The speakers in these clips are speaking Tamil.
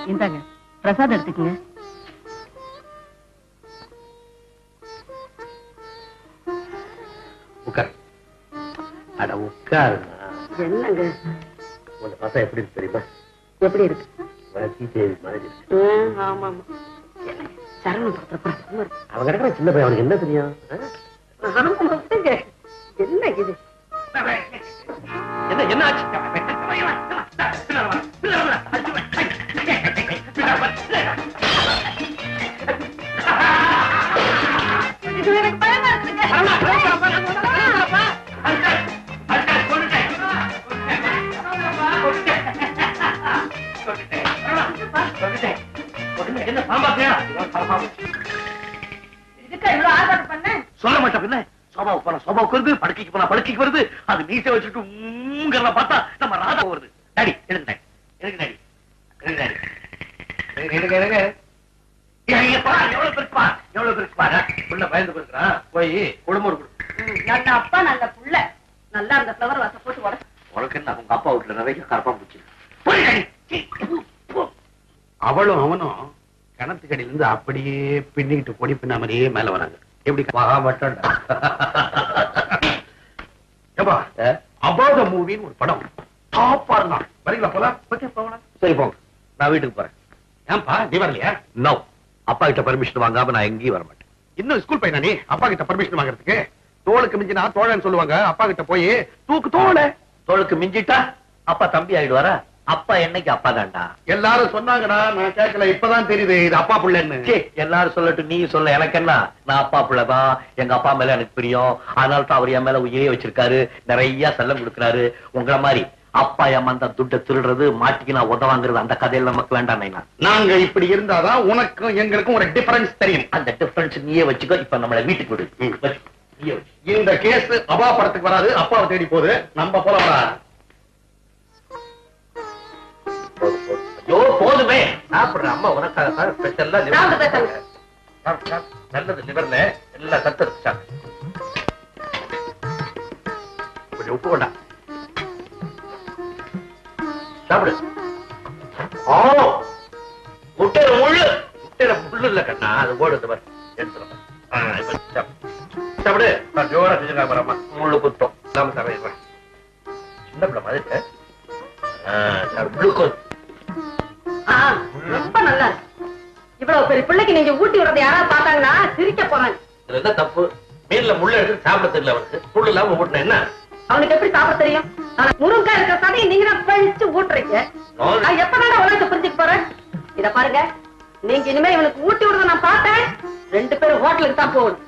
இந்தாங்க பிரசாதம் எடுத்துக்கங்க. உட்கார். அட உட்காரு. என்னங்க உங்க பார்த்தா எப்படி இருக்கு தெரியுமா? எப்படி இருக்கு? சீதேவி மாதிரி இருக்கு. ஆமா ஆமா. சரவணன் அவன் கிடக்கிற சின்ன பையன், அவனுக்கு என்ன தெரியும்? என்ன இது? என்ன என்ன ஆச்சு? எனக்கு பயமா இருக்குங்க. என்ன பாம்பாக்கையா? இதுக்கு இவ்வளவு ஆர்ப்பாட்டம் பண்ண? சொல்ல மாட்டேன் பின்ன. சோபாவுக்கு போனா சோபாவுக்கு வருது, படுக்கைக்கு போனா படுக்கைக்கு வருது. அது மீசை வச்சுட்டு ஊங்கறத பார்த்தா நம்ம ராதா வருது. டாடி எனக்கு டாடி எனக்கு டாடி எனக்கு டாடி எனக்கு எனக்கு எவ்வளவு பெருப்பா எவ்வளவு பெருப்பா புள்ள பயந்து போயிருக்கான். போய் குடும்பம் கொடு. நல்ல அப்பா நல்ல புள்ள. நல்லா அந்த ஃப்ளவர் வாச போட்டு உடச்சு. உனக்கு என்ன உங்க அப்பா வீட்டுல நிறைய கரப்பா பூச்சி. அவளும் அவனும் கிணத்துக்கடியில இருந்து அப்படியே பின்னிக்கிட்டு கொடி பின்னாமலே மேல வராங்க. எப்படி மட்டும் அபாத மூவின்னு ஒரு படம் டாப்பா இருந்தான். வரீங்களா போலாம்? சரி போங்க, நான் வீட்டுக்கு போறேன். ஏன்பா நீ வரலையா? நோ, அப்பா கிட்ட பர்மிஷன் வாங்காம நான் எங்கேயும் வர மாட்டேன். இன்னும் ஸ்கூல் பையனா நீ? அப்பா கிட்ட பர்மிஷன் வாங்குறதுக்கு? தோளுக்கு மிஞ்சினா தோழன்னு சொல்லுவாங்க. அப்பா கிட்ட போய் தூக்கு தோள. தோளுக்கு மிஞ்சிட்டா அப்பா தம்பி ஆயிடுவாரா? அப்பா என்னைக்கு அப்பா தான்டா. எல்லாரும் சொன்னாங்கடா, நான் கேட்கல. இப்பதான் தெரியுது இது அப்பா புள்ளன்னு. எல்லாரும் சொல்லட்டும், நீ சொல்ல, எனக்கு என்ன? நான் அப்பா புள்ளதான். எங்க அப்பா மேல எனக்கு பிரியம். அதனால தான் அவர் என் மேல உயிரே வச்சிருக்காரு. நிறைய செல்லம் கொடுக்குறாரு. உங்களை மாதிரி அப்பா ஏமாந்தா துட்டை திருடுறது, மாட்டிக்கு நான் உதவாங்கிறது, அந்த கதையில நமக்கு வேண்டாம். நாங்க இப்படி இருந்தாதான் உனக்கும் எங்களுக்கும் ஒரு டிஃபரன்ஸ் தெரியும். அந்த டிஃபரன்ஸ் நீயே வச்சுக்கோ. இப்ப நம்மள வீட்டுக்கு விடு. இந்த கேஸ் அப்பா படத்துக்கு வராது, அப்பாவை தேடி போகுது. நம்ம போல போதுமே. சாப்பிடுற அம்மா உனக்காக ஸ்பெஷல்லா நல்லது. லிவர்ல எல்லாம் சத்து கொஞ்சம் உப்பு கொண்டா சாப்பிடு. முட்டையில முள்ளு, முட்டையில முள்ளு இல்ல கண்ணா, அது ஓடுது பாரு. எடுத்துறேன் சாப்பிடு. ஜோரா செஞ்சுக்காம முள்ளு குத்தம் நாம சமைக்கிறேன். சின்ன பிள்ளை மாதிரி ரொம்ப நல்லா இருக்கு. இவ்வளவு பெரிய பிள்ளைக்கு நீங்க ஊட்டி விடுறது யாராவது பார்த்தாங்கன்னா சிரிக்க போறாங்க. இதுல என்ன தப்பு? மீன்ல முள்ள எடுத்து சாப்பிட தெரியல அவனுக்கு. முள்ளு இல்லாம ஊட்டின என்ன? அவனுக்கு எப்படி சாப்பிட தெரியும்? முருங்கா இருக்கிற சதையை நீங்க தான் பழிச்சு ஊட்டுறீங்க. எப்பதான் உலகத்தை புரிஞ்சுக்க போறேன்? இத பாருங்க, நீங்க இனிமே இவனுக்கு ஊட்டி விடுறத நான் பார்த்தேன். 2 பேரும் ஹோட்டலுக்கு தான் போகணும்.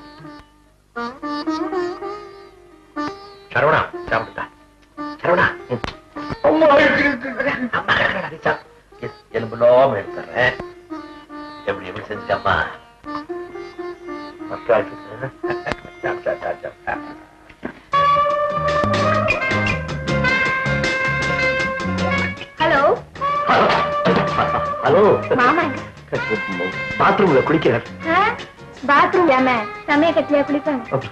சரவணா சாப்பிட்டா. சரவணா எலும்புலாம எடுத்துறேன். எப்படி எப்படி செஞ்சாமா? ஹலோ ஹலோ மாமா, பாத்ரூம்ல குளிக்கிறார். பாத்ரூம் ஏம சமய கட்டியா குளிப்பாங்க.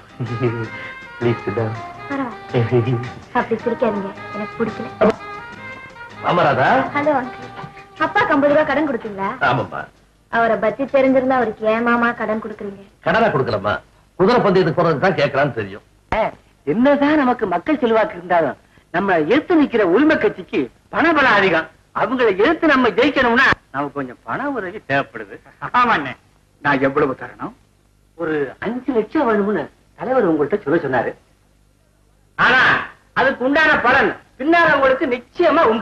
அப்படி குடிக்காதீங்க, எனக்கு பிடிக்கல. ஆமாராதா. ஹலோ அங்கிள், அப்பாக்கு 50 ரூபாய் கடன் கொடுத்தீங்களா? ஆமாப்பா. அவரை பத்தி தெரிஞ்சிருந்தா அவருக்கு ஏமாமா கடன் கொடுக்குறீங்க? கடனா கொடுக்கலமா, குதிரை பந்தயத்துக்கு போறதுதான் கேட்கலான்னு தெரியும். என்னதான் நமக்கு மக்கள் செல்வாக்கு இருந்தாலும் நம்ம எடுத்து நிக்கிற உரிமை கட்சிக்கு பணபலம் அதிகம். அவங்களை எடுத்து நம்ம ஜெயிக்கணும்னா நமக்கு கொஞ்சம் பண உதவி தேவைப்படுது. ஆமாண்ணே, நான் எவ்வளவு தரணும்? ஒரு 5 லட்சம் வேணும்னு தலைவர் உங்கள்கிட்ட சொல்ல சொன்னாரு. ஆனா அதுக்கு உண்டான பலன் பின்னால உங்களுக்கு நிச்சயமா உண்டு.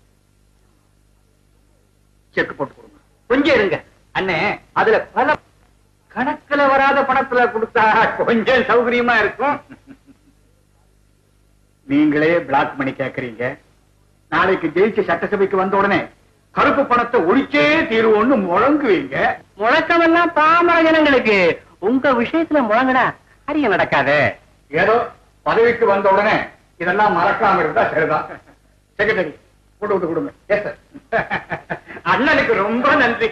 செக் போட்டு கொடுங்க. கொஞ்சம் இருங்க அண்ணே, அதுல பல கணக்குல வராத பணத்துல கொடுத்தா கொஞ்சம் சௌகரியமா இருக்கும். நீங்களே பிளாக் பண்ணி கேக்குறீங்க. நாளைக்கு ஜெயிச்சு சட்டசபைக்கு வந்த உடனே கருப்பு பணத்தை ஒழிச்சே தீர்வோன்னு முழங்குவீங்க. முழக்கமெல்லாம் பாமர ஜனங்களுக்கு. உங்க விஷயத்துல முழங்கடா அதிகம் நடக்காது. ஏதோ பதவிக்கு வந்த உடனே இதெல்லாம் மறக்காம இருந்தா சரிதான். செக்ரட்டரி போட்டு விட்டு கொடுங்க. Yes sir. அண்ணனுக்கு ரொம்ப நன்றி.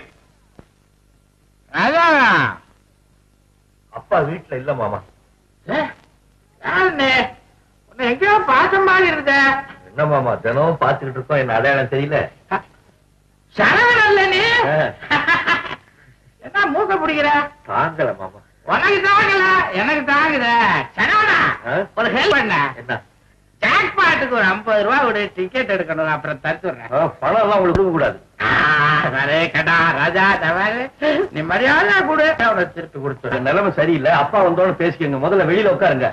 அப்பா வீட்டுல இல்ல மாமா. எங்கேயோ பாசம் மாதிரி இருந்த. என்ன மாமா தினம் பாத்துக்கிட்டு இருக்கோம், என்ன அடையாளம் தெரியல? சரவணன் நீ பிடிக்கிற? தாங்கல மாமா. உனக்கு தாங்கல, எனக்கு தாங்குத. சரவணா, ஒரு ஹெல்ப் பண்ண. என்ன? ஜாக்பாட்டுக்கு ஒரு 50 ரூபா விட டிக்கெட் எடுக்கணும், அப்புறம் தருத்துறேன். பணம் எல்லாம் உங்களுக்கு கொடுக்க கூடாது. கடா ராஜா தவாரு, நீ மரியாதை கொடு, அவனை திருப்பி கொடுத்துரு. நிலைமை சரியில்லை, அப்பா வந்தோட பேசிக்கங்க. முதல்ல வெளியில உட்காருங்க.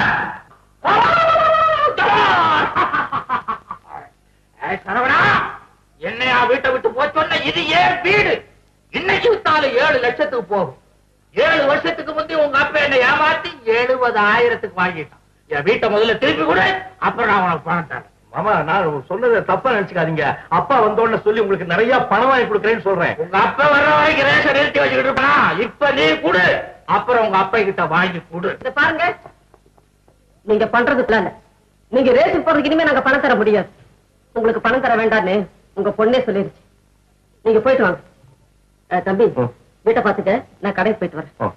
சரவணா, என்னையா வீட்டை விட்டு போச்சோன்ன, இது ஏன் வீடு. இன்னைக்கு வித்தாலும் 7 லட்சத்துக்கு போகும். 7 வருஷத்துக்கு முந்தி உங்க அப்பா என்ன ஏமாத்தி 70,000க்கு வாங்கிட்டான். என் வீட்டை முதல்ல திருப்பி கொடு, அப்புறம் நான் உனக்கு பணம் தரேன். மாமா, நான் சொன்னதை தப்பா நினைச்சுக்காதீங்க. அப்பா வந்தோன்னு சொல்லி உங்களுக்கு நிறைய பணம் வாங்கி கொடுக்குறேன்னு சொல்றேன். உங்க அப்பா வர்ற வரைக்கும் ரேஷன் எழுதி வச்சுக்கிட்டு இருப்பா. இப்ப நீ கொடு, அப்புறம் உங்க அப்பா கிட்ட வாங்கி கொடு. இத பாருங்க, நீங்க பண்றது பிளான். நீங்க ரேஷன் போறதுக்கு இனிமே நாங்க பணம் தர முடியாது. உங்களுக்கு பணம் தர வேண்டான்னு உங்க பொண்ணே சொல்லிருச்சு. நீங்க போயிட்டு வாங்க. தம்பி, வீட்டை பாத்துக்க, நான் கடைக்கு போயிட்டு வரேன்.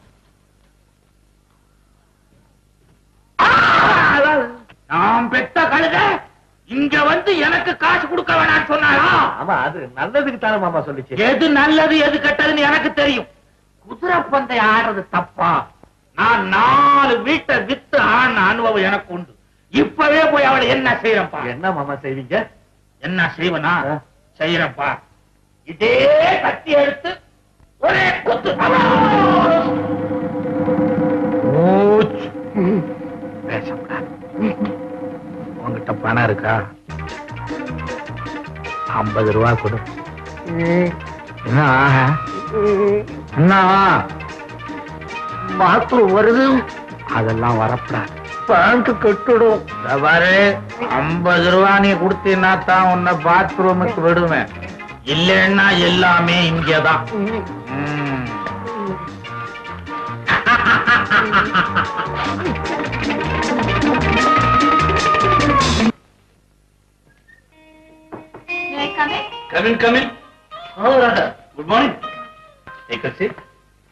நான் பெத்த கழுத இங்க வந்து எனக்கு காசு கொடுக்க வேணாம்னு சொன்னாரா? ஆமா, அது நல்லதுக்கு தானே மாமா சொல்லிச்சு. எது நல்லது எது கெட்டதுன்னு எனக்கு தெரியும். குதிரை பந்தயம் ஆடுறது தப்பா? நான் 4 வீட்டை வித்து ஆன அனுபவம் எனக்கு உண்டு. இப்பவே போய் அவளை என்ன செய்யறப்பா? என்ன மாமா செய்வீங்க? என்ன செய்வனா செய்யறப்பா? இதே கத்தி எடுத்து ஒரே குத்து. பேசப்படாது. உங்ககிட்ட பணம் இருக்கா? 50 ரூபா கொடு. என்ன என்ன பாத்ரூம் வருது? அதெல்லாம் வரப்படாது, பேங்க் கட்டுடும். பாரு, 50 ரூபா நீ கொடுத்தீன்னா தான் உன்னை பாத்ரூமுக்கு விடுவேன். இல்லைன்னா எல்லாமே இங்கதான். Come in. Oh, Radha. Good morning. Take a seat.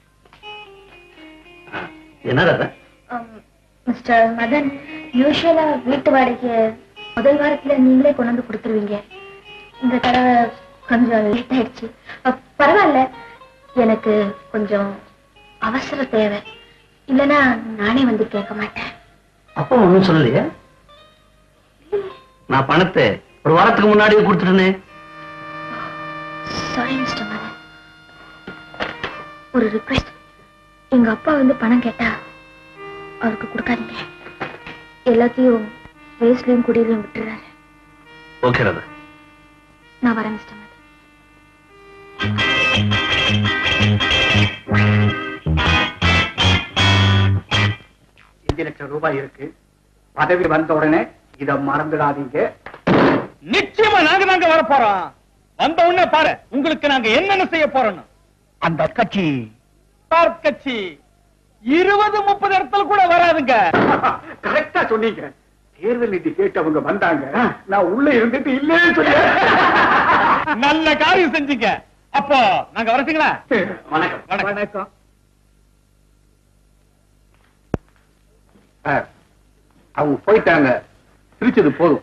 என்ன ராதா? மிஸ்டர் மதன், யூசுவலா வீட்டு வாடகைக்கு முதல் வாரத்துல நீங்களே கொண்டு வந்து கொடுத்துருவீங்க. இந்த தடவை கொஞ்சம் லேட் ஆயிடுச்சு. பரவாயில்ல, எனக்கு கொஞ்சம் அவசர தேவை. இல்லைன்னா நானே வந்து கேட்க மாட்டேன். அப்பா ஒண்ணும் சொல்லலையா? நான் பணத்தை ஒரு வாரத்துக்கு முன்னாடியே கொடுத்துட்டேனே. சாரி மிஸ்டர் மதன், ஒரு ரிக்வெஸ்ட். எங்க அப்பா வந்து பணம் கேட்டா அவருக்கு கொடுக்காதீங்க. எல்லாத்தையும் வேஸ்ட்லயும் குடியிலையும் விட்டுறாரு. ஓகே ராதா. நான் வரேன் மிஸ்டர் மதன். 5 லட்சம் ரூபாய் இருக்கு. பதவி வந்த உடனே இத மறந்துடாதீங்க. நிச்சயமா நாங்க வர போறோம். வந்த உடனே பாரு, உங்களுக்கு நாங்க என்னென்ன செய்ய போறோம். அந்த கட்சி கட்சி 20-30 இடத்துல கூட வராதுங்க. கரெக்டா சொன்னீங்க. தேர்தல் நிதி கேட்டு அவங்க வந்தாங்க. நான் உள்ள இருந்துட்டு இல்லைன்னு சொல்லி நல்ல காரியம் செஞ்சீங்க. அப்போ நாங்க வரட்டுங்களா? வணக்கம். வணக்கம். அவங்க போயிட்டாங்க. பிரிச்சது போதும்.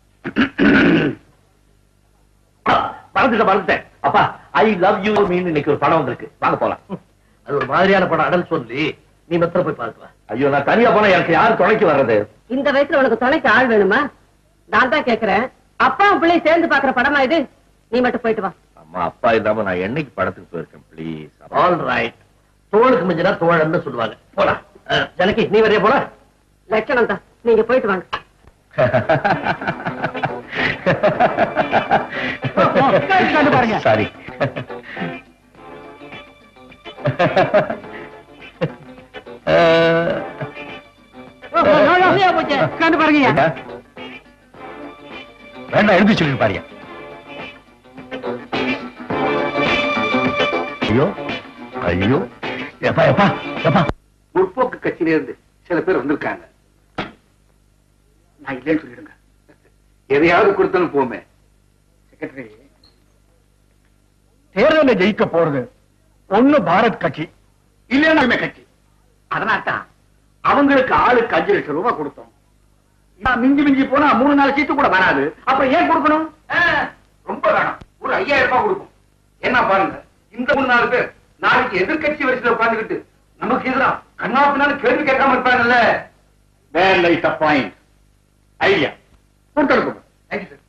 மறந்துட்டேன். அப்பா, ஐ லவ் யூ மீன் இன்னைக்கு ஒரு படம் வந்திருக்கு. வாங்க போலாம். அது ஒரு மாதிரியான படம். அடல் சொல்லி நீ மெத்தல போய் பார்க்கலாம். ஐயோ, நான் தனியா போனா எனக்கு யாரு துணைக்கு வர்றது? இந்த வயசுல உனக்கு துணைக்கு ஆள் வேணுமா? நான் தான் கேக்குறேன். அப்பா பிள்ளை சேர்ந்து பாக்குற படமா இது? நீ மட்டும் போயிட்டு வா. அம்மா, அப்பா இல்லாம நான் என்னைக்கு படத்துக்கு போயிருக்கேன்? ப்ளீஸ். All right. தோளுக்கு மிஞ்சினா தோழன்னு சொல்லுவாங்க. போலாம். ஜனகி, நீ வரைய போல. லட்சணம் தான். நீங்க போயிட்டு வாங்க. பாருங்க. சாரி. பாருங்க. வேண்டாம், எழுதி சொல்லி பாருங்க. ஐயோ ஐயோ, எப்பா எப்பா எப்பா. முற்போக்கு கட்சியில இருந்து சில பேர் வந்திருக்காங்க. நான் இல்லைன்னு சொல்லிடுங்க. எதையாவது கொடுத்தாலும் போமே. செக்ரட்டரி, தேர்தலை ஜெயிக்க போறது ஒண்ணு பாரத் கட்சி, இல்லைன்னா கட்சி. அதனால்தான் அவங்களுக்கு ஆளுக்கு 5 லட்சம் ரூபாய் கொடுத்தோம். மிஞ்சி மிஞ்சி போனா 3-4 சீட்டு கூட வராது. அப்புறம் ஏன் கொடுக்கணும்? ரொம்ப வேணும். ஒரு 5000 ரூபாய் கொடுக்கும். என்ன பாருங்க, இந்த 3-4 பேர் நாளைக்கு எதிர்கட்சி வரிசையில் உட்கார்ந்துகிட்டு நமக்கு எதிராக கண்ணாப்பினாலும் கேள்வி கேட்காம இருப்பாங்கல்ல. There is a point. Idea கொடுத்துருக்கோம். Thank you sir.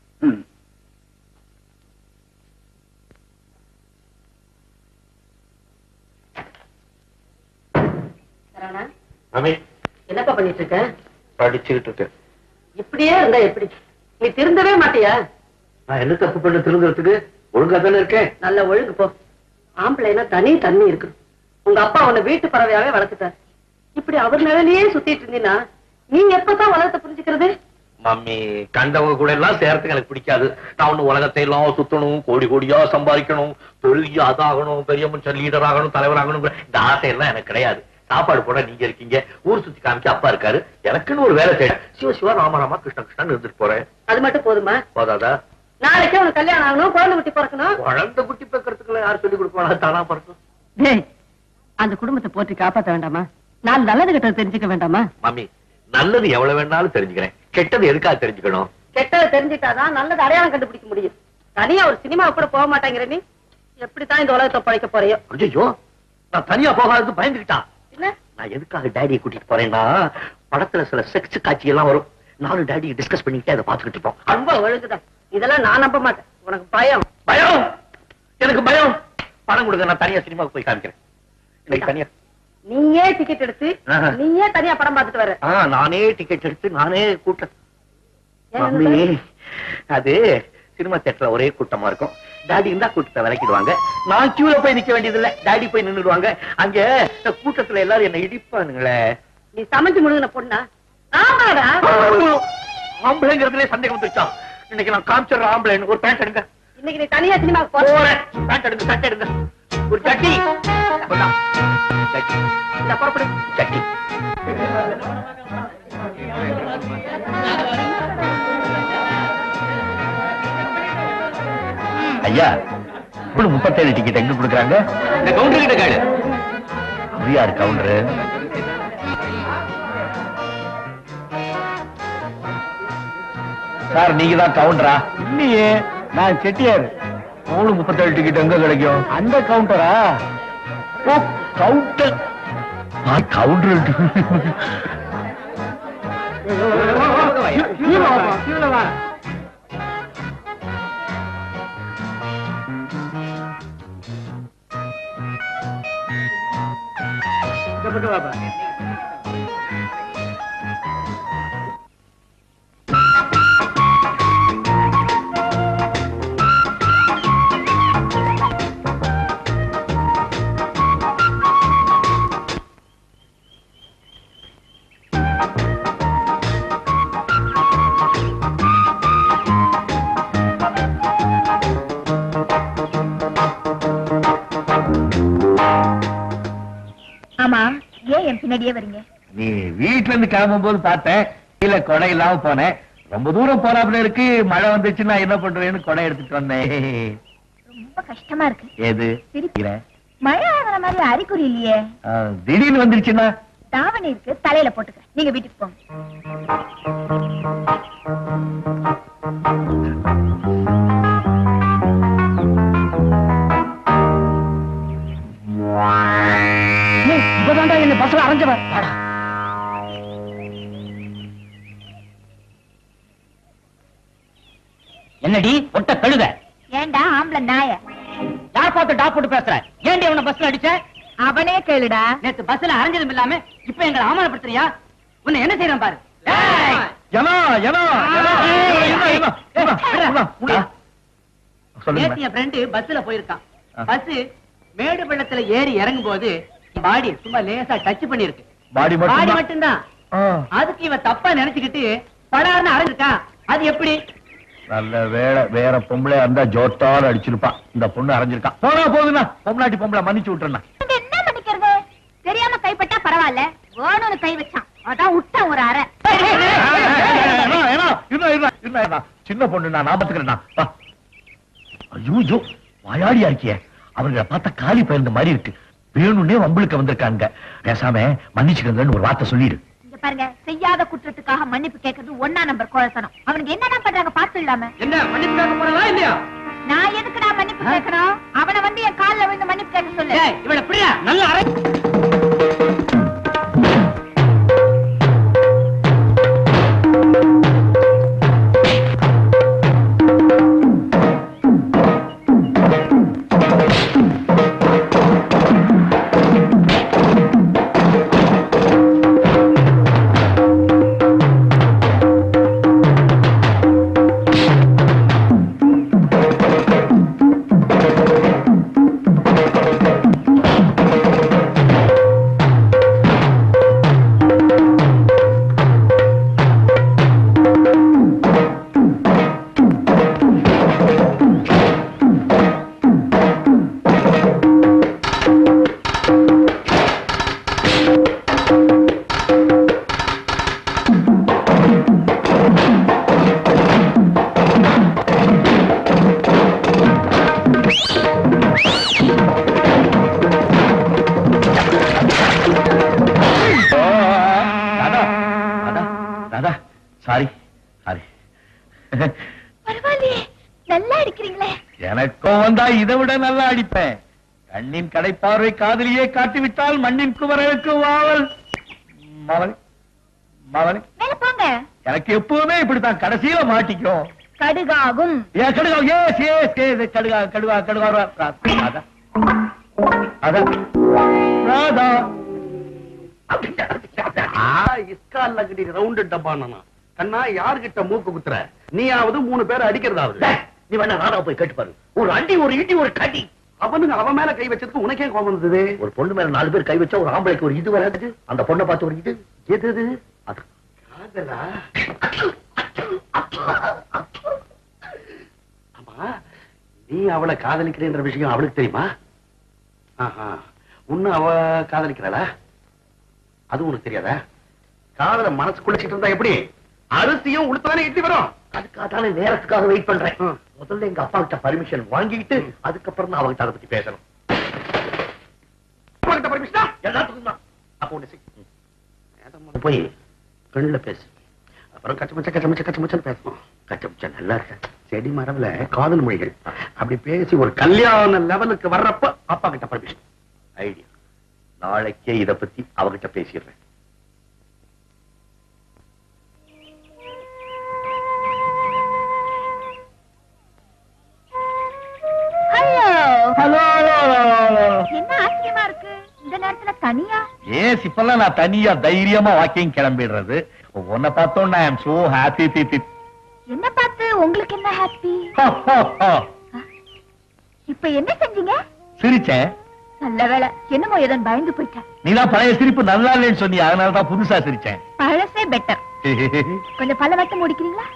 என்னப்பா பண்ணிட்டு இருக்க? படிச்சுக்கிட்டு இருக்கேன். இப்படியே இருந்தா எப்படி? நீ திருந்தவே மாட்டியா? நான் என்ன தப்பு பண்ண திருந்துறதுக்கு? ஒழுங்கா தானே இருக்கேன். நல்ல ஒழுங்கு போ. ஆம்பளைனா தனி தண்ணி இருக்கு. உங்க அப்பா உன்னை வீட்டு பறவையாவே வளர்த்துட்டார். இப்படி அவர் நிலையிலேயே சுத்திட்டு இருந்தீங்கன்னா நீ எப்பதான் உலகத்தை புரிஞ்சுக்கிறது? மம்மி, கண்டவங்க கூட எல்லாம் சேர்த்துக்கு எனக்கு பிடிக்காது. நான் ஒண்ணு உலகத்தை எல்லாம் சுத்தணும், கோடி கோடியா சம்பாதிக்கணும், பெரிய அதாகணும், பெரிய மனுஷன் லீடர் ஆகணும், தலைவர் ஆகணும், இந்த ஆசை எல்லாம் எனக்கு கிடையாது. சாப்பாடு போட நீங்க இருக்கீங்க, ஊர் சுத்தி காமிக்க அப்பா இருக்காரு, எனக்குன்னு ஒரு வேலை செய்ய சிவ சிவா ராமராமா கிருஷ்ண கிருஷ்ணன் இருந்துட்டு போறேன். அது மட்டும் போதுமா? போதாதா? நாளைக்கே உனக்கு கல்யாணம் ஆகணும், குழந்தை குட்டி பிறக்கணும். குழந்தை குட்டி பிறக்கிறதுக்குள்ள யார் சொல்லி கொடுப்பாங்க? தானா பிறக்கும். அந்த குடும்பத்தை போற்றி காப்பாற்ற வேண்டாமா? நான் நல்லது கிட்ட தெரிஞ்சுக்க வேண்டாமா? மம்மி, நல்லது எவ்வளவு வேணாலும் தெரிஞ்சுக்கிறேன், கெட்டது எதுக்காக தெரிஞ்சுக்கணும்? கெட்டதை தெரிஞ்சுட்டாதான் நல்லது அடையாளம் கண்டுபிடிக்க முடியும். தனியா ஒரு சினிமா கூட போக மாட்டேங்கிற நீ எப்படித்தான் இந்த உலகத்தை படைக்க போறியோ? ஐயோ, நான் தனியா போகாதது பயந்துக்கிட்டா. என்ன? நான் எதுக்காக டேடியை கூட்டிட்டு போறேன்னா, படத்துல சில செக்ஸ் காட்சி எல்லாம் வரும். நானும் டேடி டிஸ்கஸ் பண்ணிக்கிட்டே அதை பாத்துக்கிட்டு இருப்போம். ரொம்ப ஒழுங்குதான். இதெல்லாம் நான் நம்ப மாட்டேன். உனக்கு பயம். பயம்? எனக்கு பயம். பணம் கொடுங்க, நான் தனியா சினிமாவுக்கு போய் காமிக்கிறேன். இன்னைக்கு தனியா நீயே டிக்கெட் எடுத்து நீயே தனியா படம் பார்த்துட்டு வர? நானே டிக்கெட் எடுத்து நானே கூட்டம். மம்மி, அது சினிமா தியேட்டர்ல ஒரே கூட்டமா இருக்கும். டாடி இருந்தா கூட்டத்தை விலக்கிடுவாங்க. நான் கியூல போய் நிக்க வேண்டியது இல்ல, டாடி போய் நின்னுடுவாங்க. அங்க கூட்டத்துல எல்லாரும் என்ன இடிப்பானுங்களே. நீ சமைச்சு முழுங்கின பொண்ணா? ஆமாடா. ஆம்பளைங்கிறதுலே சந்தேகம் வந்துருச்சான். இன்னைக்கு நான் காமிச்சிடுற ஆம்பளைன்னு. ஒரு பேண்ட் எடுங்க. இன்னைக்கு நீ தனியா சினிமாவுக்கு போறேன். பேண்ட் எடுங்க, சட்டை எடுங்க, ஒரு சட்டி. இந்த புறப்படு. சட்டி. ஐயா, 37 டிக்கெட் எங்க கொடுக்குறாங்க? இந்த கவுண்டர் கிட்ட கேளு. யாரு கவுண்டரு? சார், நீங்க தான் கவுண்டரா? இல்லையே, நான் செட்டியார். 37 டிக்கெட் எங்க கிடைக்கும்? அந்த கவுண்டரா? ஓ, கவுண்டர். கவுண்டர். ஆமா, ஏன் என் பின்னாடியே வரீங்க? நீ வீட்டுல இருந்து கிளம்பும் போது பார்த்தேன், கீழே கொடை இல்லாம போனேன். ரொம்ப தூரம் போறாப்புல இருக்கு, மழை வந்துச்சுன்னா என்ன பண்றேன்னு கொடை எடுத்துட்டு வந்தேன். ரொம்ப கஷ்டமா இருக்கு. ஏது? சிரிக்கிறேன். மழை ஆகிற மாதிரி அறிகுறி இல்லையே. திடீர்னு வந்துருச்சுன்னா? தாவணி இருக்கு, தலையில போட்டுக்கிறேன். நீங்க வீட்டுக்கு போங்க. இப்பதான்டா என்ன பஸ்ல அரைஞ்சவன். என்னடி ஒட்ட கழுத? ஏண்டா ஆம்பளை நாய? யார் பார்த்து டாப் போட்டு பேசுற? ஏண்டி அவனை பஸ்ல அடிச்ச? அவனே கேளுடா. நேத்து பஸ்ல அரைஞ்சதும் இல்லாம இப்ப எங்களை அவமானப்படுத்துறியா? உன்னை என்ன செய்யறான் பாரு. நேத்து என் ஃப்ரெண்டு பஸ்ல போயிருக்கான். பஸ் மேடு பள்ளத்துல ஏறி இறங்கும் போது பாடி சும்மா லேசா டச் பண்ணிருக்கு. பாடி மட்டும்தான். அதுக்கு இவன் தப்பா நினைச்சுக்கிட்டு படார்னு அரைஞ்சிருக்கான். அது எப்படி? நல்ல வேலை, வேற பொம்பளை இருந்தா ஜோட்டால அடிச்சிருப்பான். இந்த பொண்ணு அரைஞ்சிருக்கான். போனா போதுன்னா பொம்பளாட்டி பொம்பளை மன்னிச்சு விட்டுறா. என்ன பண்ணிக்கிறது? தெரியாம கைப்பட்டா பரவாயில்ல, வேணும்னு கை வச்சான், அதான் விட்டான் ஒரு அரை. சின்ன பொண்ணு, நான் ஞாபகத்துக்கிறேன். ஐயோ, வாயாடியா இருக்கிய. அவர்களை பார்த்தா காலி பயிர்ந்த மாதிரி இருக்கு. வேணும்னே வம்பளுக்கு வந்திருக்காங்க. பேசாம மன்னிச்சுக்கங்கன்னு ஒரு வார்த்தை சொல்லிடு. இங்க பாருங்க, செய்யாத குற்றத்துக்காக மன்னிப்பு கேட்கறது 1ஆம் நம்பர் கோழத்தனம். அவனுக்கு என்னதான் பண்றாங்க பாத்து இல்லாம. என்ன மன்னிப்பு கேட்க போறதா இல்லையா? நான் எதுக்குடா மன்னிப்பு கேட்கணும்? அவனை வந்து என் கால்ல விழுந்து மன்னிப்பு கேட்க சொல்லு. இவள பிரியா நல்ல அரை சாரி சாரி. பரவாயில்லையே, நல்லா அடிக்கிறீங்களே. எனக்கும் வந்தா இதை விட நல்லா அடிப்பேன். கண்ணின் கடைப்பார்வை காதலியே காட்டிவிட்டால் மண்ணின் குமரனுக்கு வாவல். மவன் மவன் மேல போங்க. எனக்கு எப்பவுமே இப்படித்தான், கடைசியில மாட்டிக்கும். கடுகாகும். ஏன் கடுகா? ஏஸ் ஏஸ் ஏஸ் கடுகா கடுகா கடுகா. ராதா ராதா இஸ்கால் லகடி ரவுண்டு டப்பானா கண்ணா, யாருகிட்ட மூக்கு குத்துற? நீயாவது 3 பேர் அடிக்கிறதாவது. நீ வேணா ராதா போய் கேட்டு பாரு. ஒரு அடி ஒரு இடி ஒரு கடி. அவனுங்க அவன் மேல கை வச்சதுக்கு உனக்கே கோபம் வந்தது? ஒரு பொண்ணு மேல 4 பேர் கை வச்சா ஒரு ஆம்பளைக்கு ஒரு இது வராது. அந்த பொண்ணை பார்த்து ஒரு இது எது அது காதலா? ஆமா, நீ அவளை காதலிக்கிறேன்ற விஷயம் அவளுக்கு தெரியுமா? ஆஹா, உன்ன அவ காதலிக்கிறாளா? அது உனக்கு தெரியாதா? காதல மனசுக்குள்ள இருந்தா எப்படி? அரிசியும் உளுத்தானே இட்லி வரும். அதுக்காக நேரத்துக்காக வெயிட் பண்றேன். முதல்ல எங்க அப்பா கிட்ட பர்மிஷன் வாங்கிட்டு அதுக்கப்புறம் தான் அவகிட்ட அதை பத்தி பேசணும். அப்பா கிட்ட பர்மிஷனா? எல்லாத்துக்கும் தான். அப்போ ஒண்ணு செய். போய் கண்ணுல பேசு. அப்புறம் கச்சமச்சன்னு பேசணும். கச்சமச்ச நல்லா இருக்க செடி மரபுல காதல் மொழிகள் அப்படி பேசி ஒரு கல்யாண லெவலுக்கு வர்றப்ப அப்பா கிட்ட பர்மிஷன். ஐடியா. நாளைக்கே இத பத்தி அவகிட்ட பேசிடுறேன். ஹலோ. ஹலோ. என்ன ஆச்சரியமா இருக்கு இந்த நேரத்துல தனியா? ஏஸ் இப்பெல்லாம் நான் தனியா தைரியமா வாக்கிங் கிளம்பிடுறது. உன்னை பார்த்தோன்னா ஐ அம் சோ ஹாப்பி. என்ன பார்த்து உங்களுக்கு என்ன ஹாப்பி? இப்ப என்ன செஞ்சீங்க? சிரிச்சேன். நல்ல வேளை, என்னமோ ஏதோ பயந்து போயிட்டேன். நீதான் பழைய சிரிப்பு நல்லா இல்லைன்னு சொன்னி, அதனாலதான் புதுசா சிரிச்சேன். பழசே பெட்டர். கொஞ்சம் பல மட்டும் முடிக்கிறீங்களா?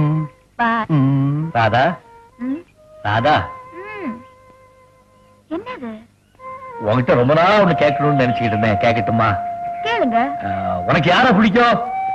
ராதா ராதா, என்னது? உன்கிட்ட ரொம்ப நாளா ஒண்ணு கேட்கணும்னு நினைச்சுக்கிட்டு இருந்தேன். கேட்கட்டுமா? கேளுங்க. உனக்கு யார பிடிக்கும்?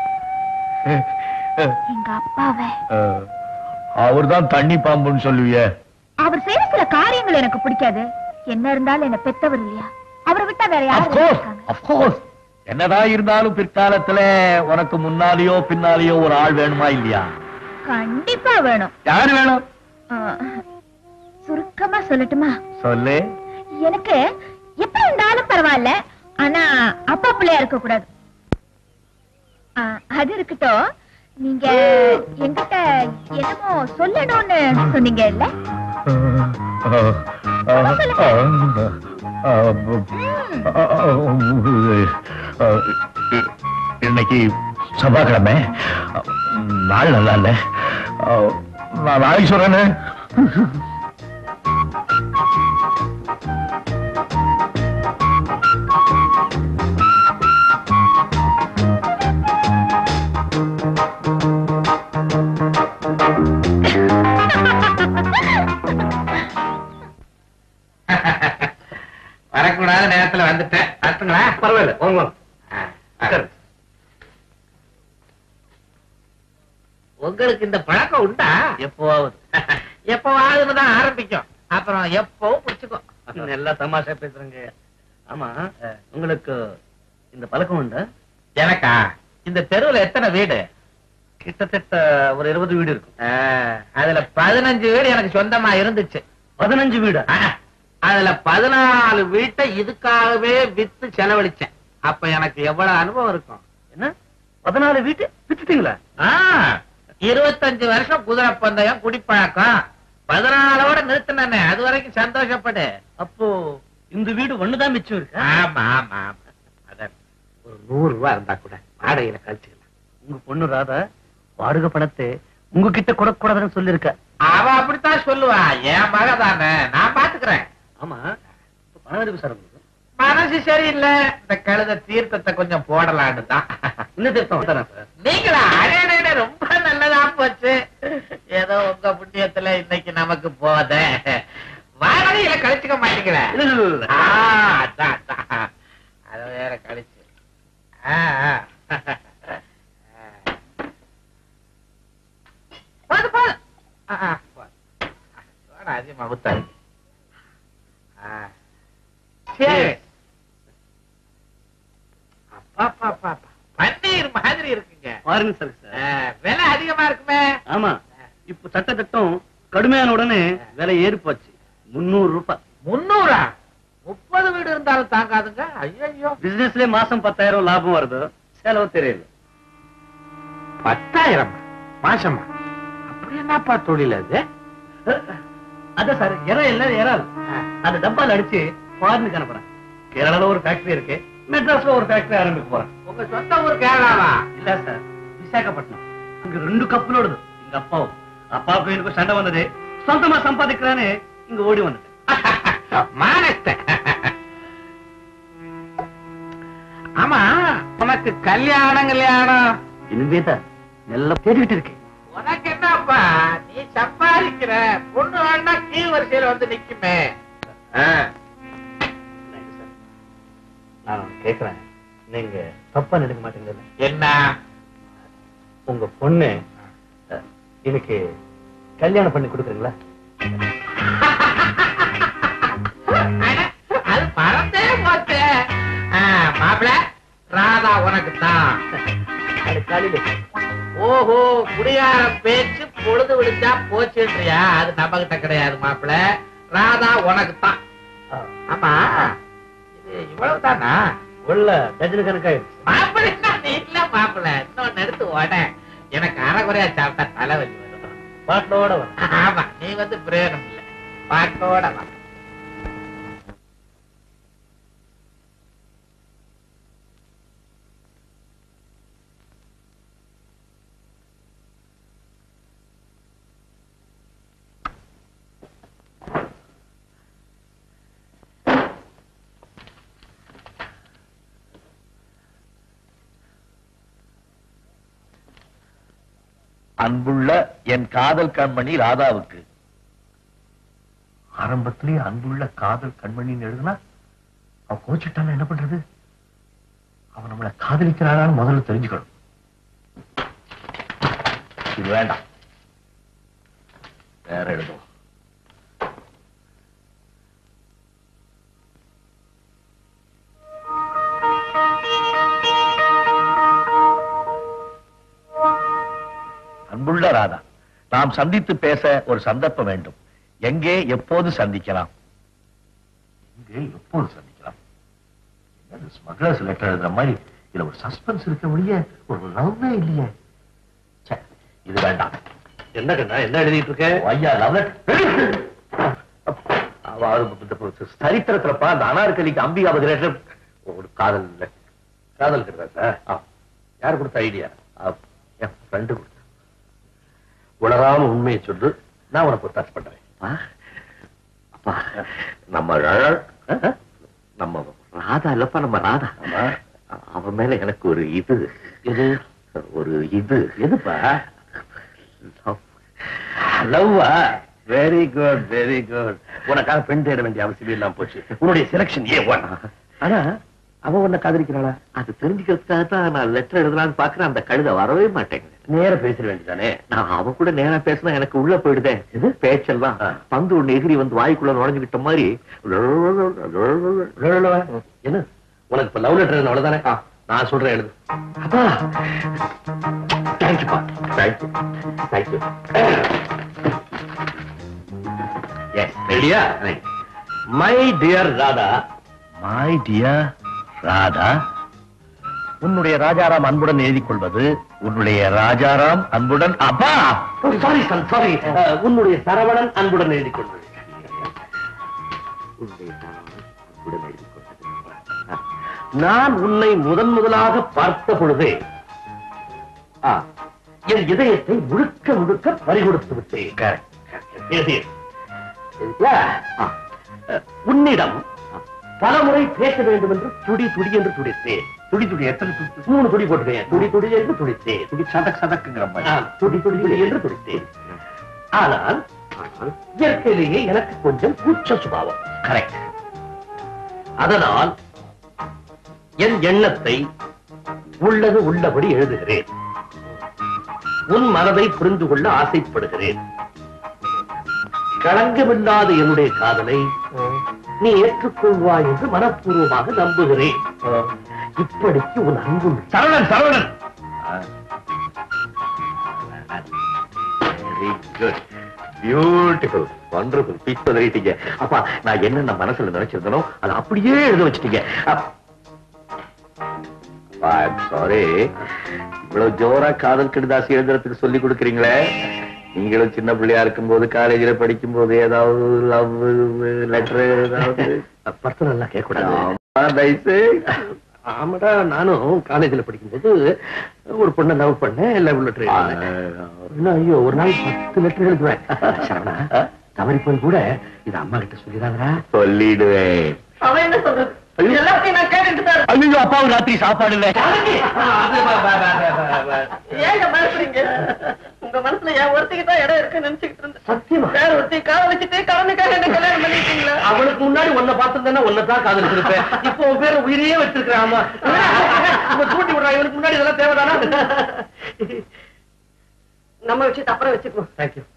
எங்க அப்பாவை. அவர்தான் தண்ணி பாம்புன்னு சொல்லுவிய. அவர் செய்யற சில காரியங்கள் எனக்கு பிடிக்காது. என்ன இருந்தாலும் என்ன பெத்தவர் இல்லையா? அவரை விட்டா வேற யாரும்? என்னதான் இருந்தாலும் பிற்காலத்துல உனக்கு முன்னாலேயோ பின்னாலேயோ ஒரு ஆள் வேணுமா இல்லையா? கண்டிப்பா வேணும். யாரு வேணும்? சுருக்கமா சொல்லட்டுமா? சொல்லு. எனக்கு எப்படி இருந்தாலும் பரவாயில்ல, ஆனா அப்பா பிள்ளையா இருக்க கூடாது. அது இருக்கட்டும். நீங்க என்கிட்ட என்னமோ சொல்லணும்னு சொன்னீங்க இல்ல? இன்னைக்கு செவ்வாய்க்கிழமை, நாள் நல்லா இல்ல. நான் நாளைக்கு சொல்றேன்னு. வரக்கூடாத நேரத்துல வந்துட்டேன். பார்த்துங்களா? பரவாயில்ல, வாங்க. உங்களுக்கு இந்த பழக்கம் உண்டா? எப்பவாவது தான் ஆரம்பிக்கும், அப்புறம் எப்பவும் பிடிச்சுக்கும். நல்லா தமாஷா பேசுறேங்க. ஆமா, உங்களுக்கு இந்த பழக்கம் உண்டா? எனக்கா? இந்த தெருவுல எத்தனை வீடு? கிட்டத்தட்ட ஒரு 20 வீடு இருக்கும். அதுல 15 வீடு எனக்கு சொந்தமா இருந்துச்சு. 15 வீடு? அதுல 14 வீட்டை இதுக்காகவே வித்து செலவழிச்சேன். அப்ப எனக்கு எவ்வளவு அனுபவம் இருக்கும்? என்ன 14 வீட்டு வித்துட்டீங்களா? 25 வருஷம் குதிரை பந்தயம், குடிப்பழக்கம். 14ஓட நிறுத்தினே. அது வரைக்கும் சந்தோஷப்படு. அப்போ இந்த வீடு ஒண்ணுதான் மிச்சம் இருக்கு. ஆமா ஆமா ஆமா. அதான் ஒரு 100 ரூபாய் இருந்தா கூட வாடகையில கழிச்சுக்கலாம். உங்க பொண்ணு ராதா வாடகை பணத்தை உங்ககிட்ட கொடுக்கூடாதுன்னு சொல்லிருக்க. அவ அப்படித்தான் சொல்லுவா. என் மக தானே, நான் பாத்துக்கிறேன். ஆமா, பணம் எதுக்கு சார்? மனசு சரியில்லை. இந்த கழுத தீர்த்தத்தை கொஞ்சம் போடலான்னு தான். இன்னும் தீர்த்தம் சார்? நீங்களா? அடே ரொம்ப நல்லதா போச்சு. ஏதோ உங்க புண்ணியத்துல இன்னைக்கு நமக்கு போத வாடகையில கழிச்சுக்க மாட்டேங்கிற. அத வேற கழிச்சு போது போது அதிகமா ஊத்தாரு. பன்னீர் மாதிரி இருக்குங்க. பாருங்க சார், விலை அதிகமா இருக்குமே. ஆமா, இப்ப சட்டத்திட்டம் கடுமையான உடனே விலை ஏறி போச்சு. 300 ரூபாய். 300? 30 வீடு இருந்தாலும் தாங்காதுங்க. ஐயோ, பிசினஸ்ல மாசம் 10,000 லாபம் வருது, செலவு தெரியல. 10,000 மாசமா? அப்படி என்னப்பா தொழில் அது? அதான் சார், இறால் அந்த டப்பால அடிச்சு ஃபாரினுக்கு அனுப்புறேன். கேரளால ஒரு ஃபேக்டரி இருக்கு, மெட்ராஸ்ல ஒரு ஃபேக்டரி ஆரம்பிக்க போறேன். உங்க சொந்த ஊர் கேரளாவா? இல்ல சார், விசாகப்பட்டினம். அங்க 2 கப்பலோடுது. எங்க அப்பாவுக்கும் எனக்கு சண்டை வந்தது. சொந்தமா சம்பாதிக்கிறான்னு இங்க ஓடி வந்துட்டேன். மானத்தை. ஆமா, உனக்கு கல்யாணம் இனிமேதான் நல்லா தேடிக்கிட்டு இருக்கு. உனக்கு என்னப்பா, நீ சம்பாதிக்கிற பொண்ணு வேணா கீழ் வரிசையில வந்து நிக்குமே. நான் கேக்குறேன், நீங்க தப்பா நினைக்க மாட்டீங்கல்ல? என்ன? உங்க பொண்ணு எனக்கு கல்யாணம் பண்ணி கொடுக்குறீங்களா? அது பறந்தே போச்சு. மாப்பிள, ராதா உனக்கு தான். ஓஹோ, குடியாரம் பேச்சு பொழுது விழிச்சா போச்சுன்றியா? அது நம்ம கிட்ட கிடையாது மாப்பிள. ராதா உனக்கு தான். ஆமா, இது இவ்வளவு தானா? உள்ள டஜன் கணக்காயிடுச்சு. மாப்பிள நீ இல்ல மாப்பிள, இன்னொன்னு எடுத்து ஓட. எனக்கு அரைகுறையா சாப்பிட்டா தலைவலி வரும். பாட்டோட வர. ஆமா, நீ வந்து பிரயோஜனம் இல்ல, பாட்டோட வா. அன்புள்ள என் காதல் கண்மணி ராதாவுக்கு. ஆரம்பத்திலே அன்புள்ள காதல் கண்மணின்னு எழுதுனா அவ கோச்சிட்டான என்ன பண்றது? அவன் நம்மளை காதலிக்கிறான்னு முதல்ல தெரிஞ்சுக்கணும். இது வேண்டாம், வேற எழுதும். அன்புள்ள ராதா, நாம் சந்தித்து பேச ஒரு சந்தர்ப்பம் வேண்டும். எங்கே எப்போது சந்திக்கலாம்? எங்கே எப்போது சந்திக்கலாம்? ஸ்மக்லர்ஸ் லெட்டர் எழுதுற மாதிரி இதுல ஒரு சஸ்பென்ஸ் இருக்க ஒழிய ஒரு லவ்வே இல்லையே. இது வேண்டாம். என்ன கண்ணா, என்ன எழுதிட்டு இருக்க? ஐயா, லவ் சரித்திரத்திலப்பா அந்த அனார்கலிக்கு அம்பிகாபதி லெட்டர் ஒரு காதல் காதல் கட்டுறா? யார் கொடுத்த ஐடியா? என் ஃப்ரெண்டு கொடுத்த. உளராம உண்மையை சொல்லு, நான் உனக்கு ஒரு டச் பண்றேன். அப்பா, நம்ம நம்ம ராதா இல்லப்பா, நம்ம ராதா. அவன் மேல எனக்கு ஒரு இது ஒரு இது. எதுப்பா? லவ்வா? Very good, very good. உனக்காக பெண் தேட வேண்டிய அவசியம் இல்லாம போச்சு. உன்னுடைய செலக்ஷன் A1. ஆனா அவ உன்னை காதலிக்கிறாளா? அது தெரிஞ்சுக்கிறதுக்காக தான் நான் லெட்டர் எழுதலான்னு பாக்குறேன். அந்த கழுத வரவே மாட்டேங்குது. நேர பேசிட வேண்டியதானே? நான் அவ கூட நேரா பேசினா எனக்கு உள்ள போயிடுதேன். இது பேச்செல்லாம் பந்து ஒண்ணு எகிரி வந்து வாய்க்குள்ள நுழைஞ்சுக்கிட்ட மாதிரி. என்ன உனக்கு இப்ப லவ் லெட்டர் அவ்வளவுதானே? நான் சொல்றேன், எழுது. அப்பா, தேங்க்யூப்பா. Thank you, thank you. ரெடியா? My dear Radha. My dear Radha, உன்னுடைய ராஜாராம் அன்புடன் எழுதிக் கொள்வது உன்னுடைய ராஜாராம் அன்புடன். அப்பா சாரி சன் சாரி, உன்னுடைய சரவணன் அன்புடன் எழுதிக் கொள்வது. உன்னுடைய சரவணன் அன்புடன் எழுதிக் கொள்வது. நான் உன்னை முதலாக பார்த்த பொழுதே என் இதயத்தை முழுக்க முழுக்க பறிகொடுத்து விட்டேன். உன்னிடம் பலமுறை பேச வேண்டும் என்று துடி துடி என்று துடித்தேன். துடி துடி எத்தனை 3 துடி போட்டுவேன். துடி துடி என்று துடித்தேன். துடி சதக் சதக்குங்கிற துடி துடி துடி என்று துடித்தேன். ஆனால் இயற்கையிலேயே எனக்கு கொஞ்சம் கூச்ச சுபாவம். கரெக்ட். அதனால் என் எண்ணத்தை உள்ளது உள்ளபடி எழுதுகிறேன். உன் மனதை புரிந்து கொள்ள ஆசைப்படுகிறேன். களங்கமில்லாத என்னுடைய காதலை நீ ஏற்றுக்கொள்வாய் என்று மனப்பூர்வமாக நம்புகிறேன். இப்படிக்கு உன் அன்பு Saravanan. Saravanan, very good, beautiful, wonderful. Peaceful writing. அப்பா, நான் என்ன மனசுல நினைச்சிருந்தனோ அதை அப்படியே எழுத வச்சிட்டீங்க. சாரி, இவ்வளவு ஜோரா காதல் கடிதாசி எழுதுறதுக்கு சொல்லி கொடுக்குறீங்களே. நீங்களும் சின்ன பிள்ளையா இருக்கும் போது காலேஜ்ல படிக்கும் போது ஏதாவது லவ் லெட்டர் ஏதாவது பர்சனலா கேட்க கூடாது. ஆமாடா, நானும் காலேஜ்ல படிக்கும்போது ஒரு பொண்ணை லவ் பண்ணேன். Love letter. ஐயோ, ஒரு நாள் 10 லெட்டர் எழுதுவேன். தவறி போய் கூட இது அம்மா கிட்ட சொல்லிடாதா? சொல்லிடுவேன். அவன் என்ன சொல்றது? எல்லாத்தையும் நான் கேட்டுட்டு தான். ஐயோ, அப்பாவுக்கு ராத்திரி சாப்பாடு இல்லை. ஏங்க பயப்படுறீங்க? உங்க மனசுல என் ஒருத்திக்கிட்ட இடம் இருக்குன்னு நினைச்சுக்கிட்டு இருந்தேன். சத்தியமா? வேற ஒருத்தி கால வச்சுட்டு கலந்துக்காக என்ன கல்யாணம் பண்ணிட்டீங்களா? அவளுக்கு முன்னாடி ஒன்ன பார்த்திருந்தேன்னா ஒன்னதான் காதலிச்சிருப்பேன். இப்போ உன் பேரை உயிரையே வச்சிருக்கிறேன். ஆமா, கூட்டி விடுறான். இவனுக்கு முன்னாடி இதெல்லாம் தேவைதானா? நம்ம விஷயத்தை அப்புறம் வச்சுக்கணும். தேங்க்யூ.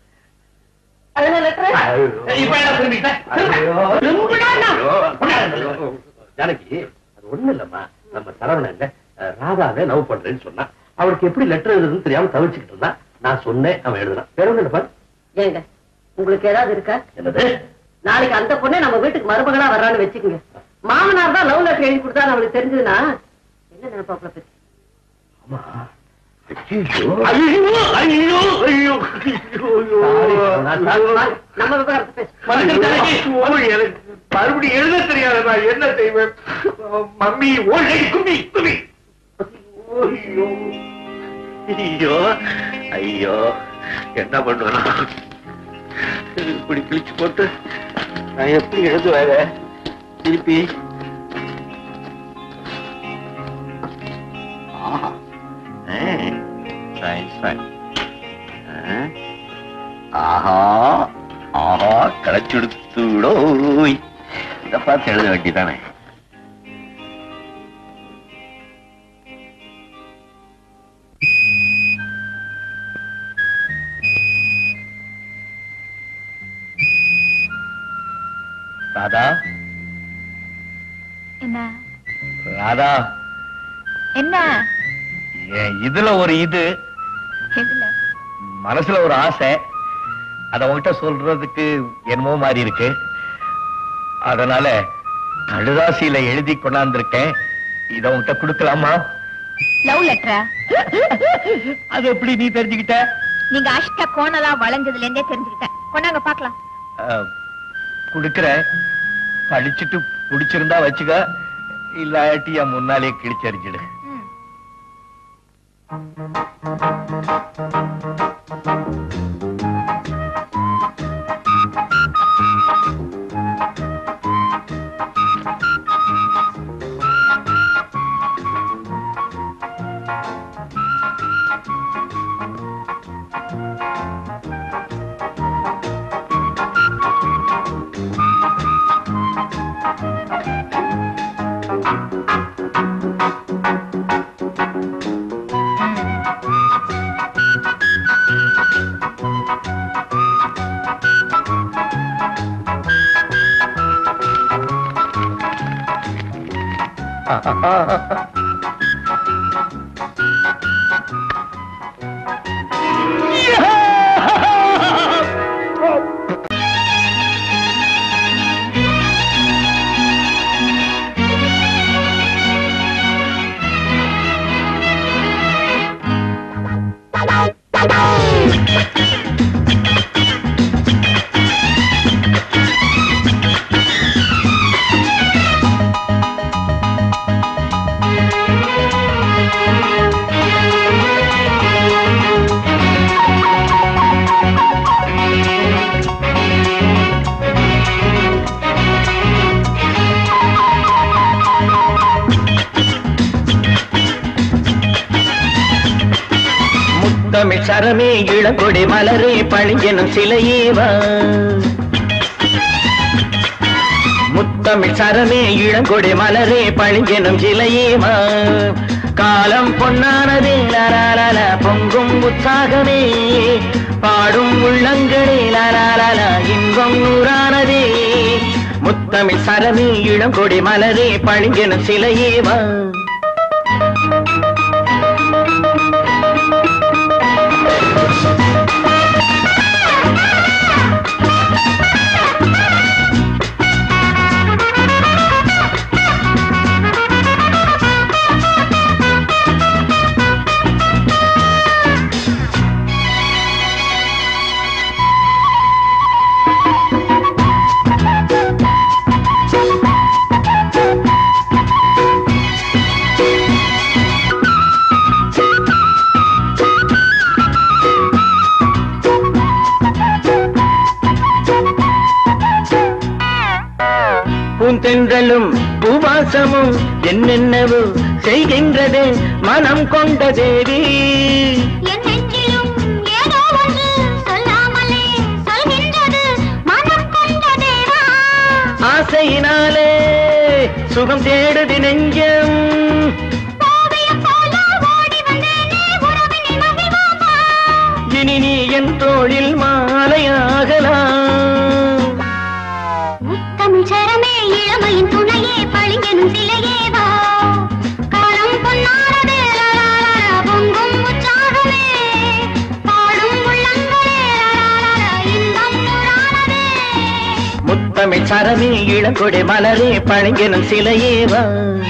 ஜானகி, அது ஒண்ணு இல்லம்மா. நம்ம சரவணன் ராதாவை லவ் பண்றேன்னு சொன்னா, அவளுக்கு எப்படி லெட்டர் எழுதுன்னு தெரியாம தவிச்சுக்கிட்டு இருந்தா. நான் சொன்னேன், அவன் எழுதுனான். வேற ஒண்ணு இல்லப்பா. ஏங்க, உங்களுக்கு ஏதாவது இருக்கா? என்னது? நாளைக்கு அந்த பொண்ணே நம்ம வீட்டுக்கு மருமகளா வர்றான்னு வச்சுக்கோங்க. மாமனார் தான் லவ் லெட்டர் எழுதி கொடுத்தா அவளுக்கு தெரிஞ்சதுன்னா என்ன நினைப்பாப்ல பத்தி? ஆமா. நம்ம விவகாரத்தை மறுபடியும் எழுத தெரியாது. நான் என்ன செய்வேன்? மம்மி ஓல்டேஜ் கும்மி கும்மி. ஐயோ ஐயோ, என்ன பண்ணுவேன்? இப்படி கிழிச்சு போட்டு நான் எப்படி எழுதுவேன் திருப்பி? ஆஹா ஆஹா, கிடைச்சுடுத்துடோ. இதை பார்த்து எழுத வேண்டியதானே. ராதா. என்ன ராதா, என்ன இதுல ஒரு இது மனசுல ஒரு ஆசை. அத உங்ககிட்ட சொல்றதுக்கு என்னமோ மாதிரி இருக்கு. அதனால கடுதாசியில எழுதி கொண்டாந்துருக்கேன். இத உங்ககிட்ட கொடுக்கலாமா? லவ் லெட்டரா? அது எப்படி நீ தெரிஞ்சுக்கிட்ட? நீங்க அஷ்ட கோணலா வளைஞ்சதுல இருந்தே தெரிஞ்சுக்கிட்டேன். கொண்டாங்க பாக்கலாம். குடுக்கறேன். படிச்சுட்டு பிடிச்சிருந்தா வச்சுக்க, இல்லாட்டி என் முன்னாலே கிழிச்சரிச்சிடு. முத்தமிழ் சரமே இளங்கொடி மலரே பழிஞ்செனும் சிலையேவா முத்தமிழ் சரமே இளங்கொடி மலரே பழிஞ்செனும் சிலையேவா காலம் பொன்னானதே லாலால பொங்கும் உற்சாகமே பாடும் உள்ளங்களே லாலால இன்பம் நூறானதே முத்தமிழ் சரமே இளங்கொடி மலரே பழிஞ்செனும் சிலையேவா பூந்தென்றலும் பூவாசமும் என்னென்னவோ செய்கின்றது மனம் கொண்ட தேவி ஆசையினாலே சுகம் தேடுதி நெஞ்சம் இனி நீ என் தோளில் மாலையாகலாம் முத்தமிழ் சரமே இளமையின் துணையே பழிஞ்செனும் சிலையேவா காலம் பொன்னானதே பொங்கும் உற்சாகமே பாடும் உள்ளங்களே இன்பம் நூறானதே முத்தமிழ் சரமே இளங்கொடி மலரே பழிஞ்செனும் சிலையேவா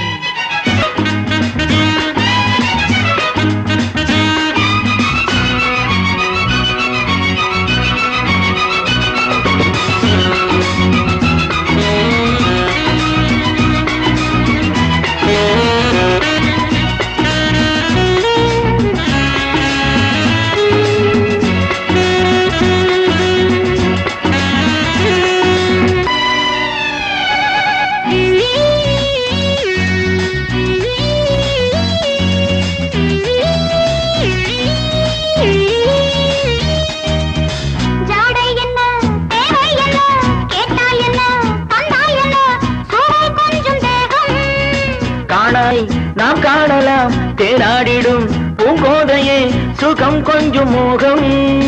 நாம் காணலாம் தேனாடிடும் பூங்கோதையே சுகம் கொஞ்சம் மோகம்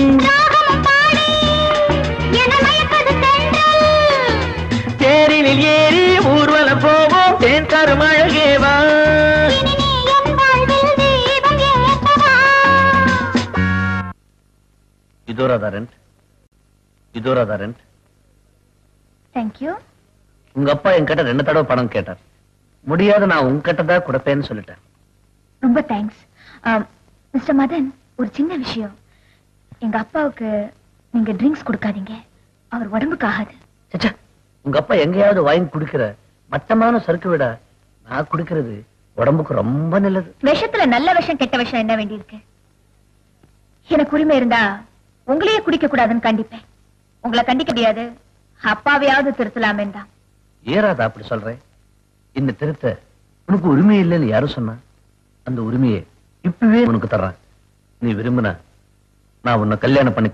தேரினில் ஏறி ஊர்வலம் போவோம் தேன் தரும் அழகேவா இதோரா ரெண்ட் தேங்க்யூ உங்க அப்பா என்கிட்ட 2 தடவை பணம் கேட்டார் முடியாத நான் உங்ககிட்ட தான் கொடுப்பேன்னு சொல்லிட்டேன் ரொம்ப தேங்க்ஸ் மிஸ்டர் மதன் ஒரு சின்ன விஷயம் எங்க அப்பாவுக்கு நீங்க ட்ரிங்க்ஸ் கொடுக்காதீங்க அவர் உடம்புக்கு ஆகாது உங்க அப்பா எங்கேயாவது வாங்கி குடிக்கிற மட்டமான சரக்கு விட நான் குடிக்கிறது உடம்புக்கு ரொம்ப நல்லது விஷத்துல நல்ல விஷம் கெட்ட விஷம் என்ன வேண்டியிருக்கு எனக்கு உரிமை இருந்தா உங்களையே குடிக்க கூடாதுன்னு கண்டிப்பேன் உங்களை கண்டிக்க முடியாது அப்பாவையாவது திருத்தலாமே தான் ஏறாதா அப்படி சொல்றேன் இந்த திருத்த உனக்கு உரிமை இல்லைன்னு யாரும் சொன்னா அந்த உரிமையை இப்பவே உனக்கு தர்றேன் நீ விரும்பினா நான் உன்னை கல்யாணம் பண்ணி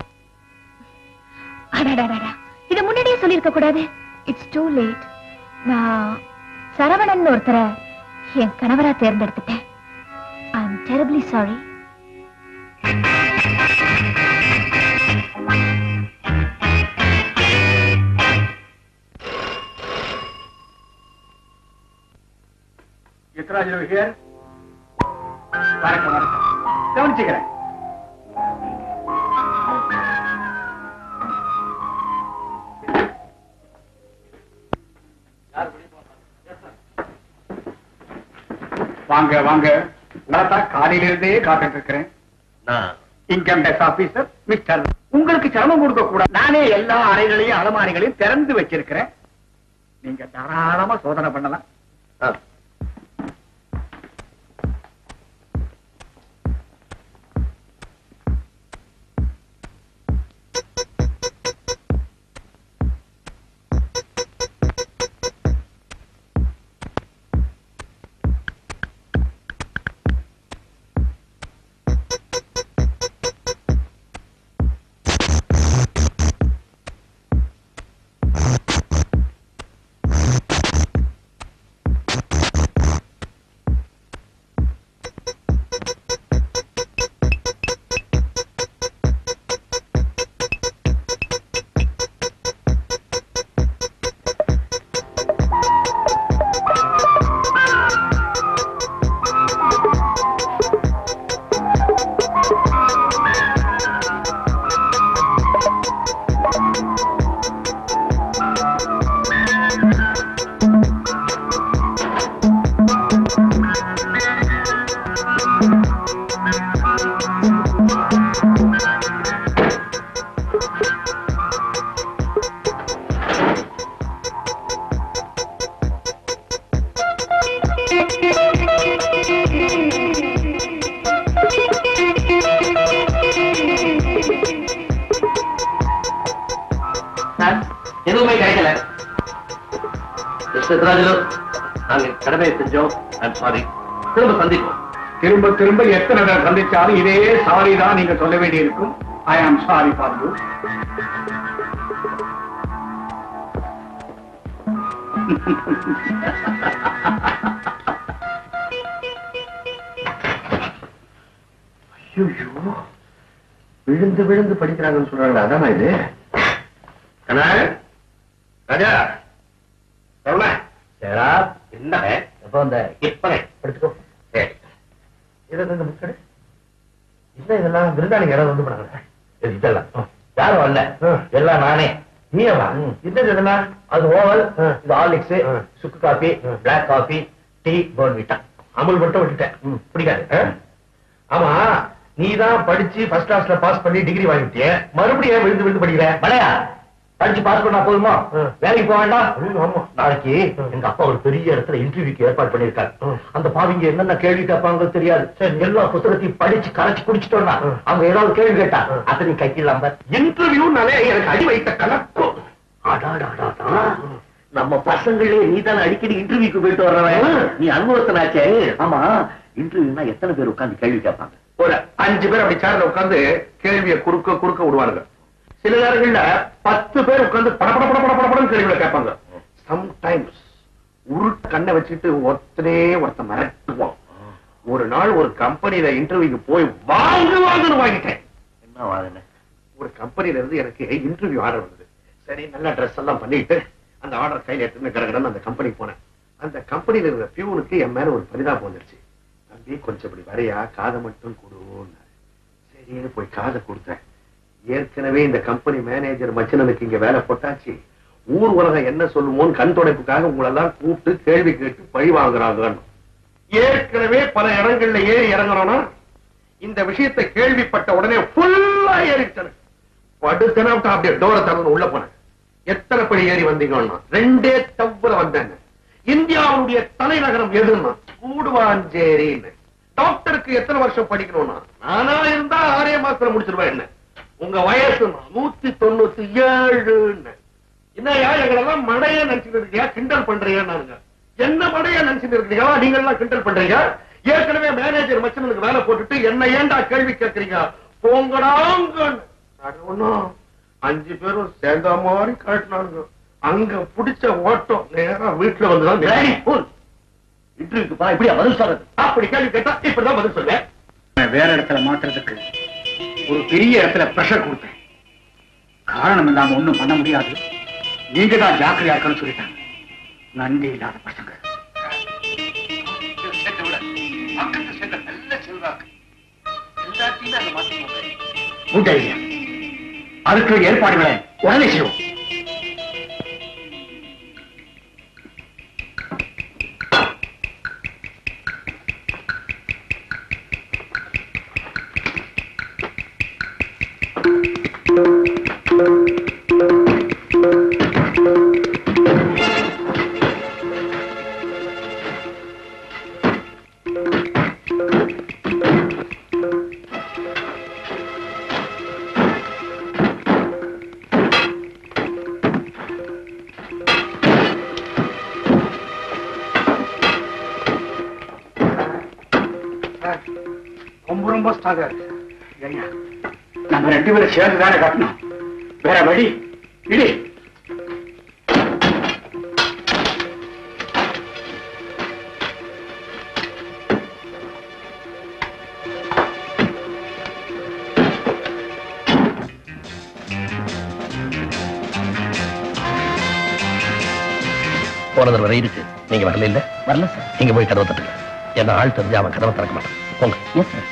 இத முன்னாடியே சொல்லிருக்க கூடாது இட்ஸ் டூ லேட் நான் சரவணன் ஒருத்தரை என் கணவரா தேர்ந்தெடுத்துட்டேன் I am terribly sorry Ethiraj here வணக்கம் வணக்கம் கவனிச்சுக்கிறேன் வாங்க வாங்க காலையிலிருந்தே காத்துட்டு இருக்கிறேன் இன்கம் டேக்ஸ் ஆபீசர் மிஸ்டர் உங்களுக்கு சிரமம் கொடுக்க கூடாது நானே எல்லா அறைகளையும் அலமாரிகளையும் திறந்து வச்சிருக்கிறேன் நீங்க தாராளமா சோதனை பண்ணலாம் நாங்க கடமையை செஞ்சோம். I'm sorry. திரும்ப சந்திப்போம். திரும்ப திரும்ப எத்தனை தடவை சந்திச்சாலும் இதே சாரி தான் நீங்க சொல்ல வேண்டியிருக்கும். ஐ ஆம் சாரி ஃபார் யூ. விழுந்து விழுந்து படிக்கிறாங்கன்னு சொல்றாங்க. அதானா இது? ராஜா என்ன எப்ப வந்த? இப்ப படிச்சுக்கோ. சரி, இதெல்லாம் விருந்தாளிங்க யாராவது வந்து பண்ணாங்க? இதெல்லாம் யாரும் வரல, எல்லாம் நானே. நீவா? இதெல்லாம் அது ஓவல், இது ஹார்லிக்ஸ், சுக்கு coffee, black coffee, tea, Bournvita. Amul மட்டும் விட்டுட்டேன், பிடிக்காது. ஆமா, நீதான் படிச்சு ஃபர்ஸ்ட் கிளாஸ்ல பாஸ் பண்ணி டிகிரி வாங்கிட்டிய, மறுபடியும் விழுந்து விழுந்து படிக்கிற? மலையா படிச்சு பாஸ் பண்ணா போதுமா? வேலைக்கு போக வேண்டாம்? ஆமா, நாளைக்கு எங்க அப்பா ஒரு பெரிய இடத்துல இன்டர்வியூக்கு ஏற்பாடு பண்ணிருக்காரு. அந்த பாவிங்க என்னென்ன கேள்வி கேட்பாங்க தெரியாது. எல்லா புத்தகத்தையும் படிச்சு கரைச்சு குடிச்சிட்டோம்னா அவங்க ஏதாவது கேள்வி கேட்டா அத்தனை கைக்கிடலாம். இன்டர்வியூனாலே எனக்கு அடி வைத்த கணக்கும். நம்ம பசங்களே நீ தானே அடிக்கடி இன்டர்வியூக்கு போயிட்டு வர்றவன், நீ அனுபவத்தனாச்சே. ஆமா, இன்டர்வியூனா எத்தனை பேர் உட்கார்ந்து கேள்வி கேட்பாங்க? ஒரு 5 பேர் அப்படி சேர்ல உட்கார்ந்து கேள்வியை குறுக்க விடுவாங்க. சில நேரங்கள்ல 10 பேர் உட்கார்ந்து படப்படப்படப்படப்படன்னு கேள்விகளை கேட்பாங்க. சம்டைம்ஸ் கண்ணை வச்சுட்டு ஒருத்த மிரட்டுவான். ஒரு நாள் ஒரு கம்பெனியில இன்டர்வியூக்கு போய் வாங்குன்னு வாங்கிட்டேன். என்ன வாங்கின? ஒரு கம்பெனில இருந்து எனக்கு இன்டர்வியூ ஆர்டர் வந்தது. சரி, நல்ல ட்ரெஸ் எல்லாம் பண்ணிட்டு அந்த ஆர்டர் கையில எடுத்துன்னு கடகடன்னு அந்த கம்பெனிக்கு போனேன். அந்த கம்பெனியில இருக்கிற பியூனுக்கு என் மேல ஒரு பரிதாபம் வந்துருச்சு. தம்பி, கொஞ்சம் இப்படி வரையா, காதை மட்டும் கொடுன்னு. சரின்னு போய் காதை கொடுத்தேன். ஏற்கனவே இந்த கம்பெனி மேனேஜர் மச்சனனுக்கு இங்க வேலை போட்டாச்சு. ஊர் உலகம் என்ன சொல்லுமோன்னு கண் துடைப்புக்காக உங்களெல்லாம் கூப்பிட்டு கேள்வி கேட்டு பழி வாங்குறாங்க. ஏற்கனவே பல இடங்கள்ல ஏறி இறங்குறோம்னா இந்த விஷயத்தை கேள்விப்பட்ட உடனே ஃபுல்லா ஏறிட்டேன். படுத்தன அப்படியே டோரை திறந்து உள்ள போனேன். எத்தனை படி ஏறி வந்தீங்கன்னா 2 தவ்வுல வந்தேன். இந்தியாவுடைய தலைநகரம் எதுன்னா கூடுவாஞ்சேரின்னு. டாக்டருக்கு எத்தனை வருஷம் படிக்கணும்னா நானா இருந்தா 6 மாசத்துல முடிச்சிருவேன். என்ன உங்க வயசு 197. என்னையா எங்களெல்லாம் மடைய நினைச்சுட்டு இருக்கியா, கிண்டல் பண்றீங்க? என்ன மடைய நினைச்சுட்டு இருக்கீங்களா நீங்க எல்லாம் கிண்டல் பண்றீங்க? ஏற்கனவே மேனேஜர் மச்சனுக்கு வேலை போட்டுட்டு என்ன ஏண்டா கேள்வி கேட்கறீங்க? போங்கடாங்க. 5 பேரும் சேர்ந்த மாதிரி காட்டினாங்க. அங்க பிடிச்ச ஓட்டம் நேரா வீட்டுல வந்துதான் இன்டர்வியூக்கு இப்படியா பதில் சொல்றது? அப்படி கேள்வி கேட்டா இப்படிதான் பதில் சொல்ல. வேற இடத்துல மாத்துறதுக்கு ஒரு பெரிய இடத்துல பிரஷர் கொடுத்தேன். காரணம் இல்லாம ஒண்ணும் பண்ண முடியாது, நீங்க தான் ஜாக்கிரதையா இருக்கணும்னு சொல்லிட்டாங்க. நன்றி இல்லாத பசங்க. அதுக்கு ஏற்பாடுகளை உடனே செய்வோம். ரொம்ப ஸ்ட்ராங்கா இருக்கு. நம்ம 2 பேரும் சேர்ந்து தானே கட்டணும், வேற வழி இடி. போனது வரை இருக்கு. நீங்க வரல இல்ல? வரல சார். நீங்க போய் கதவை தட்டுங்க. என்ன ஆள் தெரிஞ்சு அவன் கதவை திறக்க மாட்டான். போங்க. Yes sir.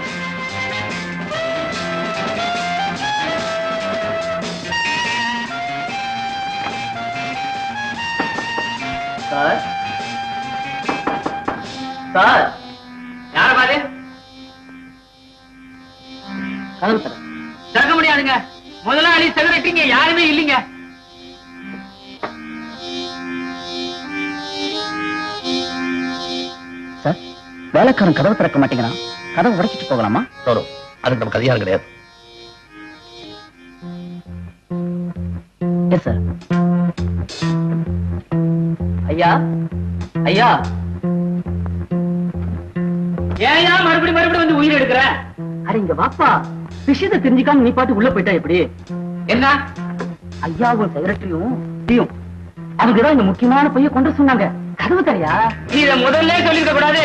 சார் சார், யார பாரு? கதவு திறக்க முடியாதுங்க. முதலாளி செக்ரட்டரிங்க யாருமே இல்லைங்க. சார், வேலைக்காரன் கதவு திறக்க மாட்டேங்கிறான். கதவை உடைச்சிட்டு போகலாமா? அதுக்கு நமக்கு அதிகாரம் கிடையாது. Yes sir. ஐயா ஐயா ஏயா மறுபடியும் வந்து உயிர் எடுக்கிற? அட இங்க வாப்பா, விஷயத்தை தெரிஞ்சுக்காம நீ பாட்டு உள்ள போயிட்டா எப்படி? என்ன ஐயாவும் செக்ரட்டரியும் அதுக்குதான் இந்த முக்கியமான பைய கொண்டு சொன்னாங்க. கதவு தரையா? இத முதல்ல சொல்லிருக்க கூடாது.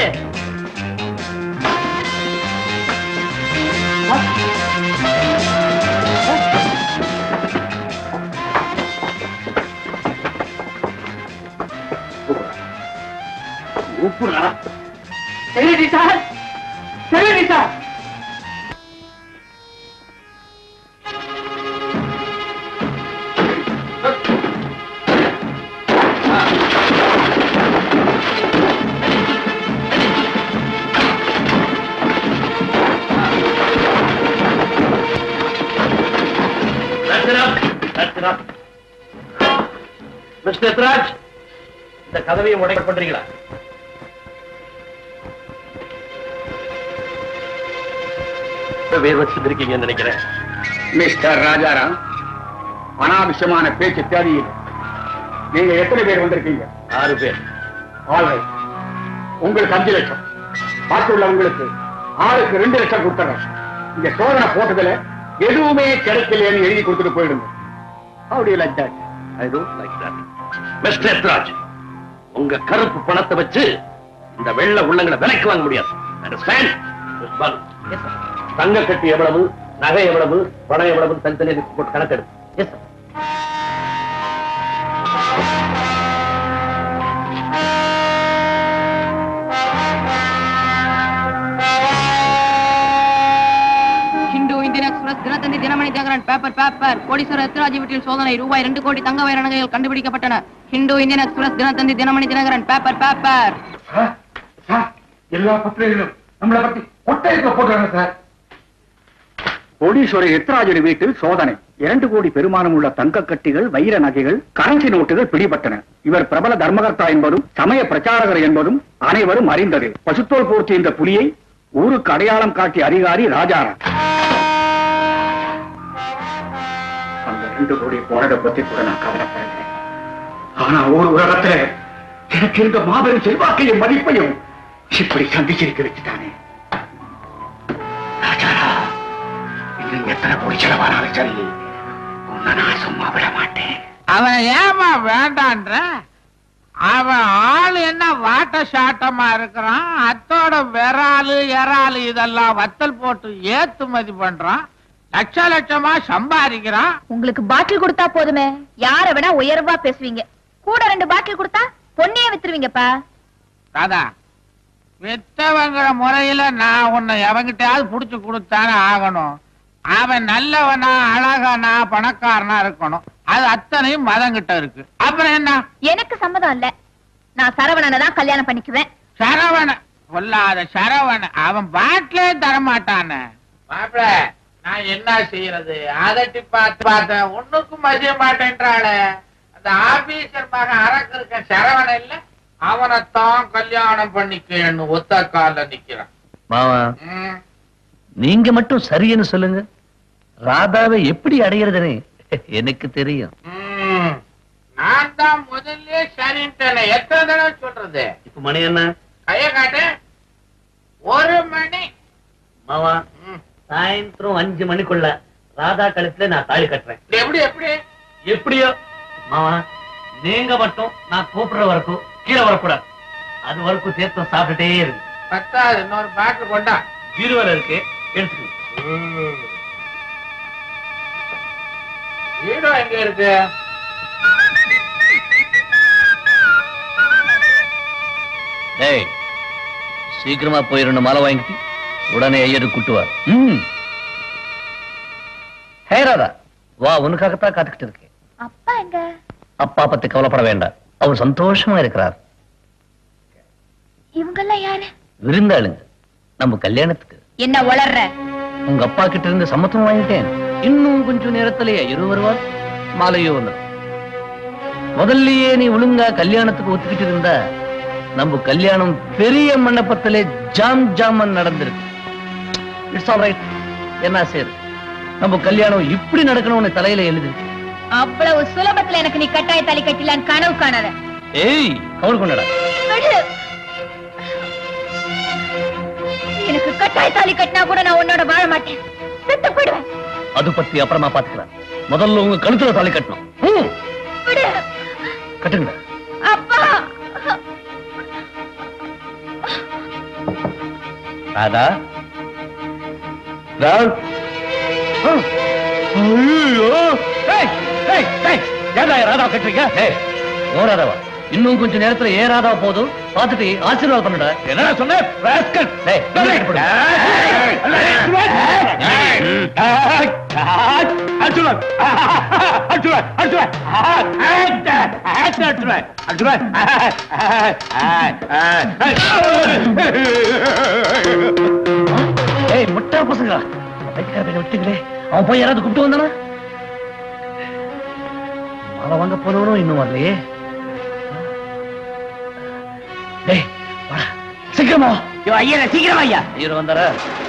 Secretary sir, secretary sir. Mister Ethiraj, இந்த கதவையை உடைக்க பண்றீங்களா? வேர் வச்சிருக்கீங்கன்னு நினைக்கிறேன். மிஸ்டர் ராஜாராம், அனாவசியமான பேச்சு தேவையில்லை. நீங்க எத்தனை பேர் வந்திருக்கீங்க? 6 பேர். ஆல்ரைட், உங்களுக்கு 5 லட்சம், பாக்கி உள்ளவங்களுக்கு ஆளுக்கு 2 லட்சம் கொடுத்துறேன். இந்த சோதனை போட்டதுல எதுவுமே கிடைக்கலைன்னு எழுதி கொடுத்துட்டு போயிடுங்க. How do you like that? I don't like that. Mister Ethiraj, உங்க கருப்பு பணத்தை வச்சு இந்த வெள்ள உள்ளங்களை விலைக்கு வாங்க முடியாது. Understand? தங்க கட்டி எவ்வளவு, நகை எவ்வளவு, பணம் எவ்வளவு தனித்தனி போட்டு கணக்கெடு. Yes sir. Hindu Indian Express Dinathanthi Dinamani Dinakaran paper கோடீஸ்வரர் எத்ராஜ் வீட்டில் சோதனை ரூபாய் 2 கோடி தங்க வைர நகைகள் கண்டுபிடிக்கப்பட்டன. Hindu Indian Express Dinathanthi Dinamani Dinakaran paper. எல்லா பத்திரிகைகளும் நம்மளை பத்தி ஒட்டையில போடுறாங்க சார். கோடீஸ்வரர் எத்ராஜர் வீட்டில் சோதனை. 2 கோடி பெருமானம் உள்ள தங்க கட்டிகள், வைர நகைகள், கரன்சி நோட்டுகள் பிடிபட்டன. இவர் பிரபல தர்மகர்த்தா என்பதும் சமய பிரச்சாரகர் என்பதும் அனைவரும் அறிந்தது. பசுத்தோல் போர்த்தி இந்த புலியை ஊருக்கு அடையாளம் காட்டிய அதிகாரி ராஜாராம். அந்த 2 கோடி போனதை பத்தி கூட நான் கவலைப்படுறேன். ஆனா ஒரு உலகத்துல எனக்கு இருந்த மாபெரும் செல்வாக்கையும் மதிப்பையும் இப்படி சந்திச்சிருக்க வச்சுட்டானே. ராஜாரா, இன்னும் எத்தனை கோடி செலவானாலும் சரி, உன்னை நான் சும்மா விட மாட்டேன். அவன் ஏமா வேண்டான்ற? அவன் ஆளு என்ன வாட்ட சாட்டமா இருக்கிறான். அத்தோட விராலு எறாலு இதெல்லாம் வத்தல் போட்டு ஏத்துமதி பண்றான். லட்சமா சம்பாதிக்கிறான். உங்களுக்கு பாட்டில் கொடுத்தா போதுமே, யார வேணா உயர்வா பேசுவீங்க. கூட 2 பாட்டில் கொடுத்தா பொண்ணையே வித்துருவீங்கப்பா. ராதா, வித்தவங்கிற முறையில நான் உன்னை எவங்கிட்டாவது புடிச்சு கொடுத்தானே ஆகணும். அவன் நல்லவனா, அழகானா, பணக்காரனா இருக்கணும். அது அத்தனையும் மதங்கிட்ட இருக்கு. அப்புறம் என்ன? எனக்கு சம்மதம் இல்ல. நான் சரவணனை தான் கல்யாணம் பண்ணிக்குவேன். சரவண பொல்லாத சரவண, அவன் பாட்டிலே தரமாட்டானே. மாப்பிள, நான் என்ன செய்யறது? அதட்டி பார்த்து ஒண்ணுக்கும் மதிய மாட்டேன்றாளே. அந்த ஆபீசர் மகன் அரக்கு இருக்க சரவண இல்ல, அவனைத்தான் கல்யாணம் பண்ணிக்கன்னு ஒத்த கால நிக்கிறான். மாமா, நீங்க மட்டும் சரின்னு சொல்லுங்க. ராதாவை எப்படி அடைகிறதுன்னு எனக்கு தெரியும். நான் தான் முதல்ல சரின்ட்டேனே. எத்தனை தடவை சொல்றது? இப்ப மணி என்ன? கைய காட்டு. 1 மணி. மாமா, சாயந்தரம் 5 மணிக்குள்ள ராதா கழுத்துல நான் தாலி கட்டுறேன். எப்படி எப்படியோ மாமா, நீங்க மட்டும் நான் கூப்பிடுற வரைக்கும் கீழே வரக்கூடாது. அது வரைக்கும் சேர்த்து சாப்பிட்டுட்டே இருக்கு. பத்தாது, இன்னொரு பாட்டில் கொண்டா. பீரோல இருக்கு, எடுத்துக்க. வீடோ எங்க இருக்கு? டேய், சீக்கிரமா போய் 2 மாலை வாங்கிட்டு உடனே ஐயரு கூட்டுவார். ஹே ராதா, வா, உனக்காகத்தான் காத்துக்கிட்டு இருக்கேன். அப்பா எங்க? அப்பா பத்தி கவலைப்பட வேண்டாம், அவர் சந்தோஷமா இருக்கிறார். இவங்கெல்லாம் யாரு? விருந்தாளுங்க, நம்ம கல்யாணத்துக்கு. என்ன வளர்ற? உங்க அப்பா கிட்ட இருந்து சம்மதம் வாங்கிட்டேன். இன்னும் கொஞ்சம் நேரத்திலேயே ஐயரு வருவார், மாலையோ வந்துடும். முதல்லயே நீ ஒழுங்கா கல்யாணத்துக்கு ஒத்துக்கிட்டு இருந்தா நம்ம கல்யாணம் பெரிய மண்டபத்திலே ஜாம் நடந்திருக்கு. It's all right. என்ன சரி, நம்ம கல்யாணம் இப்படி நடக்கணும்னு தலையில எழுதிருக்கு. அவ்வளவு சுலபத்துல எனக்கு நீ கட்டாய தாலி கட்டலான்னு கனவு காணாத. ஏய், அவள் கொண்டாடா. எனக்கு கட்டாய தாலி கட்டினா கூட நான் உன்னோட வாழ மாட்டேன், செத்து போயிடுவேன். அது பத்தி அப்புறமா பாத்துக்கலாம். முதல்ல உங்க கழுத்துல தாலி கட்டணும். கட்டுங்க. அப்பா ராதா, ராதா கட்டுறீங்க? ஓ ராதாவா, இன்னும் கொஞ்சம் நேரத்துல ஏ ராதா போதும், பார்த்துட்டு ஆசீர்வாதம் பண்ணுடா. என்ன சொன்ன? முட்டா பசங்க விட்டுங்களே, அவன் போய் யாராவது கூப்பிட்டு வந்தானா? மாலை வாங்க போனவனும் இன்னும் வரலையே. சீக்கிரமா ஐயா, சீக்கிரமா ஐயா. ஐயர் வந்தாரா?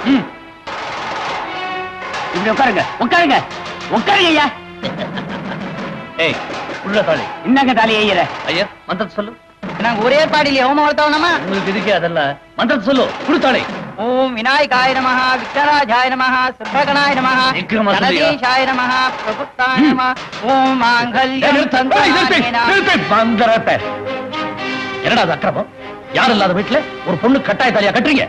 இப்படி உட்காருங்க, உட்காருங்க, உட்காருங்க ஐயா. ஏய், உள்ள தாலி. என்னங்க தாலி ஐயர? ஐயர் மந்திரத்தை சொல்லு. நாங்க ஒரே பாடியில ஹோமம் வளர்த்தவனமா? உங்களுக்கு இதுக்கே அதெல்லாம் மந்திரத்தை சொல்லு. குடுத்தாளே. ஓம் விநாயகாய நமஹ, விக்னராஜாய நமஹ, சுப்ரகணாய நமஹ, கணதீஷாய நமஹ, பிரபுத்தாய நமஹ, ஓம் மாங்கல்யம் மந்திரத்தை. என்னடா அது அக்கிரமம்? யாரும் இல்லாத வீட்டுல ஒரு பொண்ணு கட்டாய தாலியா கட்டுறீங்க?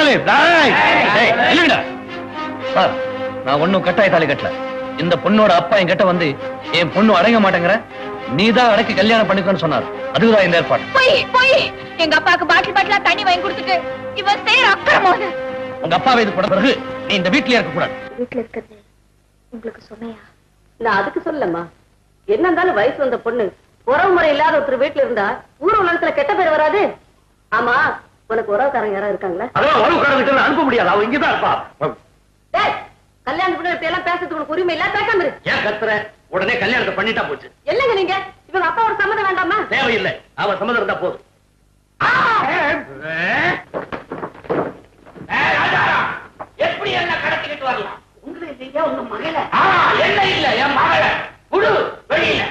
நான் ஒண்ணும் கட்டாய தாலி கட்டல. இந்த பொண்ணோட அப்பா என்கிட்ட வந்து என் பொண்ணு அடங்க மாட்டேங்கிற, நீதான் அடக்கி கல்யாணம் பண்ணிக்கன்னு சொன்னார். அதுதான் இந்த ஏற்பாடு. எங்க அப்பாவுக்கு பாட்டில் பாட்டிலா தண்ணி வாங்கி கொடுத்துட்டு இவன் செய்யற அக்கிரமம். உங்க அப்பாவை இது பண்ண பிறகு நீ இந்த வீட்டுல இருக்க கூடாது. வீட்டுல இருக்கிறது உங்களுக்கு சுமையா? நான் அதுக்கு சொல்லம்மா. என்ன இருந்தாலும் வயசு வந்த பொண்ணு உறவு முறை இல்லாத ஒருத்தர் வீட்டுல இருந்தா ஊர் உலகத்துல கெட்ட பேர் வராது. ஆமா, உனக்கு உறவுக்காரங்க யாராவது இருக்காங்களா? உறவுக்காரங்க அனுப்ப முடியாது, அவ இங்கதான் இருப்பா. கல்யாணத்துக்கு எல்லாம் பேசுறதுக்கு உனக்கு உரிமை இல்ல, பேசாம இரு. ஏன் கத்துற? உடனே கல்யாணத்தை பண்ணிட்டா போச்சு. இல்லங்க, நீங்க இவங்க அப்பா ஒரு சம்மதம் வேண்டாமா? தேவையில்லை, அவ சம்மதம் இருந்தா போதும். எப்படி என்ன கடத்திக்கிட்டு வரலாம்? உங்களை இல்லையா உங்க மகள? என்ன இல்ல, என் மகள குடு வெளியில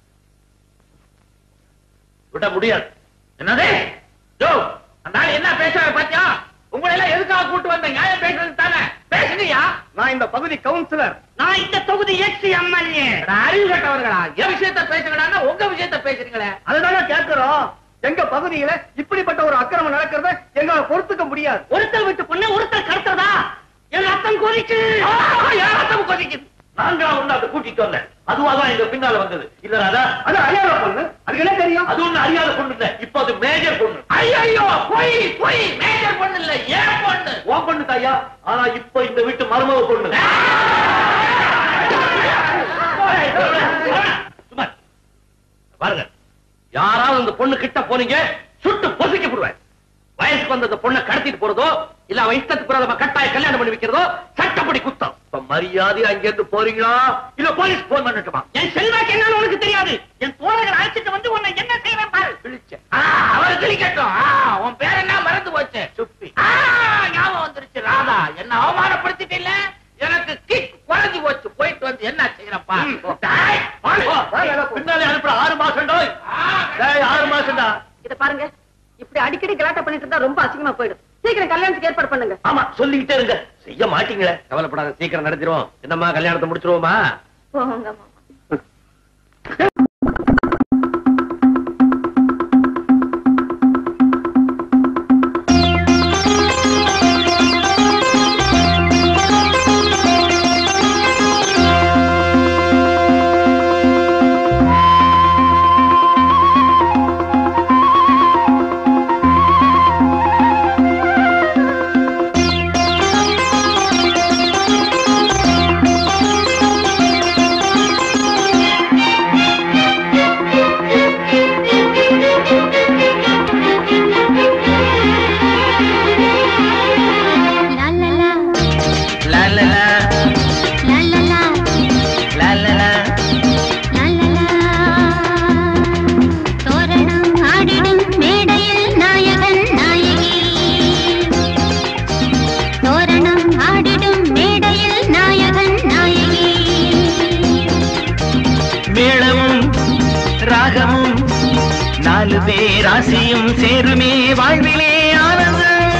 விட முடியாது. என்னது? அந்த ஆள் என்ன பேசுறாரு பாத்தியா? உங்களை எல்லாம் எதுக்காக கூட்டு வந்த? நியாயம் பேசுறது தானே, பேசுங்கயா. நான் இந்த பகுதி கவுன்சிலர். நான் இந்த தொகுதி எம்எல்ஏ. அறிவு கட்டவர்களா? என் விஷயத்த பேசுங்கடா, உங்க விஷயத்த பேசுறீங்களே. அதுதானே கேட்கிறோம். எங்க பகுதியில இப்படிப்பட்ட ஒரு அக்கிரமம் நடக்கிறத எங்களால பொறுத்துக்க முடியாது. ஒருத்தர் விட்டு பொண்ணு ஒருத்தர் கடத்துறதா? என் ரத்தம் கொதிக்கு, என் ரத்தம் கொதிக்குது. நாங்களா ஒண்ணு அதை கூட்டிட்டு வந்தேன். அதுவாதான் எங்க பின்னால வந்தது. இல்ல அது அறியாத பொண்ணு. அதுக்கு என்ன தெரியும்? அது ஒண்ணு அறியாத பொண்ணு இல்ல, இப்ப அது மேஜர் பொண்ணு. ஐயோ, போய் போய், மேஜர் பொண்ணு இல்ல, ஏன் பொண்ணு. உன் பொண்ணு தாயா, ஆனா இப்ப இந்த வீட்டு மருமக பொண்ணு. பாருங்க, யாராவது இந்த பொண்ணு கிட்ட போனீங்க சுட்டு பொசுக்கி போடுவேன். வயசுக்கு வந்த பொண்ணை கடத்திட்டு போறதோ இல்ல அவன் இஷ்டத்துக்கு நம்ம கட்டாய கல்யாணம் பண்ணி வைக்கிறதோ சட்டப்படி குத்தம். இப்ப மரியாதை அங்க இருந்து போறீங்களா இல்ல போலீஸ் போன் பண்ணட்டுமா? என் செல்வாக்கு என்னன்னு உனக்கு தெரியாது. என் தோழர்கள் அழைச்சிட்டு வந்து உன்னை என்ன செய்வேன் பாரு. கிழிச்சேன். அவர் கிழிக்கட்டும். உன் பேர் என்ன மறந்து போச்சு? சுப்பி. ஞாபகம் வந்துருச்சு. ராதா, என்ன அவமானப்படுத்திட்டு இல்ல, எனக்கு கிக் குறைஞ்சு போச்சு. போயிட்டு வந்து என்ன செய்யறப்பா? பின்னாலே அனுப்புற 6 மாசம் 6 மாசம்டா. இத பாருங்க, இப்படி அடிக்கடி கலாட்டா பண்ணிட்டு இருந்தா ரொம்ப அசிங்கமா போயிடும். சீக்கிரம் கல்யாணத்துக்கு ஏற்பாடு பண்ணுங்க. ஆமா, சொல்லிக்கிட்டே இருங்க. செய்ய மாட்டீங்களே, கவலைப்படாத, சீக்கிரம் நடத்திடுவோம். என்னம்மா, கல்யாணத்தை முடிச்சிருவோமா? போங்க மாமா. ராசியும் சேருமே வாழ்விலே ஆனந்தம்.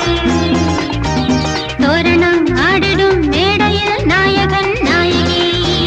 தோரணம் ஆடிடும் மேடையில் நாயகன் நாயகி.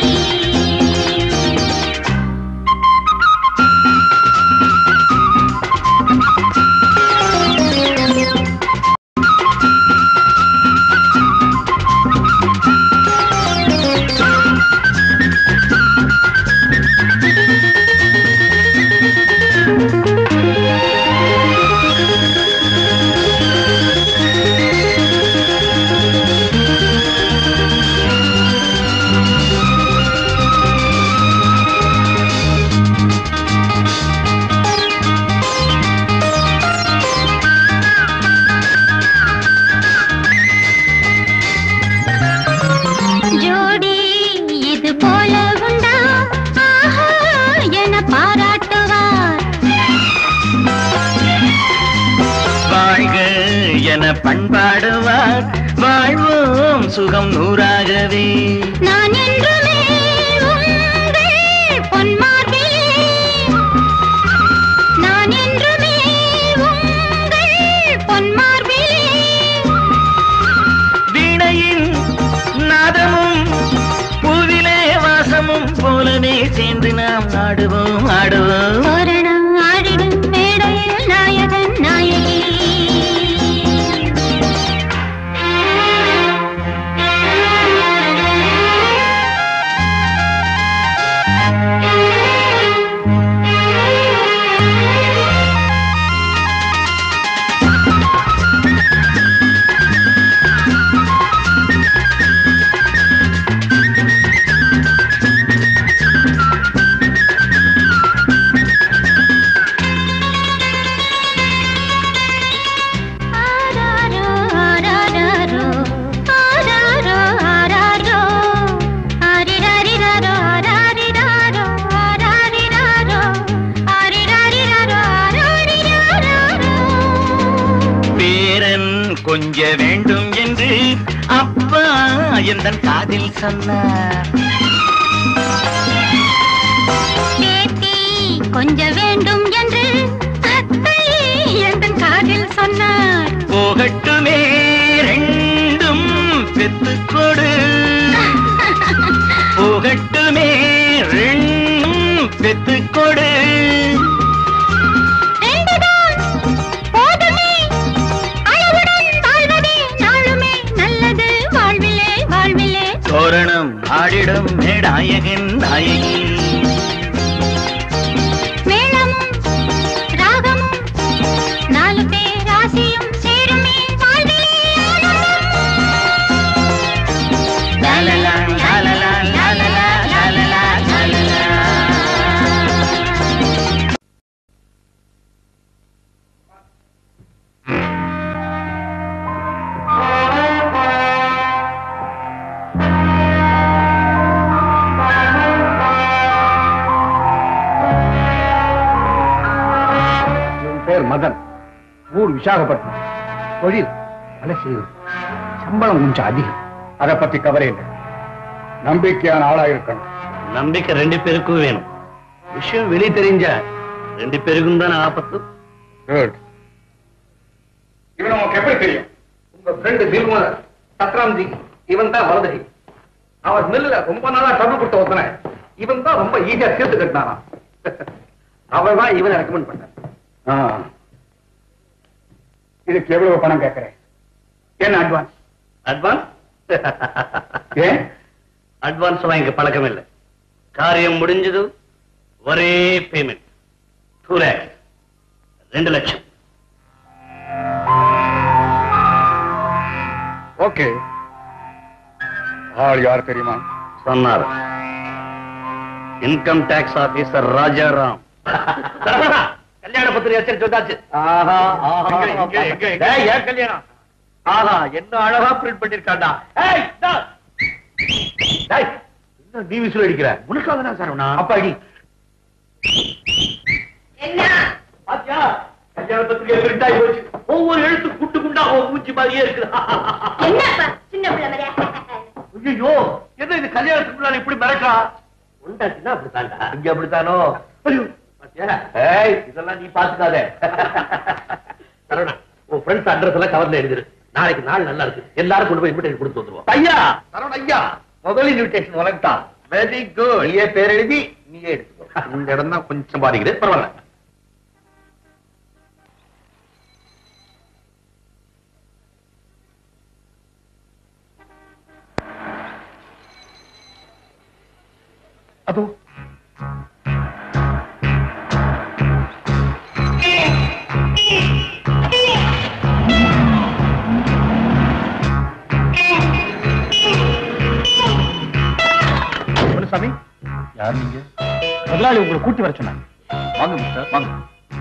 ஜோடி இது போல உண்டா ஆஹா என பாராட்டுவார். வாழ்க என பண்பாடுவார். வாழ்வோம் சுகம் நூறாகவே. நான் என்றுமே உங்கள் பொன்மார்பிலே. நான் என்றுமே உங்கள் பொன்மார்பிலே. வீணையின் நாதமும் பூவிலே வாசமும் போலவே சேர்ந்து நாம் ஆடுவோம் ஆடுவோம். தோரணம் ஆடிடும் மேடையில் நாயகன் நாயகி. ஆராரோ ஆராரோ ஆராரோ ஆராரோ ஆரிராரிராரோ ஆராரிராரோ ஆராரிராரோ ஆரிராரிராரோ ஆராரிராரோ. பேரன் கொஞ்ச வேண்டும் என்று அப்பா எந்தன் காதில் சொன்னார். பேத்தி கொஞ்ச வேண்டும் என்று அத்தை எந்தன் காதில் சொன்னார். போகட்டுமே ரெண்டும் பெத்துக்கொடு. போகட்டுமே ரெண்டும் பெத்துக்கொடு. ரெண்டுதான் போதுமே அளவுடன் வாழ்வதே நாளுமே நல்லது வாழ்விலே வாழ்விலே. தோரணம் ஆடிடும் நாயகன் நாயகி. மேளமும் ராகமும் நாலு பேர் ராசியும் சேருமே வாழ்விலே ஆனந்தம். லாலலா, லாலலா, லாலலா, லாலலா, லாலலா. என் பேர் மதன். ஊர் விசாகப்பட்டினம். தொழில் வேலை செய்வது. சம்பளம் கொஞ்சம் அதிகம். அதை பத்தி கவலை இல்லை. நம்பிக்கையான ஆளா இருக்கணும். நம்பிக்கை ரெண்டு பேருக்கும் வேணும். விஷயம் வெளியே தெரிஞ்ச ரெண்டு பேருக்கும் தானே ஆபத்து. குட். இவன் நமக்கு எப்படி தெரியும்? உங்க ஃப்ரெண்டு தில்குமார் சத்ராம்ஜி இவன் தான் வரதகி. அவர் மில்லுல ரொம்ப நாளா ட்ரபிள் கொடுத்த ஒருத்தனை இவன் தான் ரொம்ப ஈஸியா சேர்த்து கட்டினானா. அவன் தான் இவனை ரெக்கமெண்ட் பண்ண. இதுக்கு எவ்வளவு பணம் கேட்கிறேன்? என்ன அட்வான்ஸ்? அட்வான்ஸ் ஏன் அட்வான்ஸ் வாங்க பழக்கம் இல்லை. காரியம் முடிஞ்சது ஒரே பேமெண்ட் 2 lakhs 2 லட்சம். ஓகே. ஆள் யார் தெரியுமா? சொன்னார் இன்கம் டாக்ஸ் ஆபீசர் ராஜாராம். கல்யாண பத்திரிகை அச்சடிச்சு வந்தாச்சு. ஆஹா ஆஹா டேய், ஏன் கல்யாணம்? ஆஹா என்ன அழகா பிரிண்ட் பண்ணிருக்காண்டா. ஏய் டேய், என்ன நீ விசில் அடிக்கிற? உனக்காக தான் சரவணா. அப்பா அடி. என்ன பாத்தியா, கல்யாண பத்திரிகை பிரிண்ட் ஆகி போச்சு. ஒவ்வொரு எழுத்து குண்டு குண்டா மூஞ்சி மாதிரியே இருக்குது. என்னப்பா சின்ன பிள்ளை மாதிரியா? ஐயோ, என்ன இது கல்யாணத்துக்கு முன்னாடி இப்படி மிரட்டா? உண்டாச்சுன்னா அப்படித்தாண்டா. இங்க அப்படித்தானோ? ஐயோ, இதெல்லாம் நீ பாத்துக்காத. சரவணா, உன் ஃப்ரெண்ட்ஸ் அட்ரஸ் எல்லாம் கவர்ல எழுதிரு. நாளைக்கு நாள் நல்லா இருக்கு, எல்லாரும் கொண்டு போய் இன்விடேஷன் கொடுத்து வந்துருவோம். ஐயா, சரவணா ஐயா, முதல் இன்விடேஷன் உனக்கு தான். Very good. நீயே பேர் எழுதி நீயே எடுத்துக்கோ. இந்த இடம் தான் கொஞ்சம் பாதிக்குது, பரவாயில்ல. அதோ சாமி, யார் நீங்க? முதலாளி உங்களை கூட்டி வர சொன்னாங்க. வாங்க மிஸ்டர், வாங்க.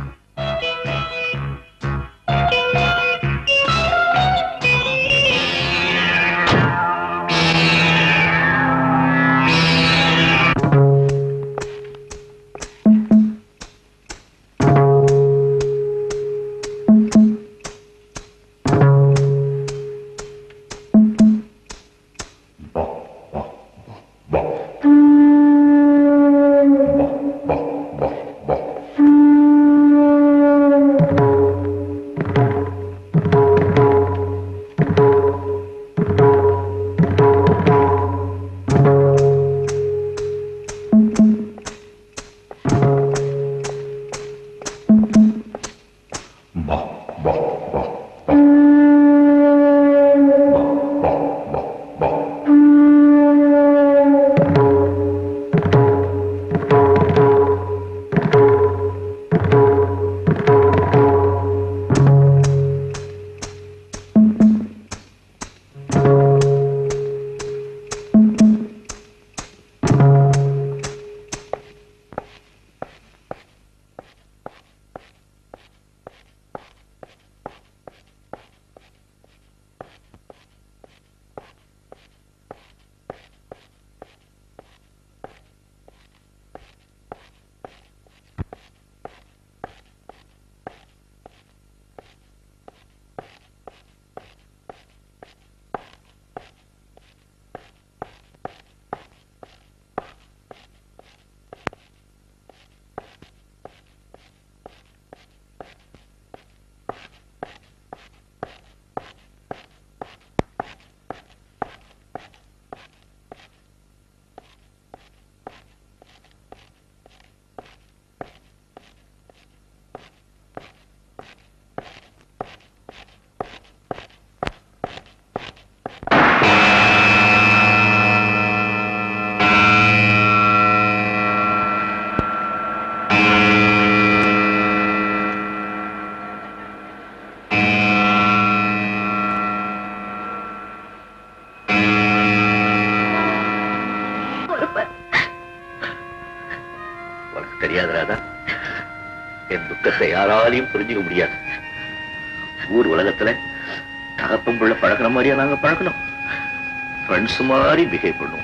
தெரியாது ராதா, என் துக்கத்தை யாராலையும் புரிஞ்சுக்க முடியாது. ஊர் உலகத்துல தகப்பம் புள்ள பழக்கிற மாதிரியா நாங்க பழக்கணும். ஃப்ரெண்ட்ஸ் மாதிரி பிஹேவ் பண்ணுவோம்.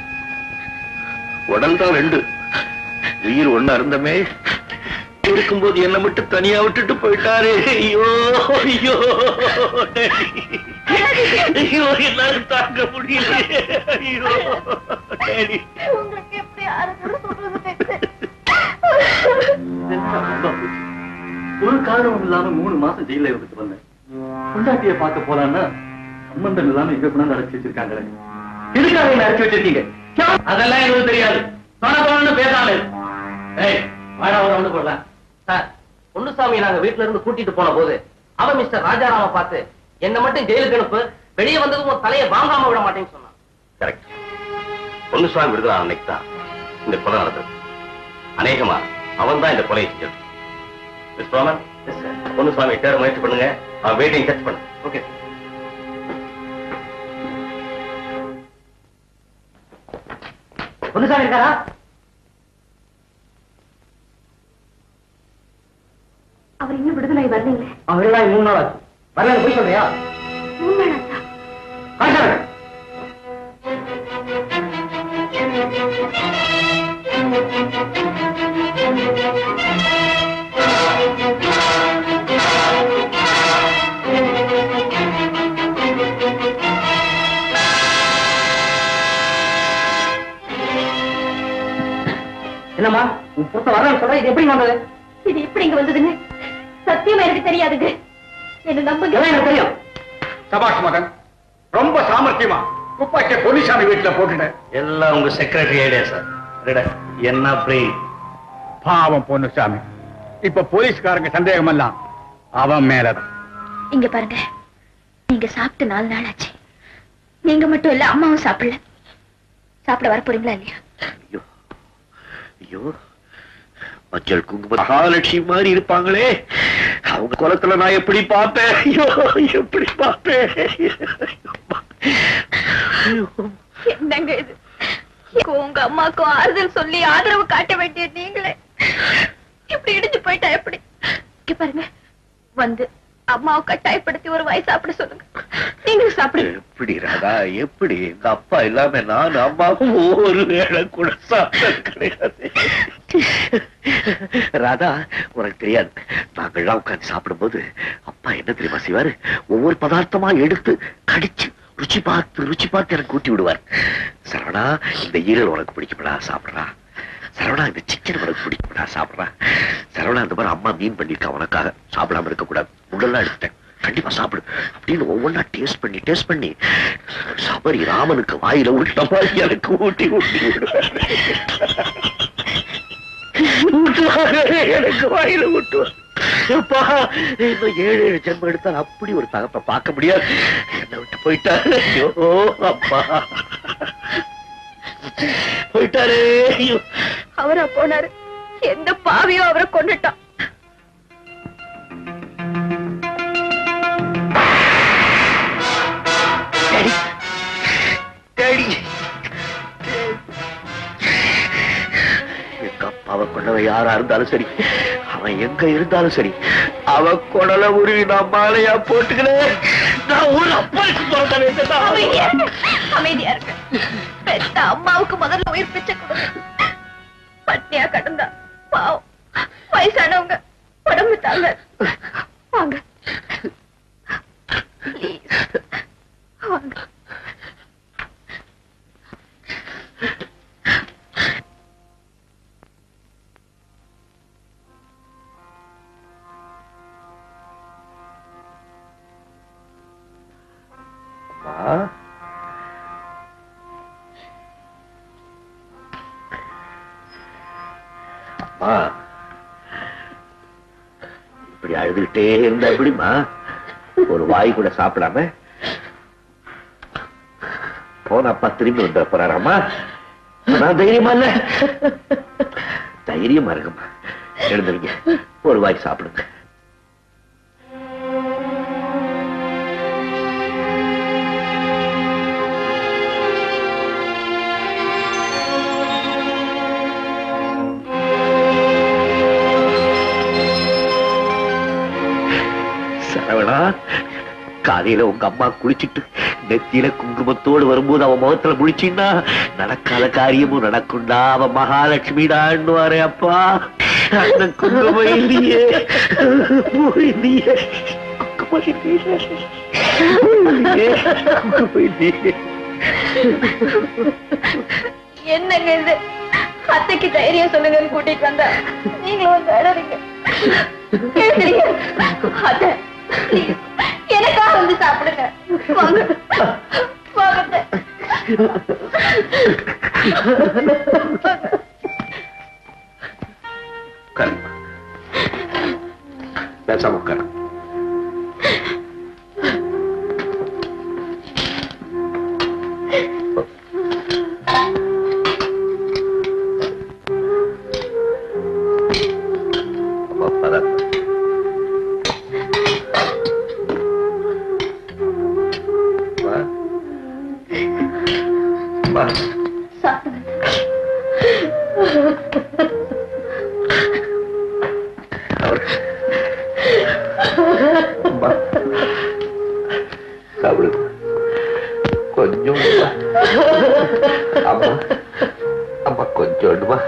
உடல் தான் ரெண்டு, உயிர் ஒண்ணு அருந்தமே இருக்கும்போது என்ன மட்டும் தனியா விட்டுட்டு போயிட்டாரு. ஐயோ ஐயோ ஐயோ, எல்லாரும் தாங்க முடியல. ஐயோ உங்களுக்கு எப்படி ஆறுதல் சொல்றது? ஒரு காரணம் இல்லாம 3 மாசம் ஜெயில இருந்துட்டு வந்தேன். பொண்டாட்டிய பார்க்க போலான்னா சம்பந்தம் இல்லாம இங்க கொண்டாந்து அடைச்சு வச்சிருக்காங்களே. எதுக்காக என்ன அடைச்சு வச்சிருக்கீங்க? அதெல்லாம் எங்களுக்கு தெரியாது. பேசாம போடலாம் சார். பொன்னுசாமி நாங்க வீட்டுல இருந்து கூட்டிட்டு போன போது அவன் மிஸ்டர் ராஜாராம பார்த்து என்ன மட்டும் ஜெயிலுக்கு அனுப்பு, வெளியே வந்ததும் உன் தலையை வாங்காம விட மாட்டேன்னு சொன்னான். கரெக்ட். பொன்னுசாமி விடுதலை அன்னைக்கு தான் இந்த கொலை நடந்தது. அநேகமா அவன் தான் இந்த கொலையை செஞ்சது. மிஸ் ராமன், பொன்னுசாமி தேட முயற்சி பண்ணுங்க. அவன் வெயிட்டிங் டச் பண்ணு. ஓகே. பொன்னுசாமி இருக்காரா? அவர் இன்னும் விடுதலை வரலீங்களே. அவரெல்லாம் 3 நாள் ஆச்சு. வரல போய் சொல்றியா? 3 நாள் ஆச்சா? காய்ச்சல் என்னம்மா, உன் புத்த வரலன்னு சொல்ற, இது எப்படி வந்தது? இது இப்படி இங்க வந்ததுன்னு சத்தியமா எனக்கு தெரியாதுங்க. என்ன நம்புங்க. எனக்கு தெரியும். சபாஷ் மகன், ரொம்ப சாமர்த்தியமா துப்பாக்கிய பொன்னிசாமி வீட்டுல போட்டுட்டேன். எல்லாம் உங்க செக்ரட்டரி ஐடியா சார். என்ன பிரெயின். பாவம் பொன்னுசாமி, இப்ப போலீஸ்காரங்க சந்தேகம் எல்லாம் அவன் மேலதான். இங்க பாருங்க, நீங்க சாப்பிட்டு 4 நாள் ஆச்சு. நீங்க மட்டும் இல்ல, அம்மாவும் சாப்பிடல. சாப்பிட வர போறீங்களா இல்லையா? ஐயோ ஐயோ, மஞ்சள் குங்குமம் மகாலட்சுமி மாதிரி இருப்பாங்களே, அவங்க குலத்துல நான் எப்படி பார்த்தேன்? ஐயோ எப்படி பார்த்தேன்? என்னங்க இது? உங்க அம்மாக்கும் ஆறுதல் சொல்லி ஆதரவு காட்ட வேண்டிய நீங்களே இப்படி இடிச்சு போயிட்டா எப்படி? இங்க பாருங்க, வந்து அம்மாவை கட்டாயப்படுத்தி ஒரு வாய் சாப்பிட சொல்லுங்க. நீங்களும் சாப்பிடுங்க. எப்படி ராதா, எப்படி? எங்க அப்பா இல்லாம நான் அம்மாவும் ஒரு வேளை கூட சாப்பிட்டது கிடையாது. ராதா, உனக்கு தெரியாது, நாங்கள்லாம் உட்காந்து சாப்பிடும் போது அப்பா என்ன தெரியுமா செய்வாரு? ஒவ்வொரு பதார்த்தமா எடுத்து கடிச்சு ருச்சி பார்த்து எனக்கு ஊட்டி விடுவார். சரவணா, இந்த ஈரல் உனக்கு பிடிக்கும்டா, சாப்பிடுறா. சரவணா, இந்த சிக்கன் உனக்கு பிடிக்கும்டா, சாப்பிடுறா. சரவணா, இந்த மாதிரி அம்மா மீன் பண்ணிருக்கா, உனக்காக சாப்பிடாம இருக்க கூடாது, முள்ளெல்லாம் எடுத்தேன், கண்டிப்பா சாப்பிடு அப்படின்னு ஒவ்வொன்னா டேஸ்ட் பண்ணி சபரி ராமனுக்கு வாயில ஊட்ட மாதிரி எனக்கு ஊட்டி விடுவார். எனக்கு வாயில ஊட்டுவார். அப்பா, இன்னும் 7 ஜென்மம் எடுத்தால் அப்படி ஒரு தகப்ப பார்க்க முடியாது. என்னை விட்டு போயிட்டாரு. ஐயோ அப்பா, போயிட்டாரே. அவரா போனாரு? எந்த பாவியோ அவரை கொண்டுட்டான். எங்க அப்பாவை கொண்டவ யாரா இருந்தாலும் சரி, அவன் எங்க இருந்தாலும் சரி, அவ கொடல உருவி நான் மாலையா போட்டுக்கிறேன். நான் ஒரு அப்பாவுக்கு பிறந்த அமைதியா இருக்க. பெத்த அம்மாவுக்கு முதல்ல உயிர் பிச்சை கொடுங்க. பட்னியா கடந்தா பாவம், வயசானவங்க உடம்பு தாங்க. வாங்க வாங்க. அம்மா, இப்படி அழுதுகிட்டே இருந்தா எப்படிமா? ஒரு வாய் கூட சாப்பிடாம போன அப்பா திரும்பி வந்துட போறாராமா? நான் தைரியமா இல்ல? தைரியமா இருக்குமா? எழுந்துருங்க, ஒரு வாய் சாப்பிடுங்க. சரவணா, காலையில உங்க அம்மா குளிச்சுட்டு நெத்தியில குங்குமத்தோடு வரும்போது அவன் முகத்துல குளிச்சின்னா நடக்காத காரியமும் நடக்கும்டா, அவன் மகாலட்சுமிடான்னு வாரே அப்பா. அந்த குங்குமம் இல்லையே, என்னங்க இது? அத்தைக்கு தைரியம் சொல்லுங்கன்னு கூட்டிட்டு வந்தா நீங்களும் வந்து அழறீங்க. அத்தை, எனக்காக வந்து சாப்பிடுங்க. வாங்க வாங்க. பேசாம உட்காரு. கொஞ்சம் அம்மா கொஞ்சம்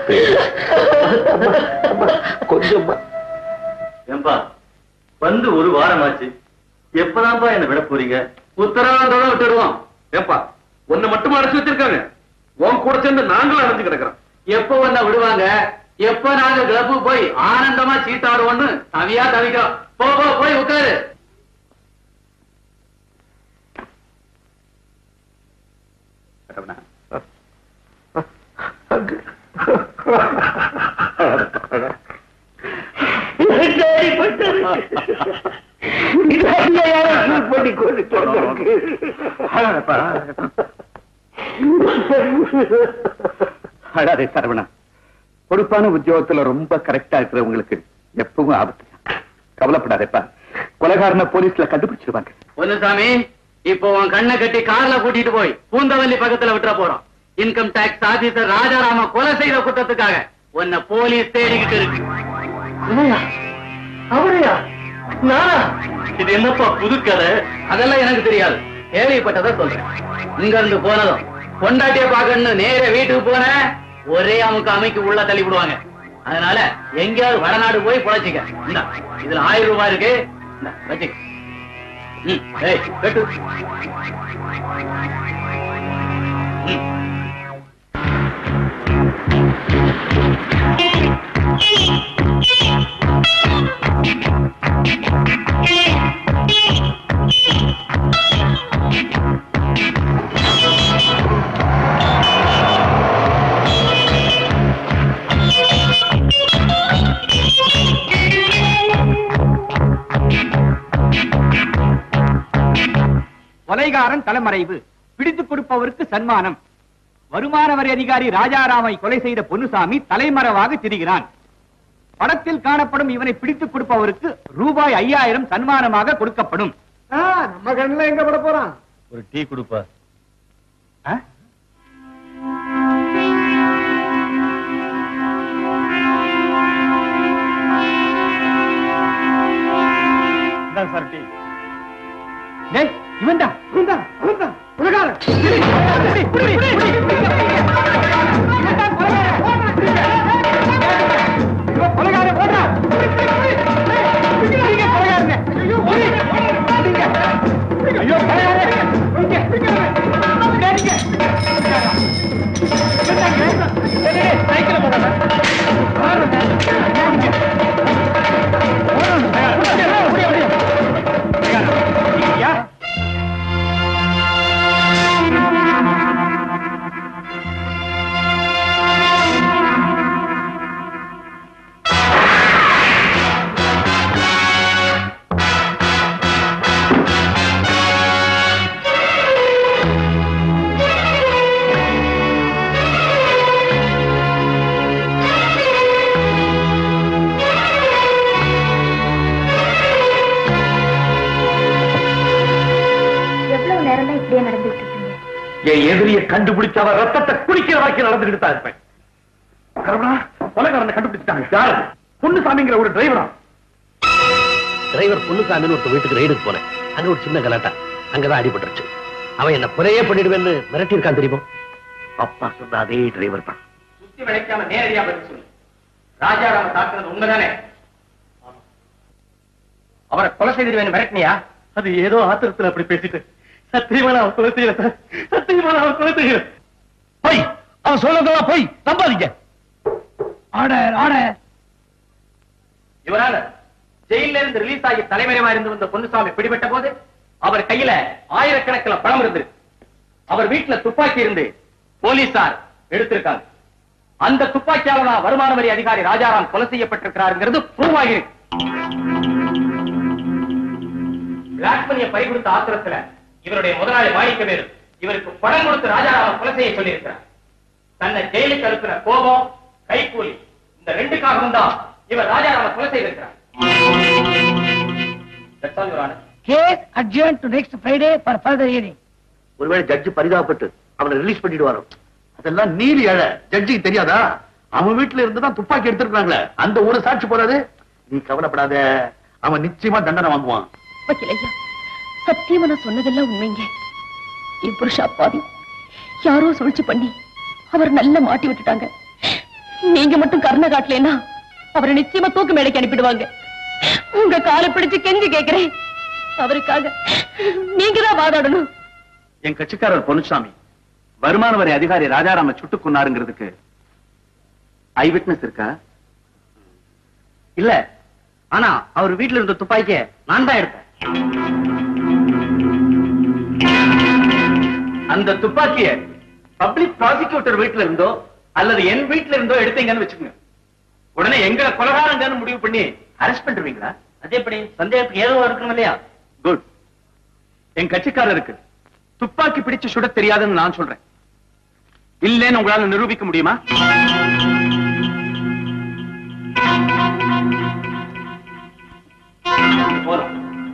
கொஞ்சம். ஏன்பா, வந்து ஒரு வாரம் ஆச்சு, எப்பதான்ப்பா என்ன விட போறீங்க? உத்தரவாதம் விட்டுடுவோம். ஏப்பா, உன்னை மட்டும் அடைச்சு வச்சிருக்காங்க, உன் கூட சேர்ந்து நாங்களும் அடைஞ்சு கிடக்குறோம். எப்ப வந்தா விடுவாங்க? எப்ப நாங்க கிளப்பு போய் ஆனந்தமா சீட்டாடுவோம்னு தவியா தவிக்கிறோம். போ போய் உட்காரு. அழாதே சரவணா. பொறுப்பான உத்தியோகத்துல ரொம்ப கரெக்டா இருக்கிறவங்களுக்கு எப்பவும் ஆபத்து. கவலைப்படாதேப்பா, கொலைகாரனை போலீஸ்ல கண்டுபிடிச்சிருவாங்க. பொன்னுசாமி, இப்போ உன் கண்ணை கட்டி கார்ல கூட்டிட்டு போய் பூந்தவல்லி பக்கத்துல விட்டுற போறோம். இன்கம் டாக்ஸ் ஆபீசர் ராஜாராம கொலை செய்த குற்றத்துக்காக உன்னை போலீஸ் தேடிக்கிட்டு இருக்கு. அவரையா? நானா? இது என்னப்பா புது கதை? அதெல்லாம் எனக்கு தெரியாது, கேள்விப்பட்டதை சொல்றேன். இங்க இருந்து போனதும் பொண்டாட்டிய பாக்கணும் நேர வீட்டுக்கு போன ஒரே அமைக்கு உள்ள தள்ளி விடுவாங்க. அதனால எங்கேயாவது வடநாடு போய் பொழைச்சிக்க. இதுல 1000 ரூபாய் இருக்கு, வச்சுக்க. கட்டு. கொலைகாரன் தலைமறைவு, பிடித்துக் கொடுப்பவருக்கு சன்மானம். வருமான வரி அதிகாரி ராஜாராமை கொலை செய்த பொன்னுசாமி தலைமறைவாக திரிகிறான். படத்தில் காணப்படும் இவனை பிடித்துக் கொடுப்பவருக்கு ரூபாய் 5000 சன்மானமாக கொடுக்கப்படும். நம்ம கண்ணுல எங்க பட போறான்? ஒரு டீ கொடுப்பா. Sir tea. இவன்தான் கொலைகாரன். என் எதிரியை கண்டுபிடிச்ச அவர் ரத்தத்தை குடிக்கிற வரைக்கும் நடந்துகிட்டு தான் இருப்பேன். கொலைகாரனை கண்டுபிடிச்சிட்டாங்க. யாரு? பொன்னுசாமிங்கிற ஒரு டிரைவரா? டிரைவர் பொன்னுசாமின்னு ஒரு வீட்டுக்கு ரைடுக்கு போனேன். அங்க ஒரு சின்ன கலாட்டா, அங்கதான் அடிபட்டுருச்சு. அவன் என்ன கொலையே பண்ணிடுவேன்னு மிரட்டி இருக்கான் தெரியுமா? அப்பா சொன்ன அதே டிரைவர் தான். சுத்தி விளைக்காம நேரடியா பதில் சொல்லு. ராஜாராம தாக்குறது உண்மைதானே? அவரை கொலை செய்திருவேன் மிரட்டினியா? அது ஏதோ ஆத்திரத்தில் அப்படி பேசிட்டு சத்தியமா அவன் கொலை செய்யல சார். சத்தியமா அவன் கொலை செய்யல. போய் அவன் சொல்லதெல்லாம் போய் நம்பாதீங்க. இவரால ஜெயில இருந்து ரிலீஸ் ஆகி தலைமறைவா இருந்து வந்த பொன்னுசாமி பிடிபட்ட போது அவர் கையில ஆயிரக்கணக்கில் பணம் இருந்திருக்கு. அவர் வீட்டுல துப்பாக்கி இருந்து போலீசார் எடுத்திருக்காங்க. அந்த துப்பாக்கியால தான் வருமான வரி அதிகாரி ராஜாராம் கொலை செய்யப்பட்டிருக்கிறாருங்கிறது ப்ரூவ் ஆகிருக்கு. பிளாக் மணியை பறி கொடுத்த ஆத்திரத்துல இவருடைய முதலாளி மாணிக்கவேலு இவருக்கு பணம் கொடுத்து ராஜாராம கொலை செய்ய சொல்லியிருக்கிறார். தன்னை ஜெயிலுக்கு அனுப்பின கோபம், கைக்கூலி, இந்த 2க்காகவும் தான் இவர் ராஜாராம கொலை செய்திருக்கிறார். Case adjourned to next Friday for further hearing. ஒருவேளை ஜட்ஜ் பரிதாபப்பட்டு அவனை ரிலீஸ் பண்ணிடுவாரோ? அதெல்லாம் நீலி அழ ஜட்ஜிக்கு தெரியாதா? அவன் வீட்டுல இருந்துதான் துப்பாக்கி எடுத்திருக்காங்களே, அந்த ஒரு சாட்சி போறாது. நீ கவலைப்படாத, அவன் நிச்சயமா தண்டனை வாங்குவான். வக்கீலையா, சத்தியமா நான் சொன்னதெல்லாம் உண்மைங்க. என் புருஷ அப்பாவி யாரோ சூழ்ச்சி பண்ணி அவர் நல்லா மாட்டி விட்டுட்டாங்க. நீங்க மட்டும் கருணை காட்டலன்னா அவரை நிச்சயமா தூக்கு மேடைக்கு அனுப்பிடுவாங்க. உங்க காலை பிடிச்சு கெஞ்சி கேட்கிறேன், அவருக்காக நீங்க தான் வாதாடணும். என் கட்சிக்காரர் பொன்னுசாமி வருமான வரி அதிகாரி ராஜாராம சுட்டுக் கொன்னாருங்கிறதுக்கு ஐ விட்னஸ் இருக்கா? இல்ல, ஆனா அவர் வீட்டுல இருந்த துப்பாக்கிய நான் தான் எடுத்தேன். அந்த துப்பாக்கிய பப்ளிக் ப்ராசிக்யூட்டர் வீட்டுல இருந்தோ அல்லது என் வீட்டுல இருந்தோ எடுத்தீங்கன்னு வச்சுக்கோங்க, உடனே எங்களை கொலகாரங்கன்னு முடிவு பண்ணி அரெஸ்ட் பண்றீங்களா? அது எப்படி? சந்தேகத்துக்கு ஏதோ இருக்கணும் இல்லையா? குட். என் கட்சிக்காரருக்கு துப்பாக்கி பிடிச்சு சுட தெரியாதுன்னு நான் சொல்றேன். இல்லைன்னு உங்களால நிரூபிக்க முடியுமா? போலாம்.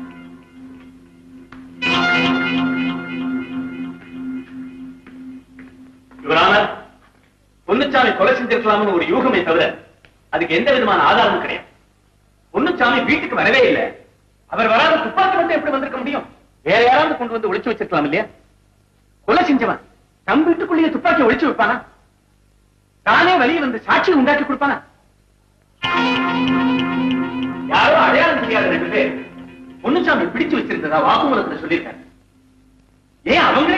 பொன்னுச்சாமி கொலை செஞ்சிருக்கலாம்னு ஒரு யூகமே தவிர அதுக்கு எந்த விதமான ஆதாரமும் கிடையாது. பொன்னுச்சாமி வீட்டுக்கு வரவே இல்லை. அவர் வராத துப்பாக்கி மட்டும் எப்படி வந்திருக்க முடியும்? வேற யாராவது கொண்டு வந்து ஒளிச்சு வச்சிருக்கலாம் இல்லையா? கொலை செஞ்சவன் தம் வீட்டுக்குள்ளேயே துப்பாக்கி ஒளிச்சு வைப்பானா? தானே வெளியே வந்து சாட்சி உண்டாக்கி கொடுப்பானா? யாரோ அடையாளம் தெரியாத 2 பேர் பொன்னுச்சாமி பிடிச்சு வச்சிருந்ததா வாக்குமூலத்துல சொல்லியிருக்காங்க. ஏன் அவங்களே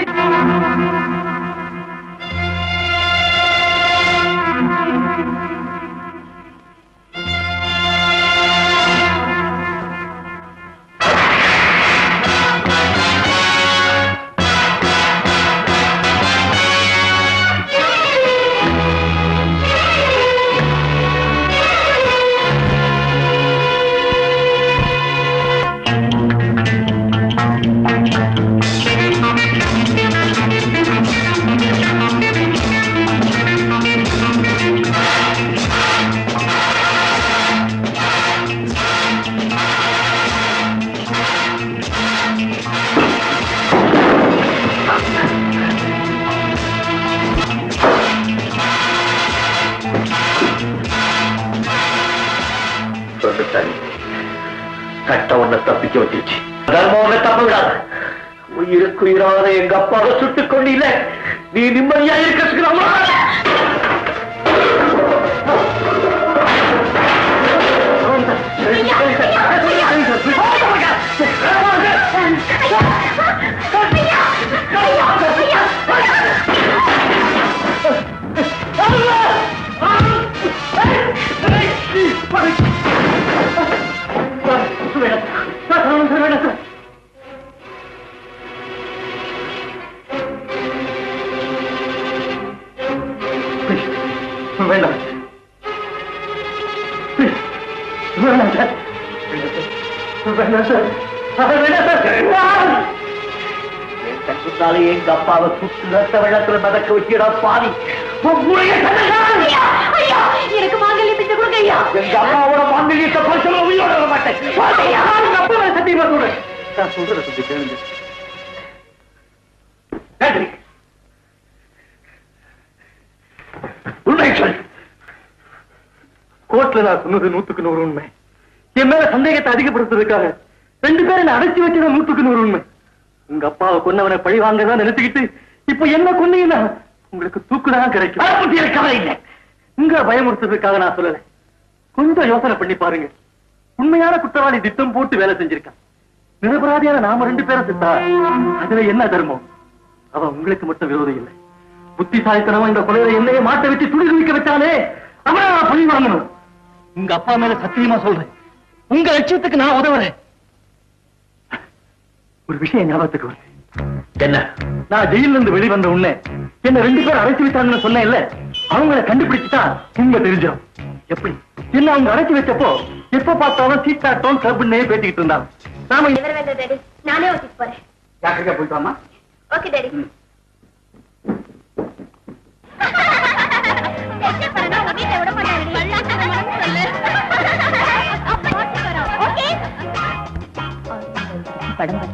சட்டம் ஒன்ன தப்பிக்க வச்சிருச்சு. தர்மம் ஒன்ன தப்ப விடாத. உயிருக்கு உயிரான எங்க அப்பாவை சுட்டுக் கொண்டில நீ நிம்மதியா இருக்கலாமா? வேண்டாம் வேண்டாம் சார், வேண்டாம் சார், வேண்டாம் சார். என் எங்க அப்பாவை சுட்டு ரத்த வெள்ளத்துல மதக்க வச்சுடா பாதி. எனக்கு மாங்கல்யத்தை கொடுங்க ஐயா. எங்க அம்மாவோட மாங்கல்யத்தை பரிசல உயிரோட வர மாட்டேன். சத்தியமா சொல்றேன். நான் சொல்றத கொஞ்சம் கேளுங்க. உண்மை சொல். கோர்ட்ல நான் சொன்னது 100க்கு 100 உண்மை. என் மேல சந்தேகத்தை அதிகப்படுத்துறதுக்காக 2 பேரை நான் அடைச்சி வச்சது 100க்கு 100 உண்மை. உங்க அப்பாவை கொன்னவனை பழி வாங்கதான் நினைச்சுக்கிட்டு இப்ப என்ன கொன்னீங்கன்னா உங்களுக்கு தூக்குதான் கிடைக்கும். கவலை இல்லை. உங்க பயமுறுத்துறதுக்காக நான் சொல்லல. கொஞ்சம் யோசனை பண்ணி பாருங்க. உண்மையான குற்றவாளி திட்டம் போட்டு வேலை செஞ்சிருக்கான். நிரபராதியான நாம 2 பேரை திட்டா அதுல என்ன தர்மம்? அவன் உங்களுக்கு மட்டும் விரோதம் இல்லை. புத்திசாலித்தனமா இந்த கொலையில என்னைய மாட்ட வச்சு துணி வைக்க வச்சாலே அவனை நான் பழி வாங்கணும். உங்க அப்பா மேல சத்தியமா சொல்றேன், உங்க லட்சியத்துக்கு நான் உதவுறேன். ஒரு விஷயம் ஞாபகத்துக்கு வருது. என்ன? நான் ஜெயில இருந்து வெளிவந்த உடனே என்ன 2 பேர் அடைச்சு விட்டாங்கன்னு சொன்னேன் இல்ல, அவங்களை கண்டுபிடிச்சுட்டா உங்க தெரிஞ்சிடும். எப்படி? என்ன அவங்க அடைச்சு வச்சப்போ எப்ப பார்த்தாலும் சீட்டாட்டோம் கபுன்னே பேசிக்கிட்டு இருந்தாங்க. நாம நானே ஓட்டிட்டு போறேன். ஜாக்கிரதையா போயிட்டு வாமா. Okay daddy. படம்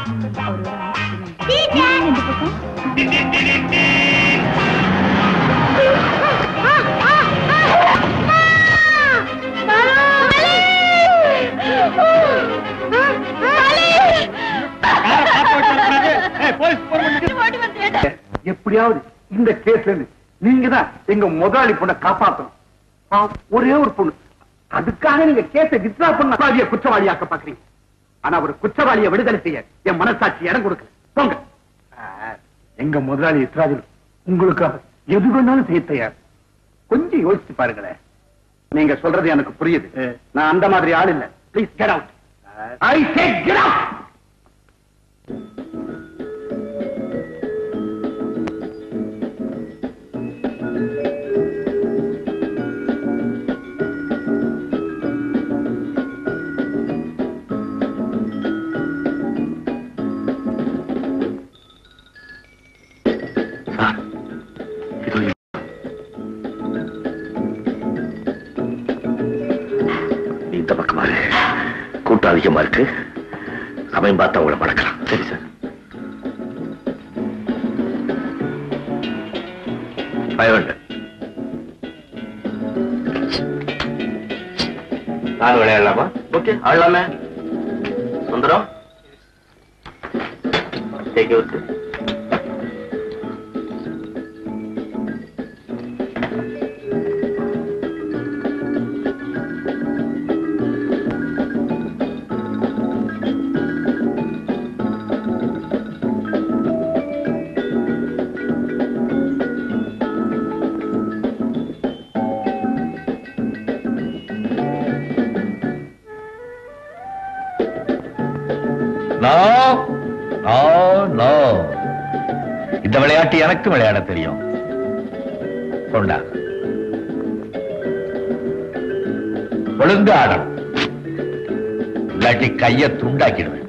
எப்படியாவது இந்த கேஸ்ல இருந்து நீங்க தான் எங்க முதலாளி பொண்ணை காப்பாற்றணும். ஒரே ஒரு பொண்ணு, அதுக்காக நீங்க கேஸை வித்ரா பண்ண குற்றவாளியாக்க பாக்குறீங்க. ஆனா ஒரு குற்றவாளியை விடுதலை செய்ய என் மனசாட்சி இடம் கொடுக்கல. போங்க. எங்க முதலாளி இஸ்ராஜில் உங்களுக்காக எது வேணாலும் செய்ய தயார். கொஞ்சம் யோசிச்சு பாருங்களேன். நீங்க சொல்றது எனக்கு புரியுது. நான் அந்த மாதிரி ஆள் இல்ல. Please get out. I say get out. இந்த பக்கமா கூட்டம் அதிகமா இருக்கு. சமயம் பார்த்தா உங்களை மடக்கலாம். சரி சார். நான் விளையாடலாமா? ஓகே, ஆடலாமே. Sundaram, take your. இந்த விளையாட்டு எனக்கு விளையாட தெரியும். கொண்டா, ஒழுங்கு ஆடணும், இல்லாட்டி கைய துண்டாக்கிடுவேன்.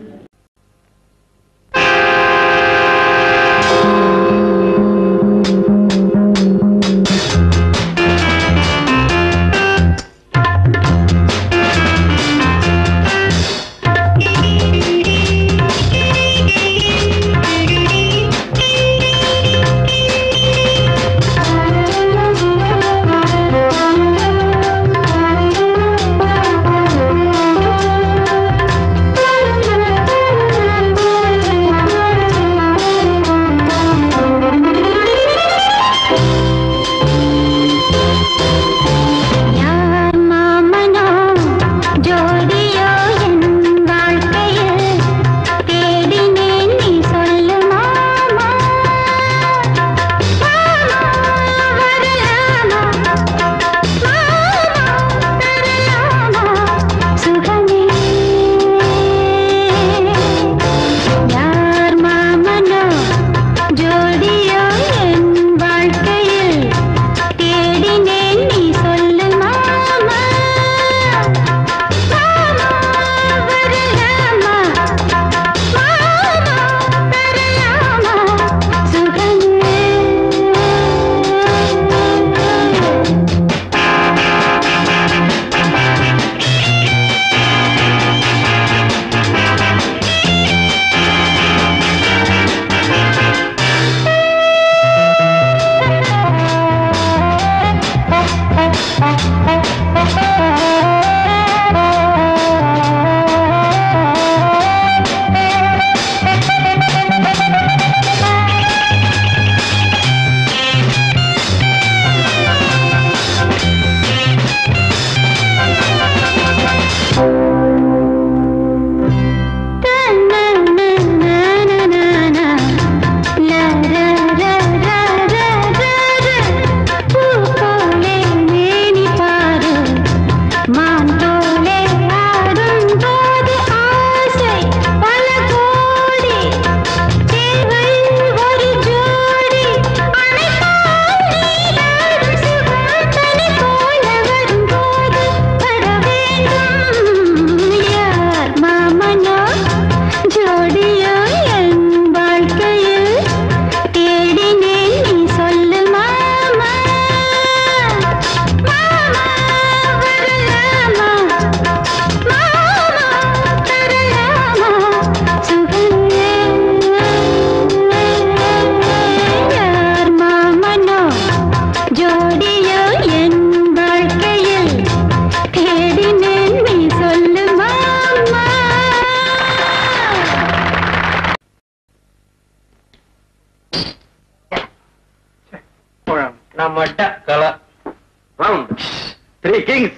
Three kings.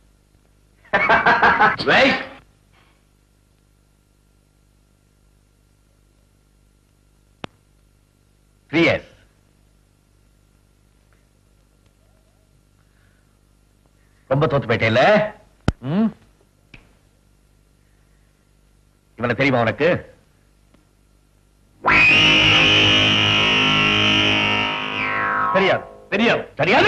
Wait. Yes. ரொம்ப தோத்து போயிட்டேல்ல? இவனை தெரியுமா உனக்கு? தெரியாது தெரியாது தெரியாது.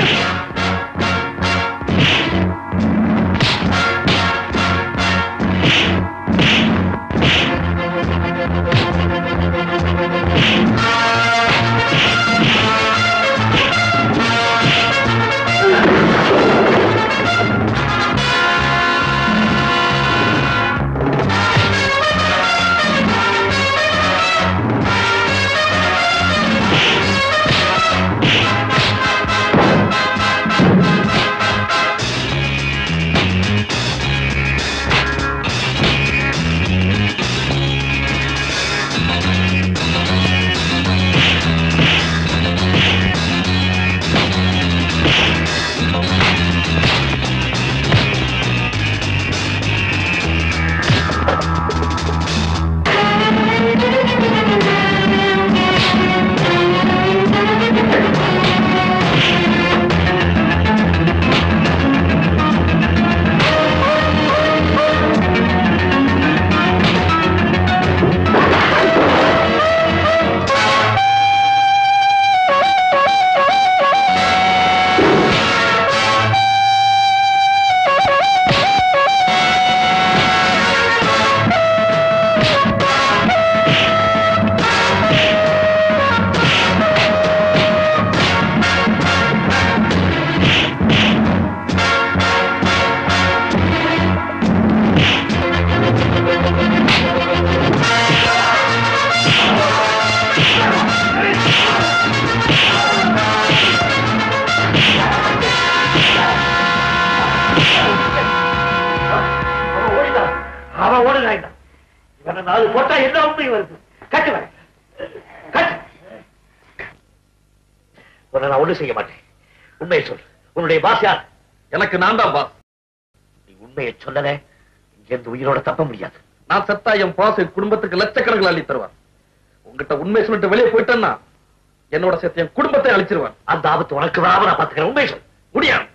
போட்டா என்ன உண்மை வருது? கட்டு வர நான் ஒண்ணு செய்ய மாட்டேன். உண்மையை சொல். உன்னுடைய பாஸ் யார்? எனக்கு நான் தான் பாஸ். நீ உண்மையை சொல்லல இங்கிருந்து உயிரோட தப்ப முடியாது. நான் செத்தா என் பாஸ் குடும்பத்துக்கு லட்சக்கணக்கில் அள்ளி தருவான். உங்ககிட்ட உண்மை சொல்லிட்டு வெளியே போயிட்டேன்னா என்னோட சேர்த்து என் குடும்பத்தை அழிச்சிருவான். அந்த ஆபத்து உனக்கு வராம நான் பாத்துக்கிறேன். உண்மை சொல். முடியாது.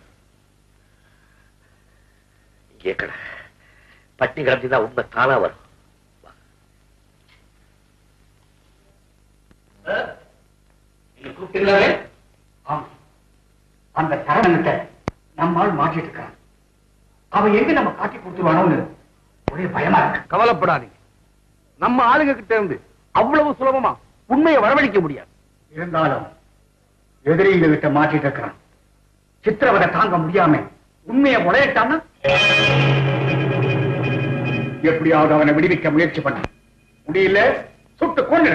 இங்கே கடை பட்டி கிடந்துதான் உண்மை தானா வரும். அந்த சரணத்தை நம்மால் மாற்றிட்டு இருக்கான். அவன் எங்க நம்ம காட்டி கொடுத்துருவானோன்னு ஒரே பயமா இருக்கு. கவலைப்படாதீங்க. நம்ம ஆளுங்க கிட்ட இருந்து அவ்வளவு சுலபமா உண்மையை வரவழைக்க முடியாது. இருந்தாலும் எதிரிங்க கிட்ட மாற்றிட்டு இருக்கிறான். சித்திரவதை தாங்க முடியாம உண்மையை உடையட்டான்னா எப்படியாவது அவனை விடுவிக்க முயற்சி பண்ண முடியல. சுட்டு கொண்டு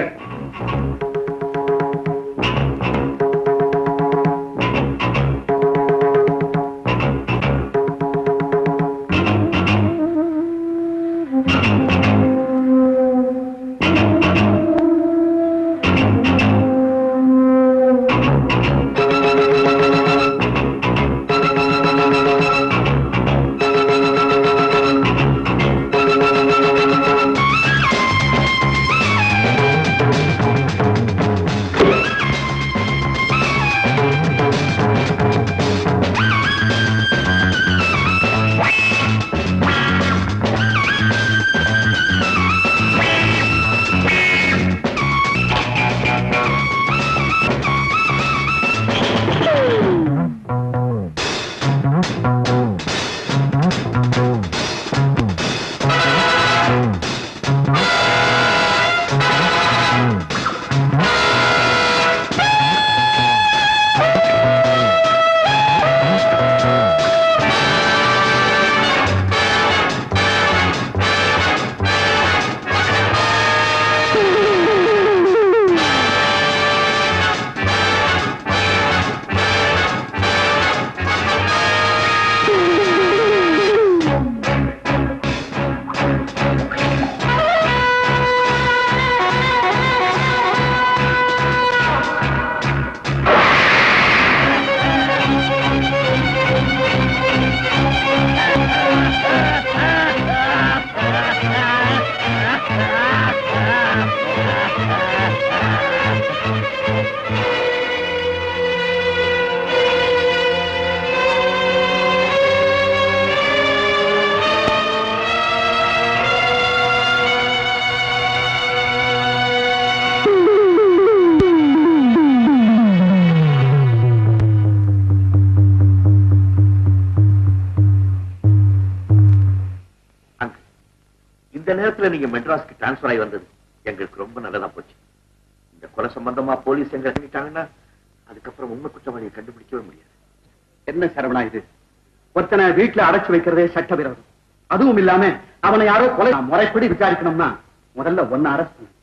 சமயத்துல நீங்க மெட்ராஸ்க்கு டிரான்ஸ்பர் ஆகி வந்தது எங்களுக்கு ரொம்ப நல்லதா போச்சு. இந்த கொலை சம்பந்தமா போலீஸ் எங்க இறங்கிட்டாங்கன்னா அதுக்கப்புறம் உண்மை குற்றவாளியை கண்டுபிடிக்கவே முடியாது. என்ன சரவணா இது? ஒருத்தனை வீட்டுல அடைச்சு வைக்கிறதே சட்டவிரோதம். அதுவும் இல்லாம அவனை யாரோ கொலை முறைப்படி விசாரிக்கணும்னா முதல்ல ஒன்னு அரெஸ்ட் பண்ணு.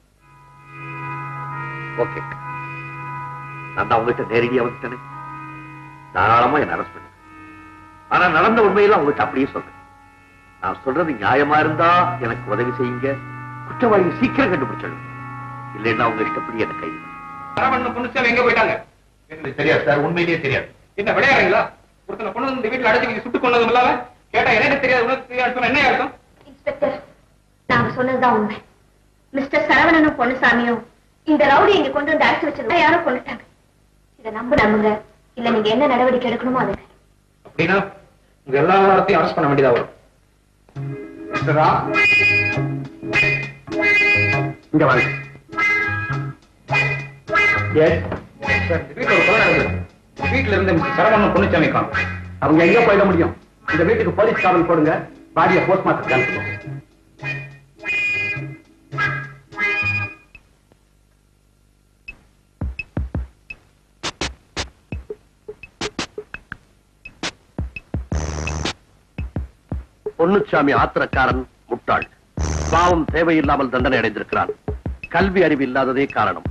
ஓகே, நான் தான் உங்ககிட்ட நேரடியா வந்துட்டேனே, தாராளமா என்ன அரெஸ்ட் பண்ணு. ஆனா நடந்த உண்மையெல்லாம் உங்ககிட்ட அப்படியே சொல்றேன். நான் சொல்றது நியாயமா இருந்தா எனக்கு உதவி செய்யுங்க, குற்றவாளியை சீக்கிரம் கண்டுபிடிச்சிடணும். இல்லைன்னா உங்க இஷ்டப்படி என்ன கைது. பொண்ணு எங்க போயிட்டாங்க எனக்கு தெரியாது சார், உண்மையிலேயே தெரியாது. என்ன விளையாடுறீங்களா? ஒருத்தனை பொண்ணு இந்த வீட்டுல அடைச்சு நீங்க சுட்டுக் கொண்டதும் இல்லாம கேட்டா எனக்கு தெரியாது உனக்கு தெரியாது சொன்னா என்ன அர்த்தம்? இன்ஸ்பெக்டர், நாங்க சொன்னதுதான் உண்மை. மிஸ்டர் சரவணனும் பொன்னுசாமியும் இந்த ரவுடி இங்க கொண்டு வந்து அடைச்சு வச்சது யாரோ கொண்டுட்டாங்க. இதை நம்புங்க, இல்ல நீங்க என்ன நடவடிக்கை எடுக்கணுமோ அது. அப்படின்னா உங்க எல்லாத்தையும் அரெஸ்ட் பண்ண வேண்டியதா வரும். இங்க வாங்க. வீட்டுல இருந்து சரவணன் பொன்னுசாமி காணும். அவங்க எங்க போயிட முடியும்? இந்த வீட்டுக்கு போலீஸ் காவல் போடுங்க, பாடியை போஸ்ட்மார்ட்டம் அனுப்புவோம். பொன்னுச்சாமி ஆத்திரக்காரன், முட்டாள், பாவம் தேவையில்லாமல் தண்டனை அடைந்திருக்கிறான். கல்வி அறிவு இல்லாததே காரணம்.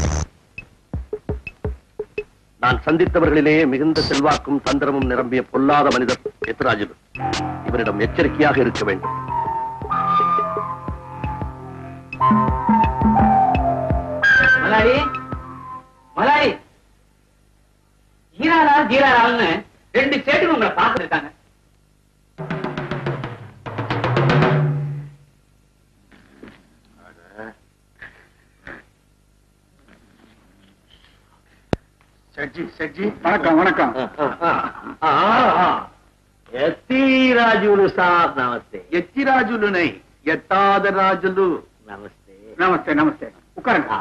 நான் சந்தித்தவர்களிலேயே மிகுந்த செல்வாக்கும் தந்திரமும் நிரம்பிய பொல்லாத மனிதர் எத்திராஜுலு. இவரிடம் எச்சரிக்கையாக இருக்க வேண்டும். மலாடி மலாடி ஈரானால் ஜீரானால்னு 2 சேட்டுங்க உங்களை பார்த்து இருக்காங்க. வணக்கம் வணக்கம். எத்திராஜுலு சாப் நமஸ்தே. எத்திராஜுலு நை, எட்டாத ராஜுலு. நமஸ்தே நமஸ்தே நமஸ்தே. உட்காருங்க.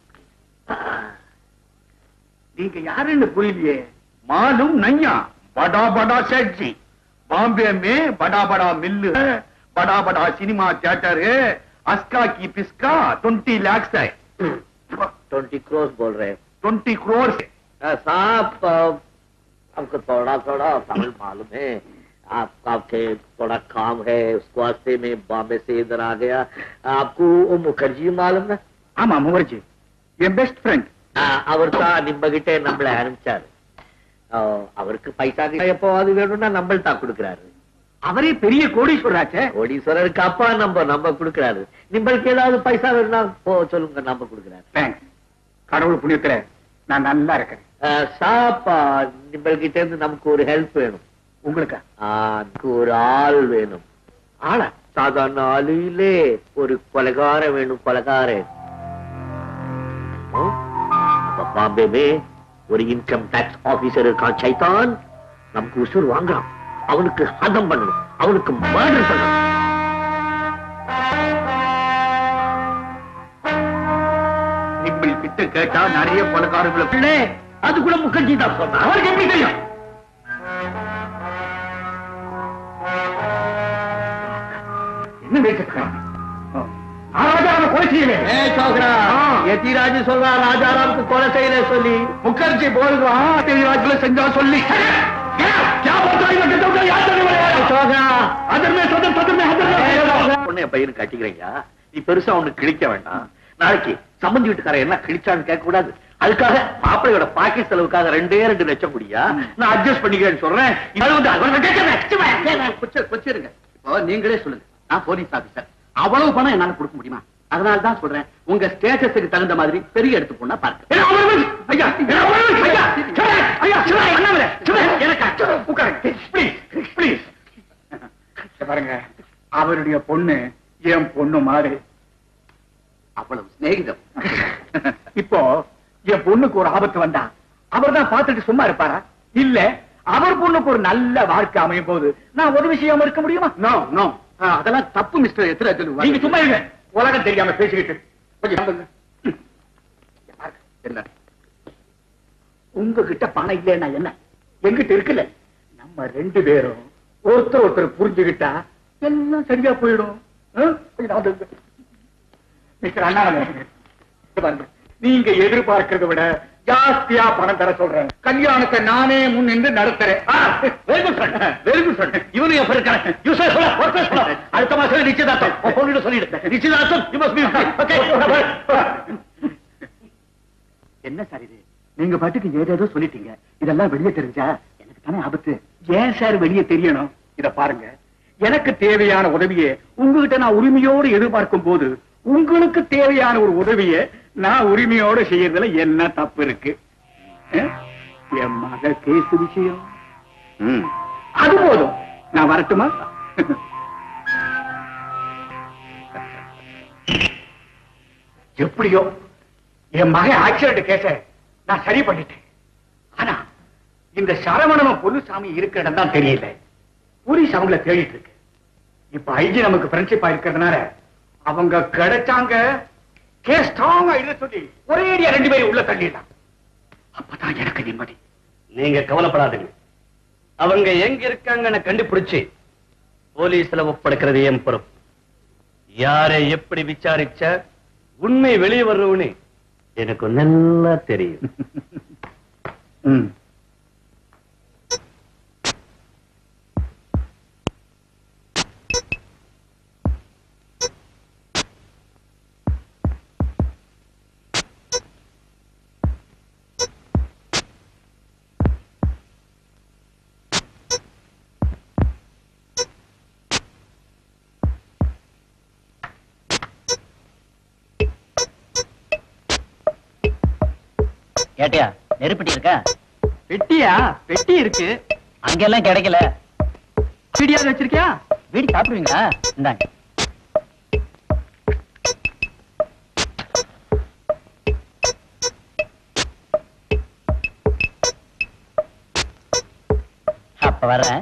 நீங்க யாருன்னு புரியலையே. மாலும் நையா बड़ा बड़ा सेठ जी, बॉम्बे में बड़ा बड़ा मिल है, बड़ा बड़ा सिनेमा थिएटर है, अस्का की पिस्का 20 लाख है. 20 crores बोल रहे हैं? 20 crores साहब, हमको थोड़ा थोड़ा तमिल मालूम है. आपके थोड़ा काम है, उस वास्ते में बॉम्बे से इधर आ गया. आपको वो मुखर्जी मालूम है? ஆமா முகர்ஜி, என் பெஸ்ட் ஃப்ரெண்ட். அவர் தான் நிம்மகிட்டே நம்மளை அனுப்பிச்சாரு. அவருக்கு பைசா எப்போது வேணும்னா நம்மள் தான் கொடுக்கிறாரு. அவரே பெரிய கோடீஸ்வராச்சே. கோடீஸ்வரருக்கு அப்பா நம்ம கொடுக்கிறாரு. நம்மளுக்கு ஏதாவது பைசா வேணும்னா சொல்லுங்க, நம்ம கொடுக்கிறாரு. தேங்க்ஸ். கடவுள் புண்ணியத்துல நான் நல்லா இருக்கேன். சாப்பா, நம்மள்கிட்ட இருந்து நமக்கு ஒரு ஹெல்ப் வேணும். உங்களுக்கு ஒரு ஆள் வேணும். ஆளா? சாதாரண ஆளிலே ஒரு கொலைகாரன் வேணும். கொலைகாரன் பாம்பே மே ஒரு இன்கம் டாக்ஸ் ஆபீசர் இருக்கான், சைத்தான். நமக்கு உசுர் வாங்கலாம். அவனுக்கு ஹதம் பண்ணணும், அவனுக்கு மர்டர் பண்ணணும். இப்படி கிட்ட கேட்டா நிறைய கொலைகாரங்களை அது கூட முகர்ஜி தான் சொன்ன. அவருக்கு எப்படி தெரியும்? என்ன பேசிருக்கான்? ராஜாராம கொலை செய்யல. எத்திராஜ் சொல்றா ராஜாராமுக்கு கொலை செய்யல சொல்லி. முகர்ஜி போல்றான் எத்திராஜ்ல செஞ்சா சொல்லி. பையனு கட்டிக்கிறீங்க. நீ பெருசா ஒண்ணு கிழிக்க வேண்டாம். நாளைக்கு சம்பந்தி வீட்டுக்காரன் என்ன கிழிச்சான்னு கேட்க கூடாது. அதுக்காக மாப்பிள்ளையோட பாக்கெட் செலவுக்காக 2 லட்சம் குடியா நான் அட்ஜஸ்ட் பண்ணிக்கிறேன்னு சொல்றேன். கொச்சிருங்க. இப்போ நீங்களே சொல்லுங்க, நான் போலீஸ் ஆபீசர், அவ்வளவு பணம் என்னால கொடுக்க முடியுமா? அதனாலதான் சொல்றேன், உங்க ஸ்டேட்டஸுக்கு தகுந்த மாதிரி பெரிய எடுத்து போனா பாருங்க. பாருங்க, அவருடைய பொண்ணு என் பொண்ணு மாதிரி. அவ்வளவு சிநேகிதம். இப்போ என் பொண்ணுக்கு ஒரு ஆபத்து வந்தா அவர் தான் பார்த்துட்டு சும்மா இருப்பாரா? இல்ல அவர் பொண்ணுக்கு ஒரு நல்ல வாழ்க்கை அமையும் போது நான் உதவி செய்யாம இருக்க முடியுமா? நோ நோ, அதெல்லாம் தப்பு மிஸ்டர் எத்திராஜ். நீங்க சும்மா இருங்க, உலகம் தெரியாம பேசிக்கிட்டு. என்ன உங்ககிட்ட பணம் இல்லைன்னா என்ன, எங்கிட்ட இருக்குல்ல. நம்ம 2 பேரும் ஒருத்தர் புரிஞ்சுக்கிட்டா எல்லாம் சரியா போயிடும். மிஸ்டர் அண்ணாமலை, நீங்க எதிர்பார்க்கிறத விட ஜாஸ்தியா பணம் தர சொல்றேன். கல்யாணத்தை நானே முன் நின்று நடத்துறேன். இவனு எப்ப இருக்காங்க? அடுத்த மாசம் நிச்சயதார்த்தம் சொல்லிடு. நிச்சயதார்த்தம். என்ன சார் இது? நீங்க பாட்டுக்கு ஏதேதோ சொல்லிட்டீங்க. இதெல்லாம் வெளியே தெரிஞ்சா எனக்கு தானே ஆபத்து. ஏன் சார் வெளியே தெரியணும்? இத பாருங்க, எனக்கு தேவையான உதவியை உங்ககிட்ட நான் உரிமையோடு எதிர்பார்க்கும் போது உங்களுக்கு தேவையான ஒரு உதவியை நான் உரிமையோடு செய்யறதுல என்ன தப்பு இருக்கு? என் மக கேஸ் விஷயம் அது போதும். நான் வரட்டுமா? எப்படியோ என் மகன் ஆக்சிடென்ட் கேஸ நான் சரி பண்ணிட்டேன். ஆனா இந்த சரவணனும் பொன்னுசாமி இருக்கிற இடம் தான் தெரியல. போலீஸ் அவங்கள தேடிட்டு இருக்கு. இப்ப ஐஜி நமக்கு ஃப்ரெண்ட்ஷிப்பா இருக்கிறதுனால அவங்க கிடைச்சாங்க கேஸ் ஸ்ட்ராங்கா இல்ல சொல்லி ஒரேடியா 2 பேரும் உள்ள தள்ளிடலாம். அப்பதான் எனக்கு நிம்மதி. நீங்க கவலைப்படாதீங்க. அவங்க எங்க இருக்காங்கன்னு கண்டுபிடிச்சு போலீஸ்ல ஒப்படைக்கிறது என் பொறுப்பு. யாரை எப்படி விசாரிச்ச உண்மை வெளியே வர்றவனே எனக்கு நல்லா தெரியும். கேட்டியா? நெருப்பட்டி இருக்கா? பெட்டியா? பெட்டி இருக்கு. அங்கெல்லாம் கிடைக்கல. வீடியாவது வச்சிருக்கியா? வீடு சாப்பிடுவீங்களா? இந்தாங்க. அப்ப வரேன்.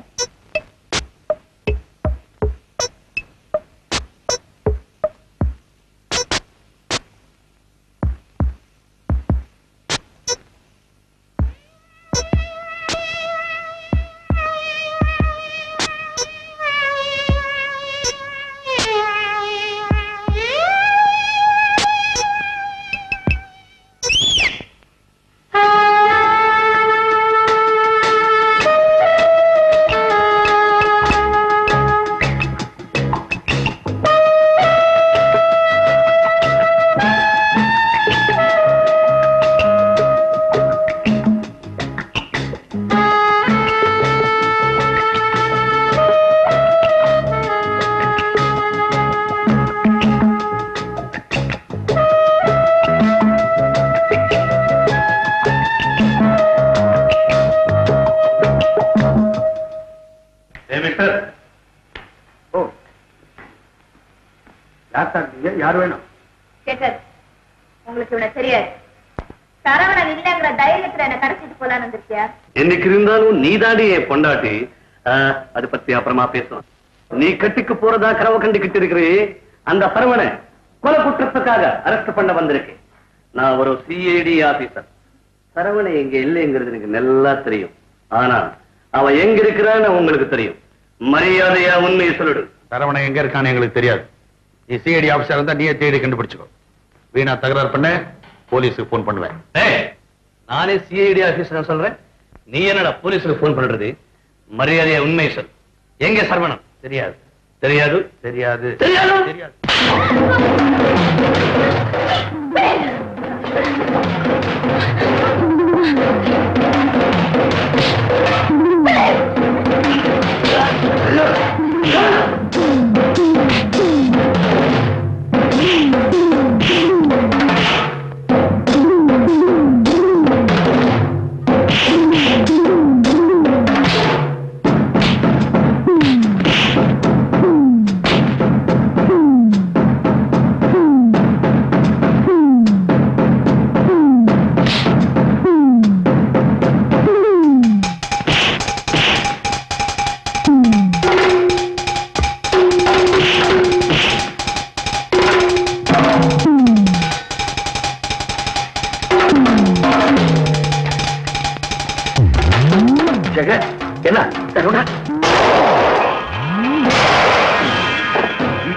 யார் வேணும்? உங்களுக்கு இவனை தெரியாது. சரவணன் இல்லங்கிற தைரியத்துல என்ன கடத்திட்டு போலான்னு வந்திருக்கியா? என்னைக்கு இருந்தாலும் நீதாடி என் பொண்டாட்டி. அது பத்தி அப்புறமா பேசுவோம். நீ கட்டிக்கு போறதா கனவு கண்டுகிட்டு இருக்கிறே அந்த சரவண கொலை குற்றத்துக்காக அரெஸ்ட் பண்ண வந்திருக்கேன். நான் ஒரு சிஐடி ஆபீசர். சரவண எங்க இல்லைங்கிறது எனக்கு நல்லா தெரியும். ஆனா அவன் எங்க இருக்கிறான்னு உங்களுக்கு தெரியும். மரியாதையா உண்மையை சொல்லிடு. சரவணன் எங்க இருக்கான்னு எங்களுக்கு தெரியாது. நீ சிஐடி ஆபீசர் இருந்தா நீயே தேடி கண்டுபிடிச்சுக்கோ. வீணா தகராறு பண்ண போலீஸுக்கு போன் பண்ணுவேன். நானே சிஐடி ஆபீசர் சொல்றேன். நீ என்னடா போலீஸுக்கு போன் பண்றது? மரியாதையா உண்மையை சொல். எங்க சரவணன்? தெரியாது. தெரியாது. தெரியாது. தெரியாது. தெரியாது.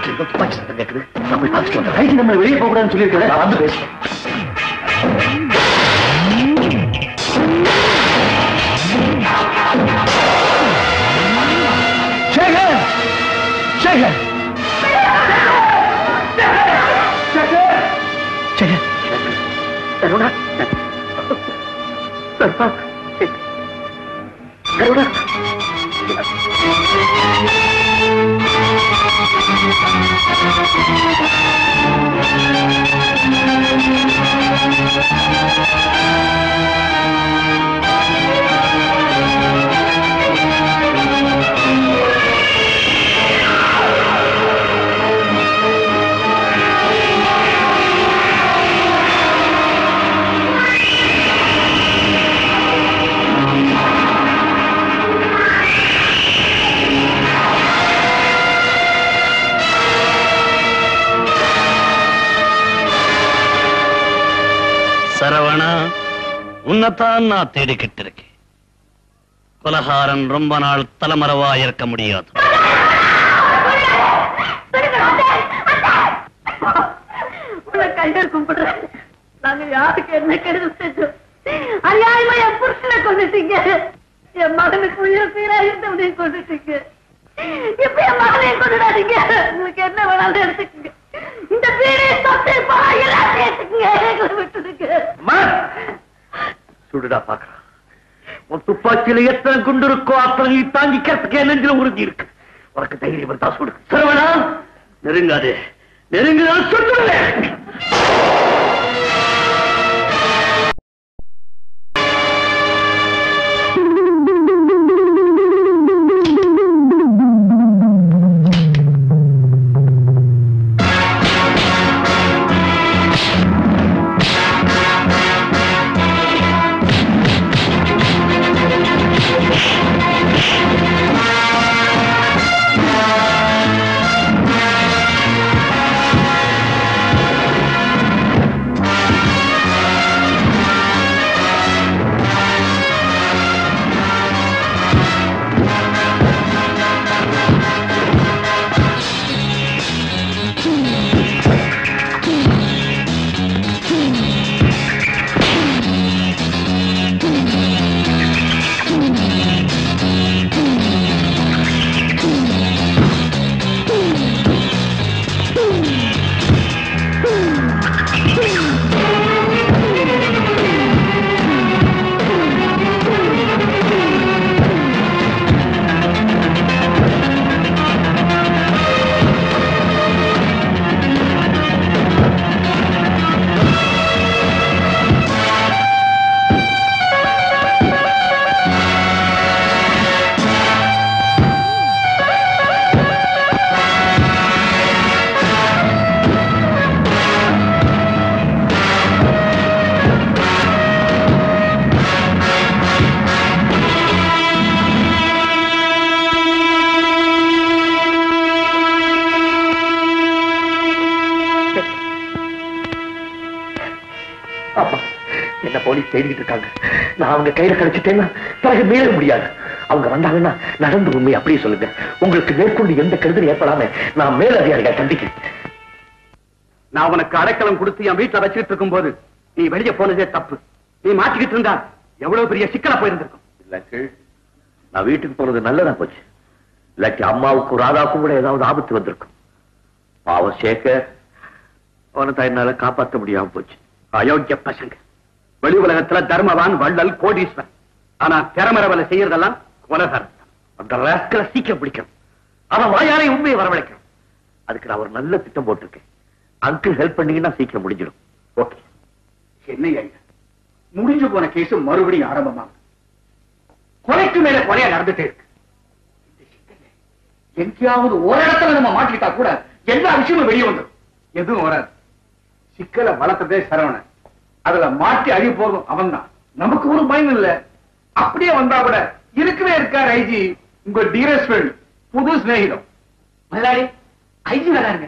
துப்பாக்கி சத்தம் கேட்குது. நான் போய் பார்த்துட்டு வந்தேன். ரைட்டு, நம்ம வெளியே போக கூடாதுன்னு சொல்லியிருக்கேன். நான் வந்து பேசுறேன். சேகர், சேகர், சேகர், கருணா, கருணா, கருணா. சரவணா, உன்னைத்தான் நான் தேடிக்கிட்டு இருக்கேன். கொலகாரன் ரொம்ப நாள் தலைமறைவா இருக்க முடியாது. கையில் கும்பிடுறேன். நாங்க யாருக்கு என்ன கெடுதல் செஞ்சோம்? அநியாயமா என் புருஷனை கொண்டுட்டீங்க. என் மகனுக்கு உயிர் சீராயிருந்தவனை கொண்டுட்டீங்க. இப்ப என் மகனையும் கொண்டுடாதீங்க. உங்களுக்கு என்ன வேணாலும் எடுத்துக்கங்க. இந்த வீடு சொத்து பணம் எல்லாம் சேர்த்துக்குங்க. எங்களை விட்டுடுங்க. சுடுடா பாக்குறான். உன் துப்பாக்கியில எத்தனை குண்டு இருக்கோ அத்தனை தாங்கிக்கிறதுக்கு என் நெஞ்சில உறுதி இருக்கு. உனக்கு தைரியம் இருந்தா சுடு. சரவணா, நெருங்காதே. நெருங்குதான் சுட்டுடுவேன். போலீஸ் தேடிட்டு இருக்காங்க. நான் அவங்க கையில கிடைச்சிட்டேன்னா பிறகு மீள முடியாது. அவங்க வந்தாங்கன்னா நடந்து உண்மை அப்படியே சொல்லுங்க. உங்களுக்கு மேற்கொண்டு எந்த கெடுதல் ஏற்படாம நான் மேலதிகாரிகளை சந்திக்கிறேன். நான் உனக்கு அடைக்கலம் கொடுத்து என் வீட்டுல வச்சுட்டு இருக்கும் போது நீ வெளியே போனதே தப்பு. நீ மாற்றிக்கிட்டு இருந்தா எவ்வளவு பெரிய சிக்கலா போயிருந்திருக்கும். இல்ல, நான் வீட்டுக்கு போனது நல்லதா போச்சு. இல்லாட்டி அம்மாவுக்கும் ராதாவுக்கும் கூட ஏதாவது ஆபத்து வந்திருக்கும். பாவம் சேகர், அவனை தான் என்னால காப்பாற்ற முடியாம போச்சு. அயோக்கிய பசங்க. வெளி உலகத்துல தர்மவான், வள்ளல், கோடீஸ்வரன். ஆனா திறமர வேலை செய்யறதெல்லாம் கொலகாரம். அந்த ராஸ்கலை சீக்கிரம் பிடிக்கணும். அவன் வாயாரை உண்மையை வரவழைக்கணும். அதுக்கு நான் ஒரு நல்ல திட்டம் போட்டிருக்கேன். அங்கிள் ஹெல்ப் பண்ணீங்கன்னா சீக்கிரம் முடிஞ்சிடும். ஓகே. என்னையா முடிஞ்சு போன கேஸ் மறுபடியும் ஆரம்பமா கொலைக்கு மேல கொலையா நடந்துட்டே இருக்கு. எங்கேயாவது ஒரு இடத்துல நம்ம மாட்டிக்கிட்டா கூட எல்லா விஷயமும் வெளியே வந்துடும். எதுவும் வராது. சிக்கலை வளர்த்ததே சரவணன். அதுல மாட்டி அழி போதும் அவன் தான். நமக்கு ஒரு பயம் இல்ல. அப்படியே வந்தா கூட இருக்கவே இருக்கார் ஐஜி, உங்க டியரஸ்ட் ஃப்ரெண்ட், புது சிநேகிதம். முதலாளி, ஐஜி வராருங்க.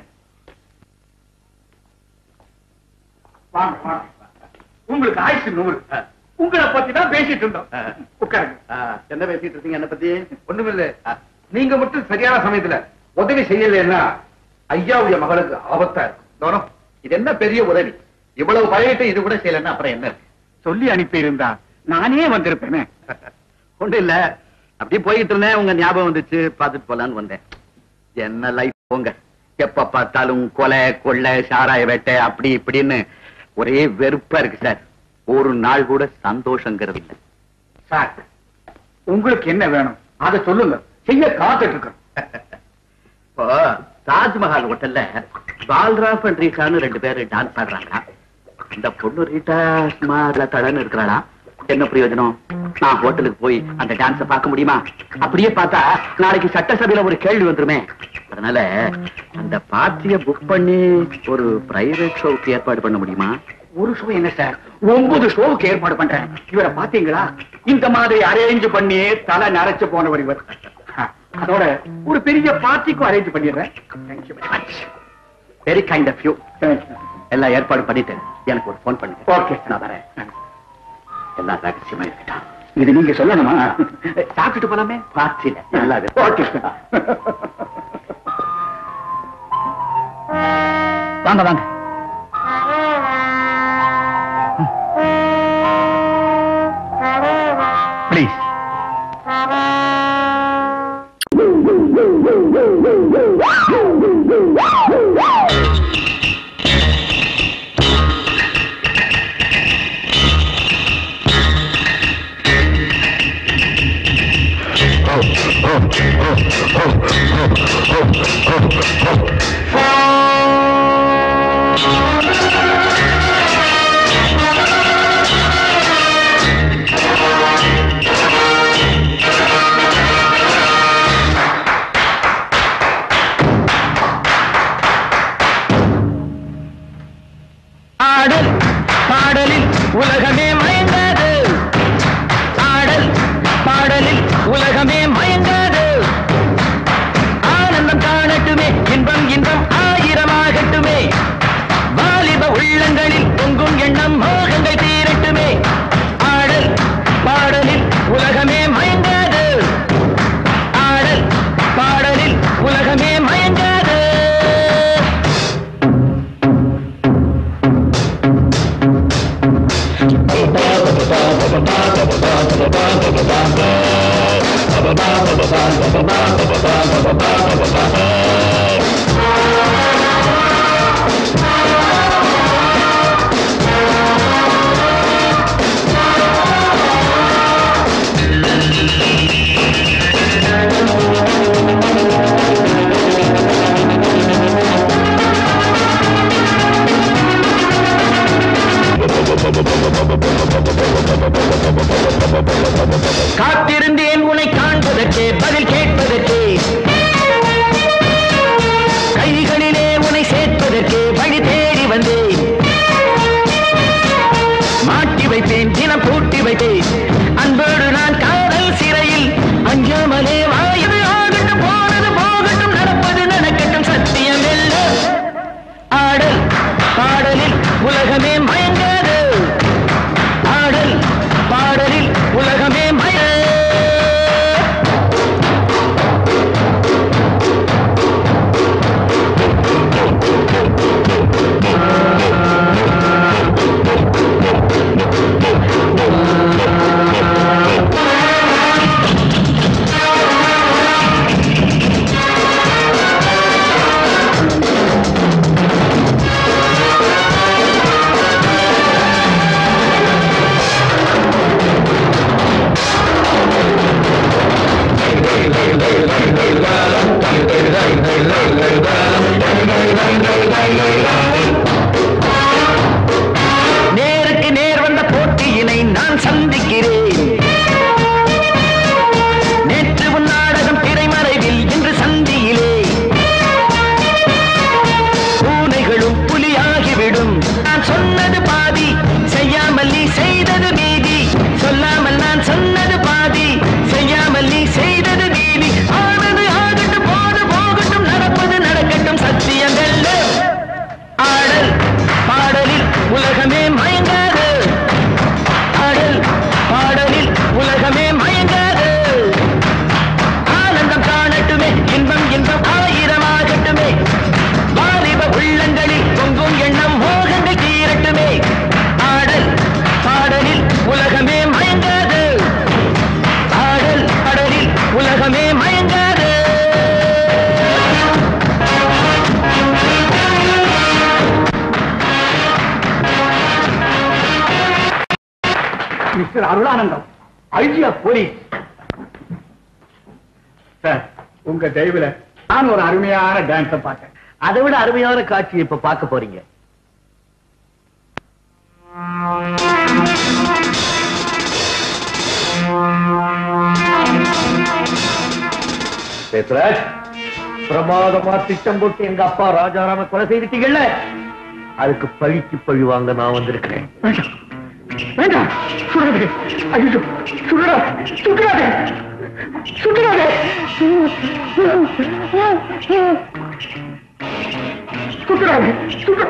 வாங்க வாங்க. உங்களுக்கு ஆயுசு 100. உங்களை பத்தி தான் பேசிட்டு இருந்தோம். உட்காருங்க. என்ன பேசிட்டு இருக்கீங்க? என்ன பத்தி? ஒண்ணுமில்ல. நீங்க மட்டும் சரியான சமயத்துல உதவி செய்யலைன்னா ஐயாவுடைய மகளுக்கு ஆபத்தா இருக்கும். இது என்ன பெரிய உதவி, இவ்வளவு பழகிட்டு இது கூட செய்யலன்னா அப்புறம் என்ன இருக்கு? சொல்லி அனுப்பி இருந்தா நானே வந்திருப்பேனே. ஒண்ணு இல்ல, அப்படியே போயிட்டு இருந்தேன், உங்க ஞாபகம் வந்துச்சு, பாத்துட்டு போலான்னு வந்தேன். என்ன லைஃப் போங்க, எப்ப பார்த்தாலும் கொலை கொள்ளை சாராய வேட்டை அப்படி இப்படின்னு ஒரே வெறுப்பா இருக்கு சார். ஒரு நாள் கூட சந்தோஷங்கிறது இல்லை சார். உங்களுக்கு என்ன வேணும் அதை சொல்லுங்க, செய்ய காத்துட்டு இருக்கோம். இப்போ தாஜ்மஹால் ஹோட்டல்ல பால்ராஃப் அண்ட் ரீட்டான்னு 2 பேரு டான்ஸ் ஆடுறாங்க. அந்த பொண்ணு ரீட்டா சுமார்ல தடன்னு இருக்கிறாளா? என்ன பிரயோஜனம்? நான் ஹோட்டலுக்கு போய் அந்த டான்ஸ பார்க்க முடியுமா? அப்படியே பார்த்தா நாளைக்கு சட்டசபையில ஒரு கேள்வி வந்துருமே. அதனால அந்த பார்ட்டிய புக் பண்ணி ஒரு பிரைவேட் ஷோவுக்கு ஏற்பாடு பண்ண முடியுமா? ஒரு ஷோ என்ன சார், 9 ஷோவுக்கு ஏற்பாடு பண்றேன். இவரை பாத்தீங்களா? இந்த மாதிரி அரேஞ்ச் பண்ணி தலை நரைச்சு போனவர் இவர். அதோட ஒரு பெரிய பார்ட்டிக்கும் அரேஞ்ச் பண்ணிடுறேன். Very kind of you. எல்லாம் ஏற்பாடு பண்ணிட்டு எனக்கு ஒரு போன் பண்ணுங்க. ஓகே, நான் வரேன். எல்லாம் ரகசியமா இருக்கட்டும். இது நீங்க சொல்லணுமா? சாப்பிட்டுட்டு போலாமே பார்ட்டியில. எல்லாம் ஓகே. வாங்க வாங்க. ப்ளீஸ். ஆடல் பாடலில் உலகமே மயங்காது, ஆடல் பாடலில் உலகமே மயங்காது. ஆனந்தம் காணட்டுமே, இன்பம் இன்பம் ஆயிரமாகட்டுமே. வாலிப உள்ளங்களில் பொங்கும் எண்ணம் மோகங்கள் தீரட்டுமே. ஆடல் பாடலில் உலகமே மயங்காது, ஆடல் பாடலில் உலகமே மயங்காது. காத்திருந்தேன் உன்னை காண்பதற்கே, பதில் கேட்பதற்கே. மிஸ்டர் அருளானந்தம், ஐஜியா போலீஸ். சார், உங்க தயவுல நான் ஒரு அருமையான டான்ஸ பார்த்தேன். அதை விட அருமையான காட்சி இப்ப பார்க்க போறீங்க. சேத்ராஜ், பிரமாதமா திட்டம் போட்டு எங்க அப்பா ராஜாராம கொலை செய்துட்டீங்கல்ல, அதுக்கு பழிக்கு பழி வாங்க நான் வந்திருக்கிறேன். வேண்டாம், சுடாதே. ஐயோ, சுடாதே, சுடாதே, சுடாதே, சுடாதே, சுடாதே.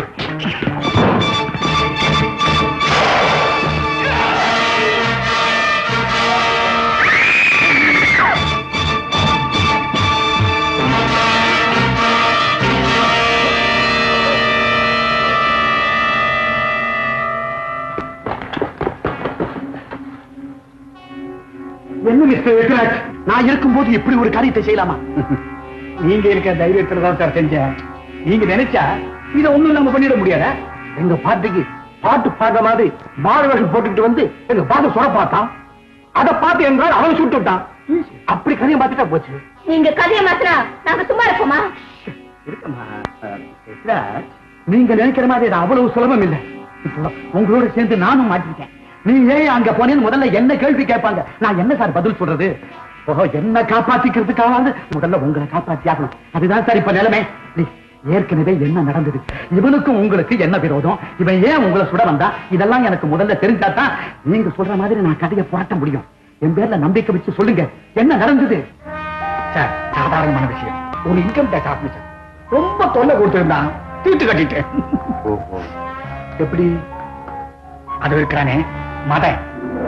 என்ன மிஸ்டர் விக்ராஜ், நான் இருக்கும்போது இப்படி ஒரு காரியத்தை செய்யலாமா? நீங்க இருக்க தைரியத்துல தான் சார் செஞ்சேன். நீங்க நினைச்சா இதை ஒண்ணும் நம்ம பண்ணிட முடியாத. எங்க பாட்டிக்கு பாட்டு பாடுற மாதிரி பாடவேஷம் போட்டுக்கிட்டு வந்து எங்க பாட்டு சொல்ல பார்த்தான். அதை பார்த்து என்றால் அவன் சுட்டு விட்டான். அப்படி கதையை மாத்திட்டா போச்சு. நீங்க கதையை மாத்தினா நாங்க சும்மா இருப்போமா? இருக்கமா விக்ராஜ், நீங்க நினைக்கிற மாதிரி இது அவ்வளவு சுலபம் இல்லை. இப்போ உங்களோட சேர்ந்து நானும் மாட்டிக்கிட்டேன். நீ ஏன் அங்க போனேன்னு முதல்ல என்ன கேள்வி கேட்பாங்க. நான் என்ன சார் பதில் சொல்றது? ஓஹோ, என்ன காப்பாத்திக்கிறதுக்காக முதல்ல உங்களை காப்பாத்தி ஆகணும். அதுதான் சார் இப்ப நிலைமை. ஏற்கனவே என்ன நடந்தது, இவனுக்கும் உங்களுக்கு என்ன விரோதம், இவன் ஏன் உங்களை சுட வந்தா, இதெல்லாம் எனக்கு முதல்ல தெரிஞ்சாதான் நீங்க சொல்ற மாதிரி நான் கதையை புரட்ட முடியும். என் பேர்ல நம்பிக்கை வச்சு சொல்லுங்க, என்ன நடந்தது? சார், சாதாரணமான விஷயம். ஒரு இன்கம் டேக்ஸ் ஆபீசர் ரொம்ப தொல்லை கொடுத்திருந்தான், தீர்த்து கட்டிட்டேன். எப்படி? அது இருக்கிறானே மதன்,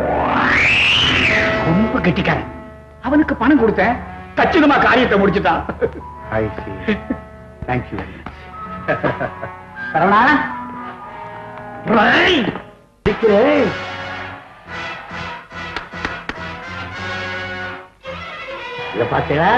ரொம்ப கெட்டிக்காரன். அவனுக்கு பணம் கொடுத்தேன், கச்சிதமா காரியத்தை முடிச்சுட்டான். Thank you very much. சரவணா, இத பாத்தீங்களா?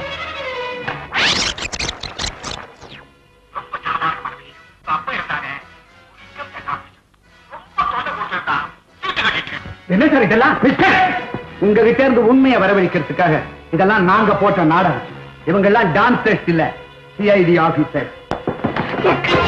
என்ன சார் இதெல்லாம்? உங்ககிட்ட இருந்து உண்மையை வரவழைக்கிறதுக்காக இதெல்லாம் நாங்க போட்ட நாடகம். இவங்க எல்லாம் டான்சர்ஸ் இல்ல, சிஐடி ஆபீசர்.